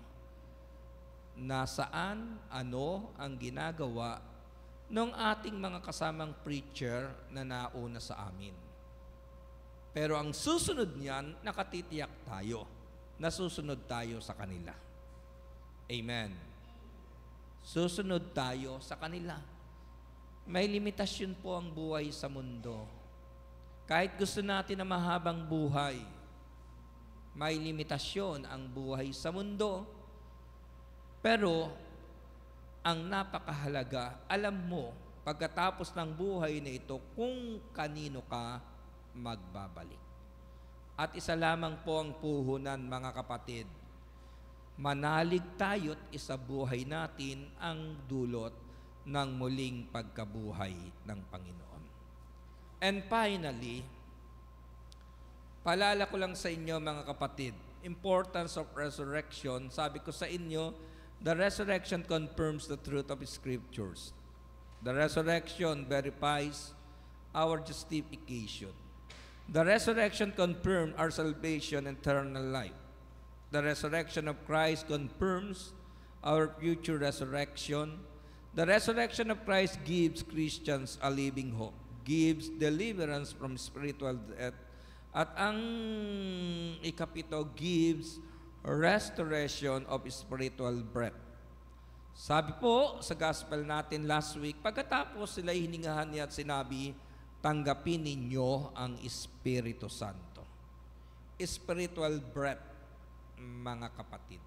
Nasaan, ano ang ginagawa ng ating mga kasamang preacher na nauna sa amin? Pero ang susunod niyan, nakatitiyak tayo. Nasusunod tayo sa kanila. Amen. Susunod tayo sa kanila. May limitasyon po ang buhay sa mundo. Kahit gusto natin na mahabang buhay, may limitasyon ang buhay sa mundo. Pero, ang napakahalaga, alam mo, pagkatapos ng buhay na ito, kung kanino ka magbabalik. At isa lamang po ang puhunan, mga kapatid. Manalig tayo't isabuhay natin ang dulot ng muling pagkabuhay ng Panginoon. And finally, paalala ko lang sa inyo, mga kapatid, importance of resurrection. Sabi ko sa inyo, the resurrection confirms the truth of Scriptures. The resurrection verifies our justification. The resurrection confirms our salvation and eternal life. The resurrection of Christ confirms our future resurrection. The resurrection of Christ gives Christians a living hope, gives deliverance from spiritual death, at ang ikapito gives restoration of spiritual breath. Sabi po sa gospel natin last week, pagkatapos sila hiningahan niya at sinabi, tanggapin ninyo ang Espiritu Santo. Spiritual breath, mga kapatid.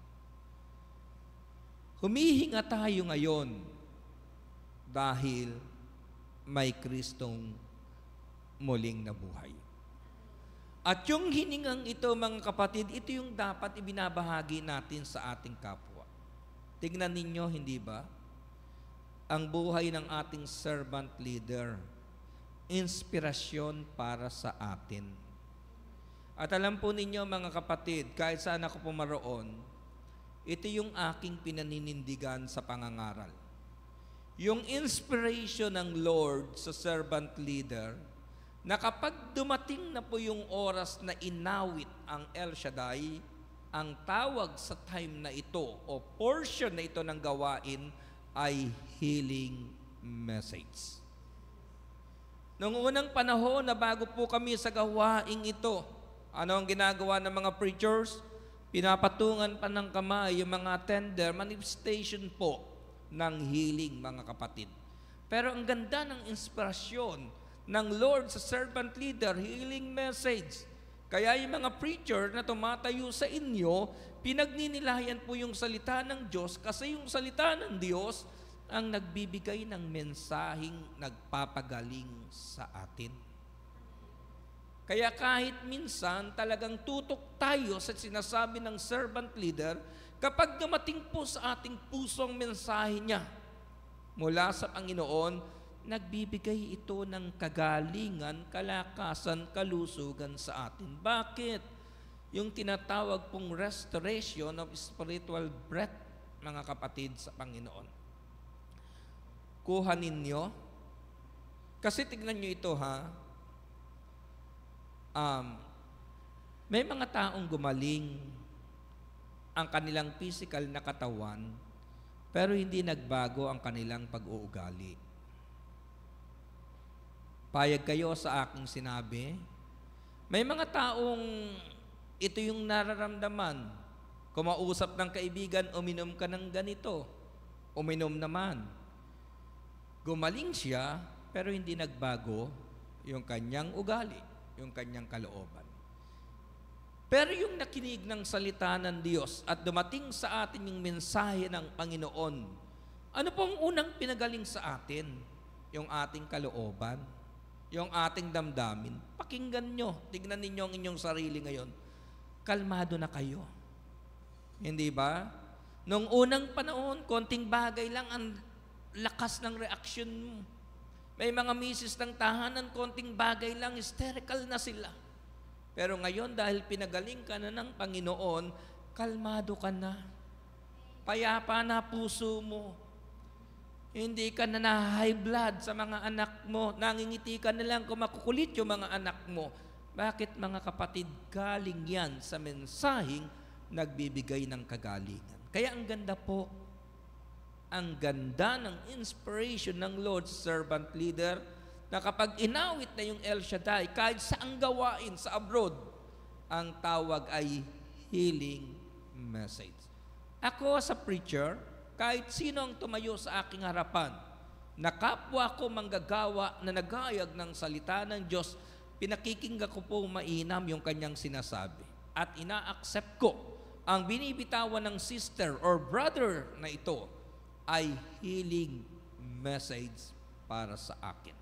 Humihinga tayo ngayon dahil may Kristong muling nabuhay. At yung hiningang ito, mga kapatid, ito yung dapat ibinabahagi natin sa ating kapwa. Tignan ninyo, hindi ba? Ang buhay ng ating servant leader, inspirasyon para sa atin. At alam po ninyo, mga kapatid, kahit saan ako pumaroon, ito yung aking pinaninindigan sa pangangaral. Yung inspiration ng Lord sa servant leader, na kapag dumating na po yung oras na inawit ang El Shaddai, ang tawag sa time na ito o portion na ito ng gawain ay healing message. Noong unang panahon na bago po kami sa gawaing ito, ano ang ginagawa ng mga preachers? Pinapatungan pa ng kamay yung mga tender, manifestation po ng healing, mga kapatid. Pero ang ganda ng inspirasyon ng Lord sa servant leader, healing message. Kaya yung mga preacher na tumatayo sa inyo, pinagninilayan po yung salita ng Diyos kasi yung salita ng Diyos ang nagbibigay ng mensaheng nagpapagaling sa atin. Kaya kahit minsan talagang tutok tayo sa sinasabi ng servant leader, kapag dumating po sa ating pusong mensahe niya mula sa Panginoon, nagbibigay ito ng kagalingan, kalakasan, kalusugan sa atin. Bakit? Yung tinatawag pong restoration of spiritual breath, mga kapatid, sa Panginoon. Kuha ninyo. Kasi tignan nyo ito, ha? May mga taong gumaling ang kanilang physical na katawan, pero hindi nagbago ang kanilang pag-uugali. Payag kayo sa aking sinabi, may mga taong ito yung nararamdaman. Kumausap ng kaibigan, uminom ka ng ganito. Uminom naman. Gumaling siya, pero hindi nagbago yung kanyang ugali, yung kanyang kalooban. Pero yung nakinig ng salita ng Diyos at dumating sa atin yung mensahe ng Panginoon, ano pong unang pinagaling sa atin? Yung ating kalooban, yung ating damdamin. Pakinggan nyo, tignan ninyo ang inyong sarili ngayon. Kalmado na kayo. Hindi ba? Nung unang panahon, konting bagay lang ang lakas ng reaction mo. May mga misis ng tahanan, konting bagay lang, hysterical na sila. Pero ngayon, dahil pinagaling ka na ng Panginoon, kalmado ka na. Payapa na puso mo. Hindi ka na high blood sa mga anak mo. Nangingiti ka na lang kung makukulit yung mga anak mo. Bakit, mga kapatid? Galing yan sa mensaheng nagbibigay ng kagalingan. Kaya ang ganda po, ang ganda ng inspiration ng Lord's servant leader na kapag inawit na yung El Shaddai, kahit saang gawain sa abroad, ang tawag ay healing message. Ako sa preacher, kahit sino ang tumayo sa aking harapan, na kapwa ko manggagawa na nagayag ng salita ng Diyos, pinakikinggan ko po mainam yung kanyang sinasabi. At ina-accept ko ang binibitawan ng sister or brother na ito ay healing message para sa akin.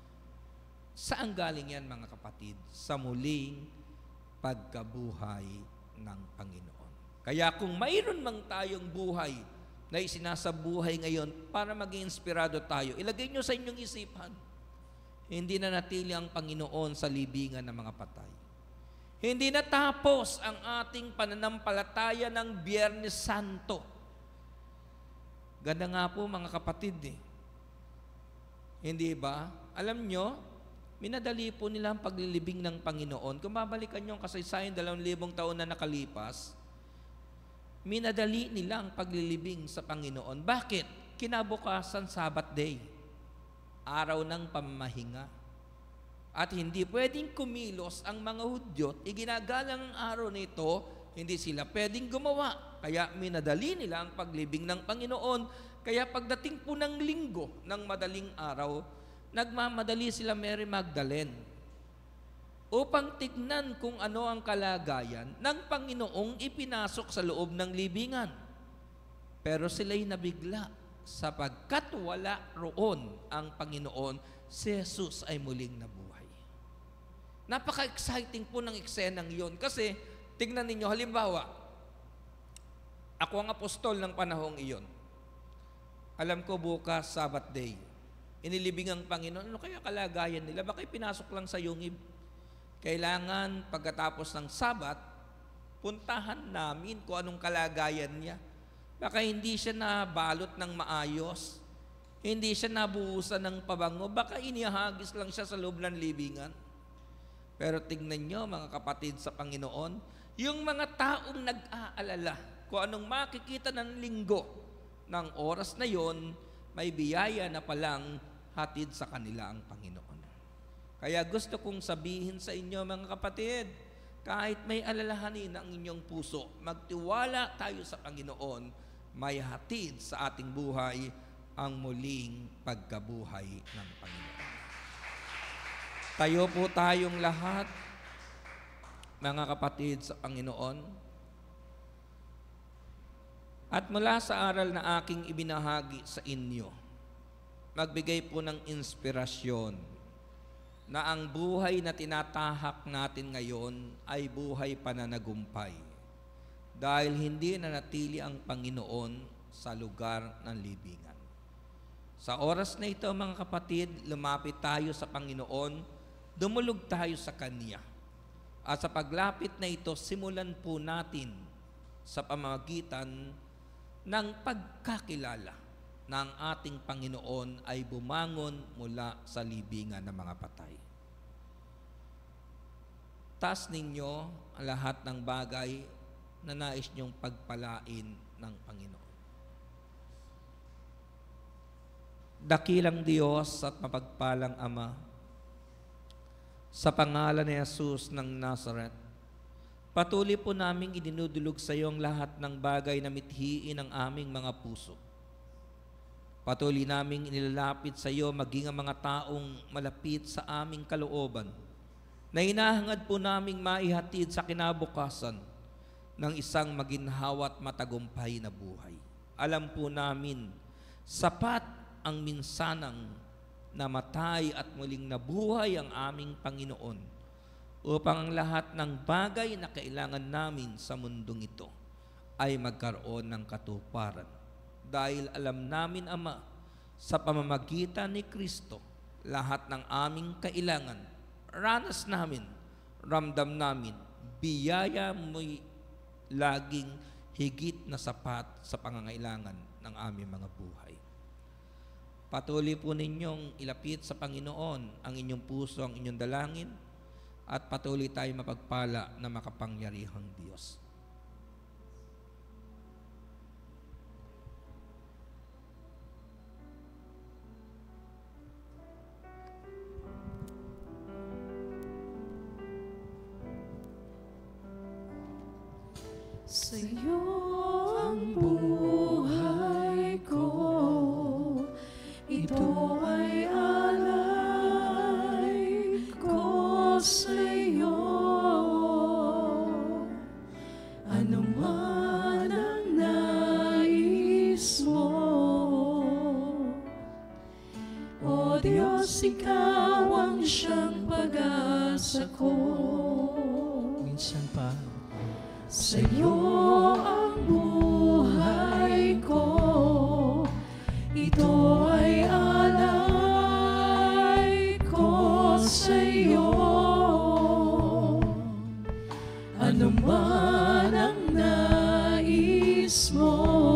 Saan galing yan, mga kapatid? Sa muling pagkabuhay ng Panginoon. Kaya kung mayroon mang tayong buhay na isinasabuhay ngayon para maging inspirado tayo, ilagay nyo sa inyong isipan, hindi na natili ang Panginoon sa libingan ng mga patay. Hindi natapos ang ating pananampalataya ng Biyernes Santo. Ganda nga po, mga kapatid eh. Hindi ba? Alam nyo, minadali po nila ang paglilibing ng Panginoon. Kung babalikan nyo ang kasaysayan 2,000 taon na nakalipas, minadali nila ang paglilibing sa Panginoon. Bakit? kinabukasan Sabbath day, araw ng pamamahinga. At hindi pwedeng kumilos ang mga Hudyo, iginagalang ang araw nito, hindi sila pwedeng gumawa. Kaya minadali nila ang paglibing ng Panginoon. Kaya pagdating po ng linggo, ng madaling araw, nagmamadali sila Mary Magdalene upang tignan kung ano ang kalagayan ng Panginoong ipinasok sa loob ng libingan. Pero sila'y nabigla sapagkat wala roon ang Panginoon, si Jesus ay muling nabuhay. Napaka-exciting po ng eksenang yon kasi tignan ninyo, halimbawa, ako ang apostol ng panahong iyon. Alam ko bukas, Sabbath day, inilibing ang Panginoon. Ano kaya kalagayan nila? Baka pinasok lang sa yungib. Kailangan pagkatapos ng Sabbath, puntahan namin kung anong kalagayan niya. Baka hindi siya nabalot ng maayos, hindi siya nabuhusan ng pabango, baka inihagis lang siya sa loob ng libingan. Pero tignan nyo mga kapatid sa Panginoon, yung mga taong nag-aalala kung anong makikita ng linggo ng oras na yon, may biyaya na palang hatid sa kanila ang Panginoon. Kaya gusto kong sabihin sa inyo mga kapatid, kahit may alalahanin ang inyong puso, magtiwala tayo sa Panginoon, may hatid sa ating buhay ang muling pagkabuhay ng Panginoon. Tayo po tayong lahat, mga kapatid sa Panginoon. At mula sa aral na aking ibinahagi sa inyo, magbigay po ng inspirasyon na ang buhay na tinatahak natin ngayon ay buhay pananagumpay dahil hindi nanatili ang Panginoon sa lugar ng libingan. Sa oras na ito, mga kapatid, lumapit tayo sa Panginoon, dumulog tayo sa Kanya. At sa paglapit na ito, simulan po natin sa pamamagitan ng pagkakilala na ang ating Panginoon ay bumangon mula sa libingan ng mga patay. Taas ninyo ang lahat ng bagay na nais niyong pagpalain ng Panginoon. Dakilang Diyos at mapagpalang Ama, sa pangalan ni Jesus ng Nazareth, patuloy po naming idinudulog sa iyo ang lahat ng bagay na mithiin ng aming mga puso. Patuloy naming inilalapit sa iyo maging ang mga taong malapit sa aming kalooban, na hinahangad po naming maihatid sa kinabukasan ng isang maginhawa at matagumpay na buhay. Alam po namin, sapat ang minsanang namatay at muling nabuhay ang aming Panginoon upang ang lahat ng bagay na kailangan namin sa mundong ito ay magkaroon ng katuparan. Dahil alam namin, Ama, sa pamamagitan ni Kristo, lahat ng aming kailangan, ranas namin, ramdam namin, biyaya mo'y laging higit na sapat sa pangangailangan ng aming mga buhay. Patuloy po ninyong ilapit sa Panginoon ang inyong puso, ang inyong dalangin, at patuloy tayo mapagpala na makapangyarihang Diyos. Sa'yo ang buhay ko, ito ay alay ko sa'yo. Ano man ang nais mo, O Diyos, ikaw ang siyang pag-asa ko. Minsan pa, sa'yo ang buhay ko, ito ay alay ko sa'yo. Ano man ang nais mo,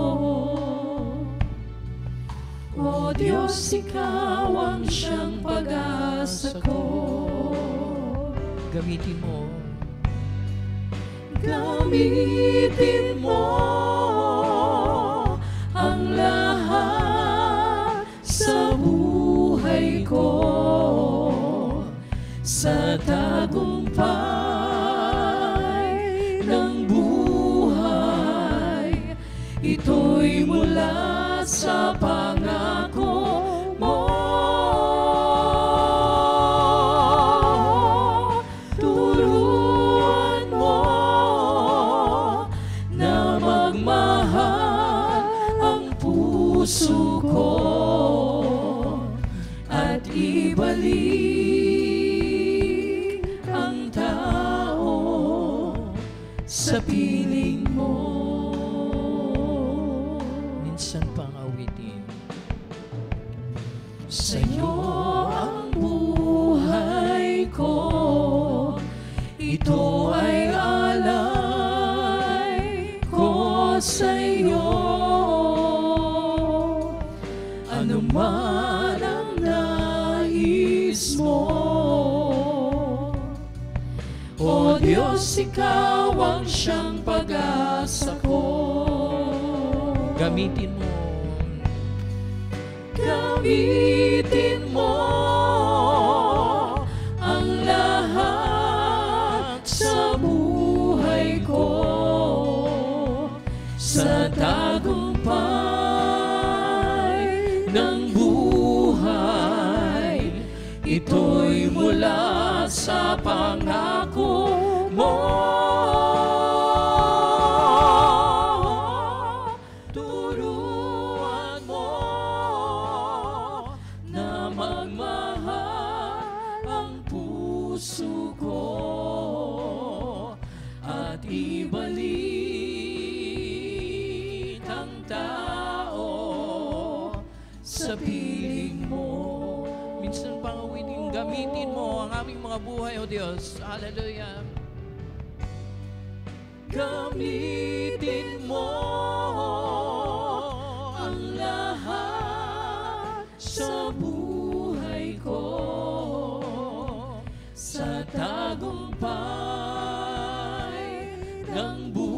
O Diyos, ikaw ang siyang pag-asa ko. gamitin mo. Gamitin mo ang lahat sa tagumpay ng buhay. Ito'y mula sa pangako mo. Turuan mo na magmahal ang puso ko at ibalik ang tao sa piling mo. Minsan pang awitin. Sa'yo ang buhay ko, ito ay alay ko sa'yo. Ano man ang nais mo, O Diyos, ikaw ang siyang pag-asa ko. Gamitin mo. Gamitin mo ang lahat sa buhay ko, sa tagumpay ng buhay. Ito'y mula sa pangako mo. Sa piling mo. Minsan pang awitin, gamitin mo ang aming mga buhay, O Diyos. Hallelujah. Gamitin mo ang lahat sa buhay ko, sa tagumpay ng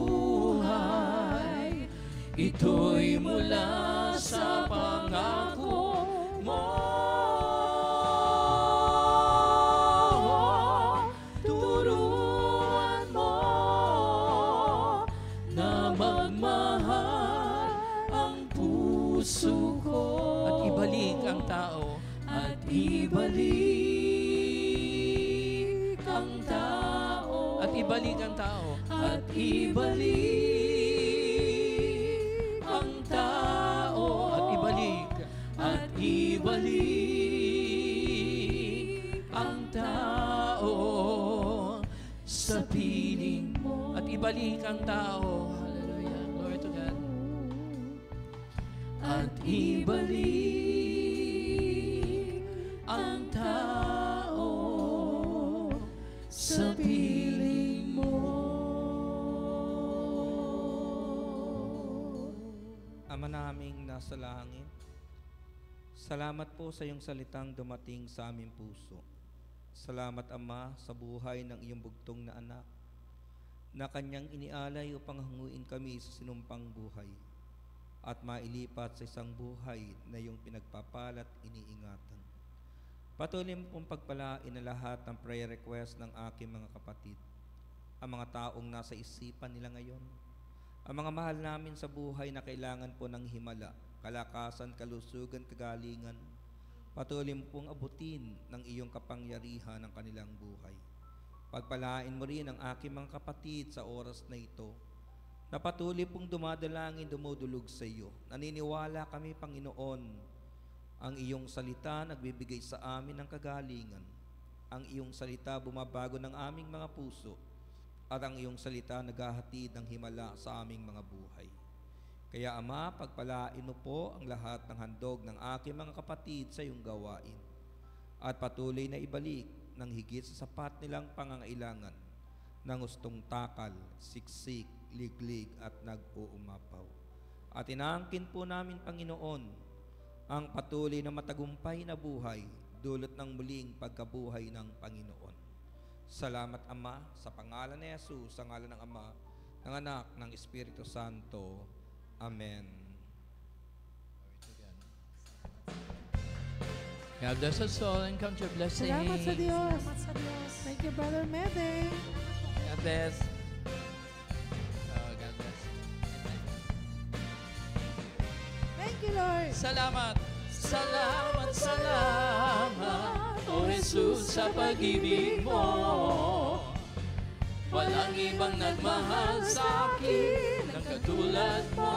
buhay. Ito'y mula sa pangako mo. Turuan mo na magmahal ang puso ko At ibalik ang tao. at ibalik ang tao At ibalik ang tao. at ibalik ang tao At ibalik. at ibalik ang tao sa piling mo. At ibalik ang tao. Hallelujah. Glory to God. At ibalik ang tao sa piling mo. Ama naming nasa langit, salamat po sa iyong salitang dumating sa aming puso. Salamat, Ama, sa buhay ng iyong bugtong na anak na kanyang inialay upang hanguin kami sa sinumpang buhay at mailipat sa isang buhay na iyong pinagpapalat iniingatan. Patuloy mo pong pagpalain na lahat ng prayer request ng aking mga kapatid, ang mga taong nasa isipan nila ngayon, ang mga mahal namin sa buhay na kailangan po ng himala, kalakasan, kalusugan, kagalingan. Patuloy mo pong abutin ng iyong kapangyarihan ng kanilang buhay. Pagpalain mo rin ang aking mga kapatid sa oras na ito, na patuloy pong dumadalangin, dumudulog sa iyo. Naniniwala kami, Panginoon, ang iyong salita nagbibigay sa amin ng kagalingan. Ang iyong salita bumabago ng aming mga puso, at ang iyong salita naghahatid ng himala sa aming mga buhay. Kaya, Ama, pagpalain mo po ang lahat ng handog ng aking mga kapatid sa iyong gawain, at patuloy na ibalik ng higit sa sapat nilang pangangailangan ng gustong takal, siksik, liglig at nag-uumapaw. At inaangkin po namin, Panginoon, ang patuloy na matagumpay na buhay dulot ng muling pagkabuhay ng Panginoon. Salamat, Ama, sa pangalan ni Jesus, sa ngalan ng Ama, ng Anak, ng Espiritu Santo. Amen. God bless us all and count your blessings. Salamat sa Diyos. Salamat sa Diyos. Thank you, Brother Mede. God bless. Oh, God bless. Thank you, Lord. Salamat. Salamat, salamat, O Jesus, sa pag-ibig mo. Walang ibang nagmahal sa akin ng katulad mo.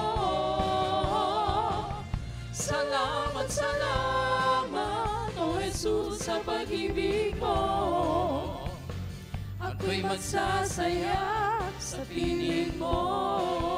Salamat, salamat, O Jesus, sa pag-ibig mo. Ako'y magsasaya sa piling mo.